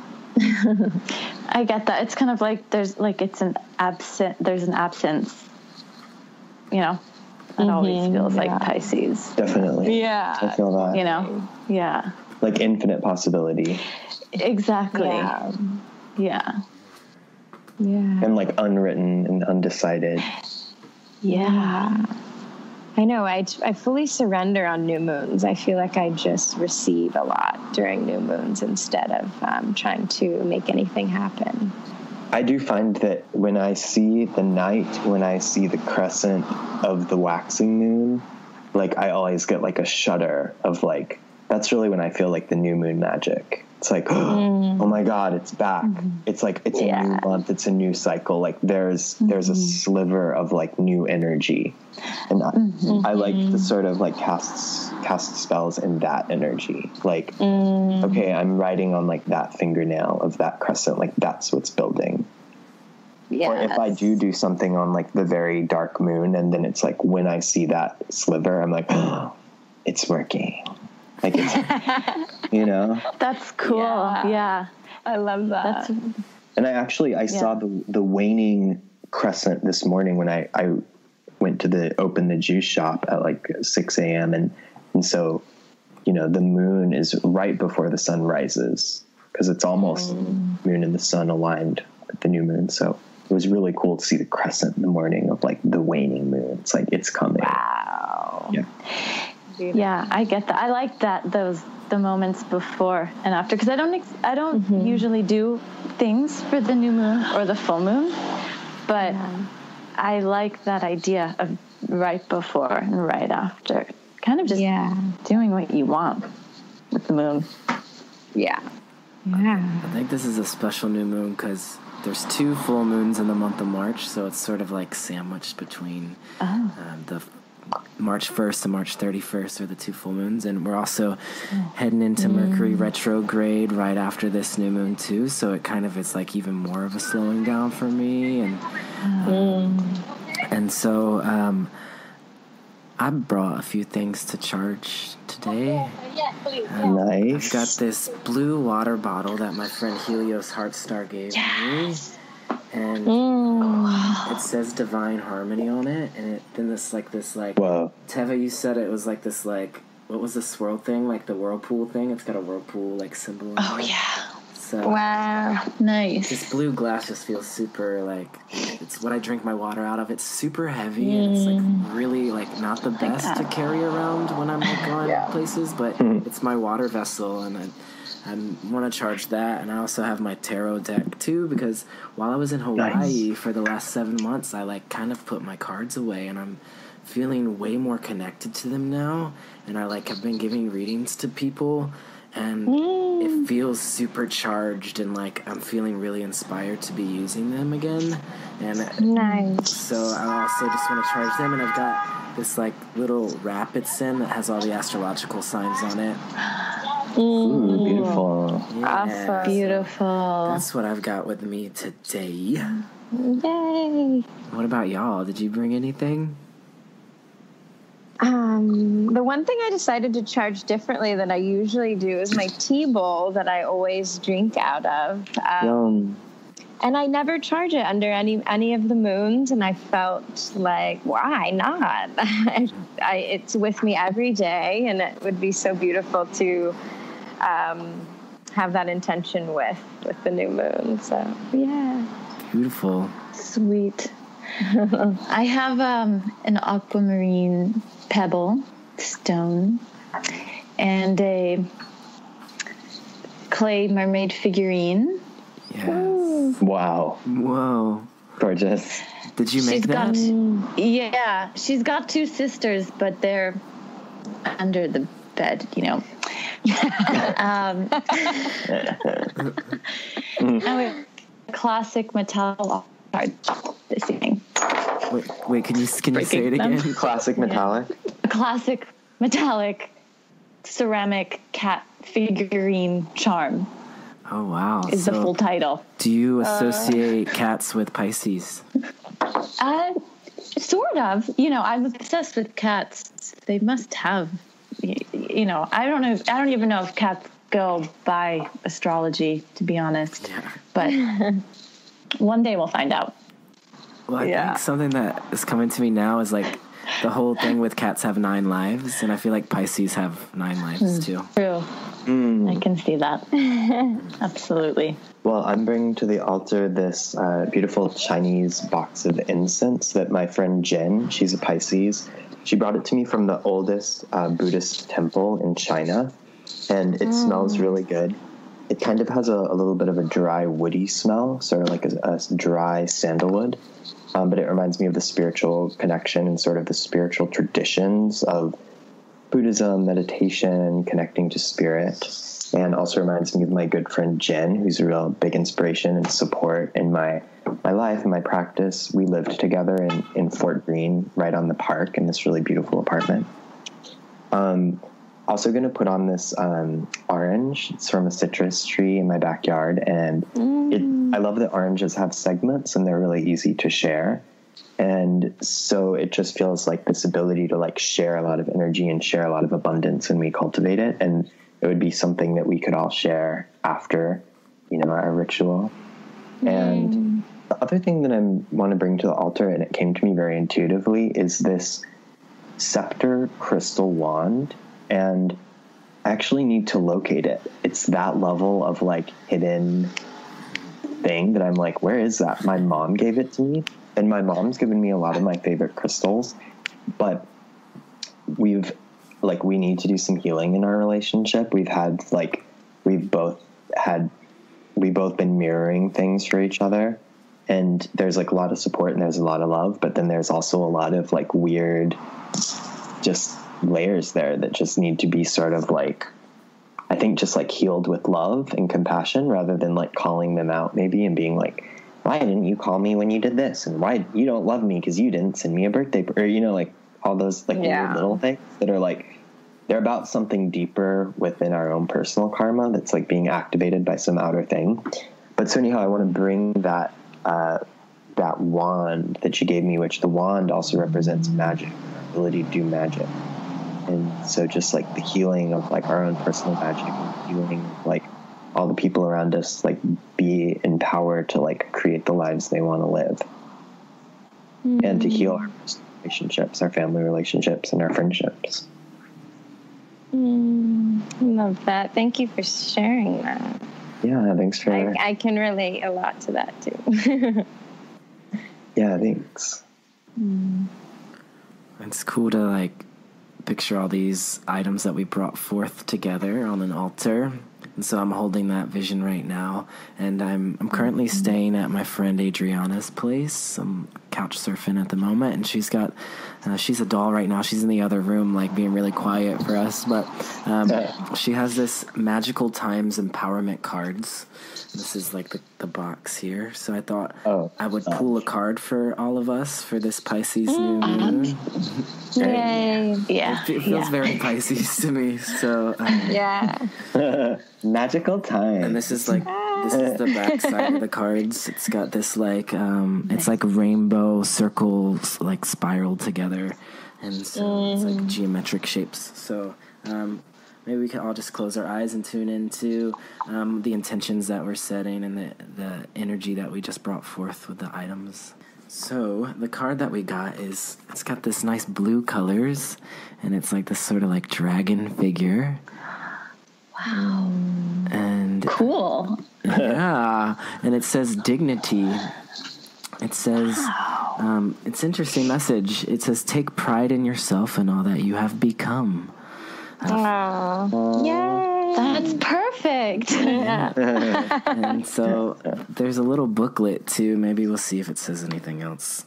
D: I get that. It's kind of like there's an absence, you know, that always feels like Pisces.
C: Definitely.
D: Yeah.
C: I feel that.
D: You know? Yeah.
C: Like infinite possibility.
D: Exactly. Yeah.
C: And like unwritten and undecided.
E: Yeah. I know. I fully surrender on new moons. I feel like I just receive a lot during new moons instead of trying to make anything happen.
C: I do find that when I see the crescent of the waxing moon, like I always get like a shudder of like, that's really when I feel like the new moon magic. It's like, oh my God, it's back. It's like, it's a new month. It's a new cycle. Like there's a sliver of like new energy. And I like to sort of like cast spells in that energy. Like, okay, I'm writing on like that fingernail of that crescent. Like that's what's building.
E: Yeah.
C: Or if I do something on like the very dark moon, and then it's like when I see that sliver, I'm like, oh, it's working. Like it's, you know,
D: That's cool. Yeah.
E: I love that.
C: and I saw the waning crescent this morning when I went to open the juice shop at like 6 a.m. And so, you know, the moon is right before the sun rises because it's almost moon and the sun aligned with the new moon. So it was really cool to see the crescent in the morning of like the waning moon. It's like, it's coming.
E: Wow.
C: Yeah.
D: Yeah, I get that. I like that the moments before and after, because I don't usually do things for the new moon or the full moon, but I like that idea of right before and right after, kind of just doing what you want with the moon.
E: Yeah.
A: I think this is a special new moon because there's 2 full moons in the month of March, so it's sort of like sandwiched between the March 1st to March 31st are the 2 full moons, and we're also heading into Mercury retrograde right after this new moon too, so it kind of is like even more of a slowing down for me, and so I brought a few things to charge today.
C: Nice.
A: I've got this blue water bottle that my friend Helios Heartstar gave me. And it says Divine Harmony on it, and then this
C: Whoa.
A: Teva, you said it was like this, like, what was the swirl thing, like the whirlpool thing? It's got a whirlpool like symbol on it. So
E: Wow.
D: Nice.
A: this blue glass just feels super, like, it's what I drink my water out of. It's super heavy, and it's like really like not the best to carry around when I'm like going places, but it's my water vessel, and I want to charge that. And I also have my tarot deck too, because while I was in Hawaii for the last 7 months, I like kind of put my cards away, and I'm feeling way more connected to them now. And I like have been giving readings to people, and it feels super charged, and like I'm feeling really inspired to be using them again. And so I also just want to charge them, and I've got this like little wrap it's in that has all the astrological signs on it.
C: Ooh, beautiful.
E: Awesome.
D: Beautiful.
A: That's what I've got with me today.
E: Yay.
A: What about y'all? Did you bring anything?
E: The one thing I decided to charge differently than I usually do is my tea bowl that I always drink out of. And I never charge it under any of the moons, and I felt like, why not? It's with me every day, and it would be so beautiful to have that intention with the new moon. So yeah,
A: Beautiful.
D: Sweet. I have an aquamarine pebble stone and a clay mermaid figurine.
A: Yes.
C: Wow.
A: Whoa.
C: Gorgeous.
A: Did you make that?
D: She's got 2 sisters, but they're under the bed, you know. Classic metallic card this evening.
A: Wait, can you say it again?
C: Classic metallic.
D: A classic metallic ceramic cat figurine charm.
A: Oh, wow.
D: Is the full title.
A: Do you associate cats with Pisces?
D: Sort of. You know, I'm obsessed with cats. They must have, you know, I don't even know if cats go by astrology, to be honest.
A: Yeah.
D: But one day we'll find out.
A: Well, I think something that is coming to me now is like the whole thing with cats have 9 lives, and I feel like Pisces have 9 lives too.
D: True. I can see that. Absolutely.
C: Well, I'm bringing to the altar this beautiful Chinese box of incense that my friend Jen, she's a Pisces, she brought it to me from the oldest Buddhist temple in China, and it smells really good. it kind of has a little bit of a dry, woody smell, sort of like a dry sandalwood. But it reminds me of the spiritual connection and sort of the spiritual traditions of Buddhism, meditation, connecting to spirit. And also reminds me of my good friend Jen, who's a real big inspiration and support in my life and my practice. We lived together in Fort Greene, right on the park, in this really beautiful apartment. Also going to put on this orange. It's from a citrus tree in my backyard, and I love that oranges have segments and they're really easy to share. And so it just feels like this ability to like share a lot of energy and share a lot of abundance when we cultivate it. And it would be something that we could all share after, our ritual. And the other thing that I want to bring to the altar, and it came to me very intuitively, is this scepter crystal wand. And I actually need to locate it. It's that level of like hidden thing that I'm like, where is that? My mom gave it to me, and my mom's given me a lot of my favorite crystals, but we need to do some healing in our relationship. We've both been mirroring things for each other, and there's like a lot of support and there's a lot of love, but then there's also a lot of like weird just layers there that just need to be sort of like, I think, just like healed with love and compassion, rather than like calling them out maybe and being like, why didn't you call me when you did this? And why you don't love me because you didn't send me a birthday, or, like all those like weird little things that are like, they're about something deeper within our own personal karma that's like being activated by some outer thing. But so anyhow, I want to bring that wand that you gave me, which the wand also represents magic, our ability to do magic. And so just like the healing of like our own personal magic, and healing of, like all the people around us, like be empowered to like create the lives they want to live, and to heal our personal relationships, our family relationships, and our friendships.
E: Love that. Thank you for sharing that.
C: Yeah, thanks for...
E: I can relate a lot to that too.
C: Yeah, thanks.
A: It's cool to like picture all these items that we brought forth together on an altar. And so I'm holding that vision right now, and I'm currently staying at my friend Adriana's place. I'm couch surfing at the moment, and she's got she's a doll right now. She's in the other room, like being really quiet for us, but she has this Magical Times empowerment cards. This is like the box here. So I thought I would pull a card for all of us for this Pisces New Moon.
E: Yay!
D: Yeah,
A: It feels very Pisces to me. So
C: Magical time.
A: And this is the back side of the cards. It's got this like it's like rainbow circles like spiraled together, and so it's like geometric shapes. So maybe we can all just close our eyes and tune into the intentions that we're setting and the energy that we just brought forth with the items. So the card that we got it's got this nice blue colors, and it's like this sort of like dragon figure.
D: Wow.
A: And
D: Cool.
A: yeah, and it says dignity. It says, it's an interesting message. It says, take pride in yourself and all that you have become.
E: Yay!
D: That's perfect.
A: And so there's a little booklet too. Maybe we'll see if it says anything else.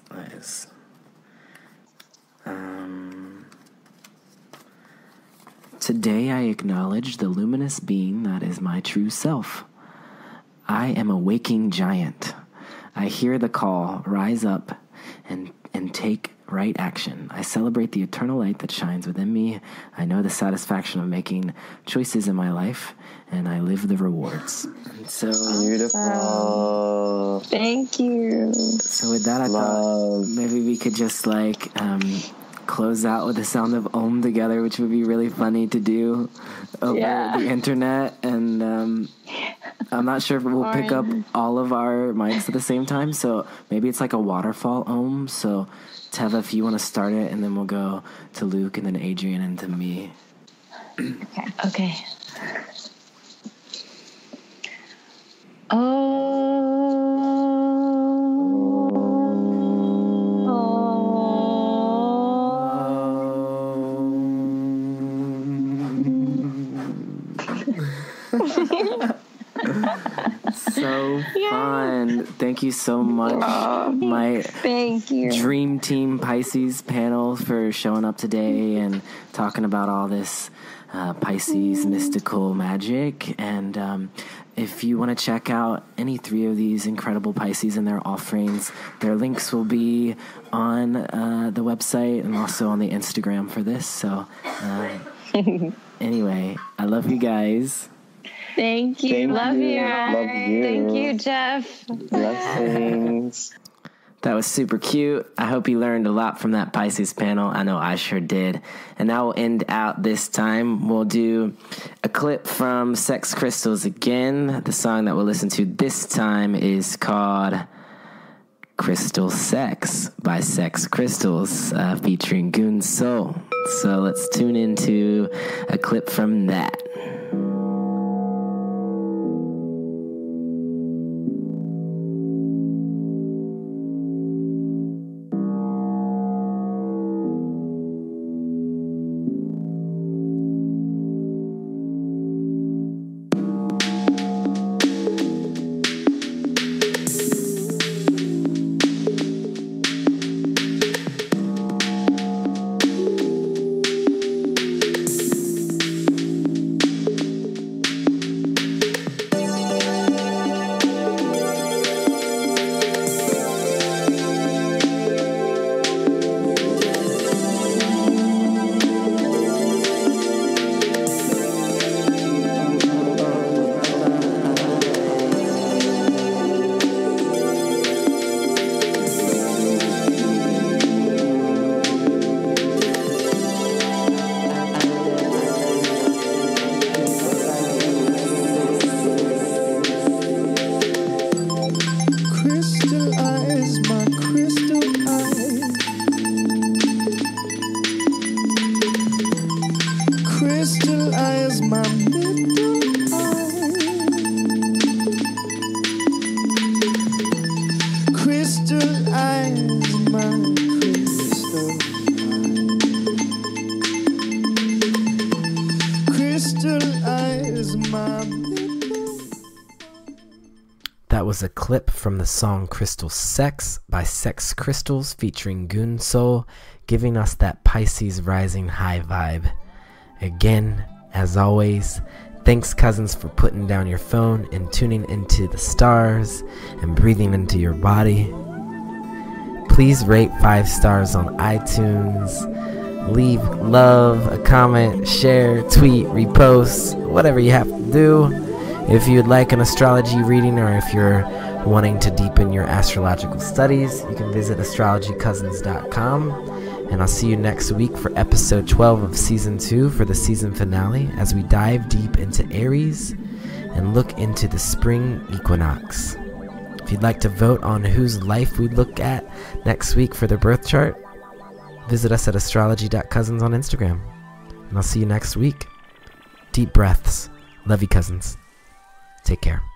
A: Today I acknowledge the luminous being that is my true self. I am a waking giant. I hear the call, rise up and take right action. I celebrate the eternal light that shines within me. I know the satisfaction of making choices in my life, and I live the rewards. And so
C: beautiful.
E: Thank you.
A: So with that, I thought maybe we could just like close out with the sound of Om together, which would be really funny to do over the internet. And I'm not sure if we'll pick up all of our mics at the same time, so maybe it's like a waterfall Om. So Teva, if you want to start it, and then we'll go to Luke and then Adrienne and to me.
D: Okay.
A: So fun. Thank you so much, my
E: Thank you.
A: Dream Team Pisces panel, for showing up today and talking about all this Pisces mystical magic. And if you want to check out any 3 of these incredible Pisces and their offerings, their links will be on the website and also on the Instagram for this. So anyway, I love you guys.
D: Thank you.
C: Love you.
D: Thank you, Jeff.
C: Blessings.
A: That was super cute. I hope you learned a lot from that Pisces panel. I know I sure did. And that will end out this time. We'll do a clip from Sex Crystals again. The song that we'll listen to this time is called Crystal Sex by Sex Crystals, featuring Goon Soul. So let's tune into a clip from that. That was a clip from the song Crystal Sex by Sex Crystals featuring Goon Soul, giving us that Pisces Rising high vibe. Again, as always, thanks cousins for putting down your phone and tuning into the stars and breathing into your body. Please rate 5 stars on iTunes. Leave love, a comment, share, tweet, repost, whatever you have to do. If you'd like an astrology reading, or if you're wanting to deepen your astrological studies, you can visit astrologycousins.com. And I'll see you next week for episode 12 of season 2 for the season finale, as we dive deep into Aries and look into the spring equinox. If you'd like to vote on whose life we look at next week for their birth chart, visit us at astrology.cousins on Instagram. And I'll see you next week. Deep breaths. Love you, cousins. Take care.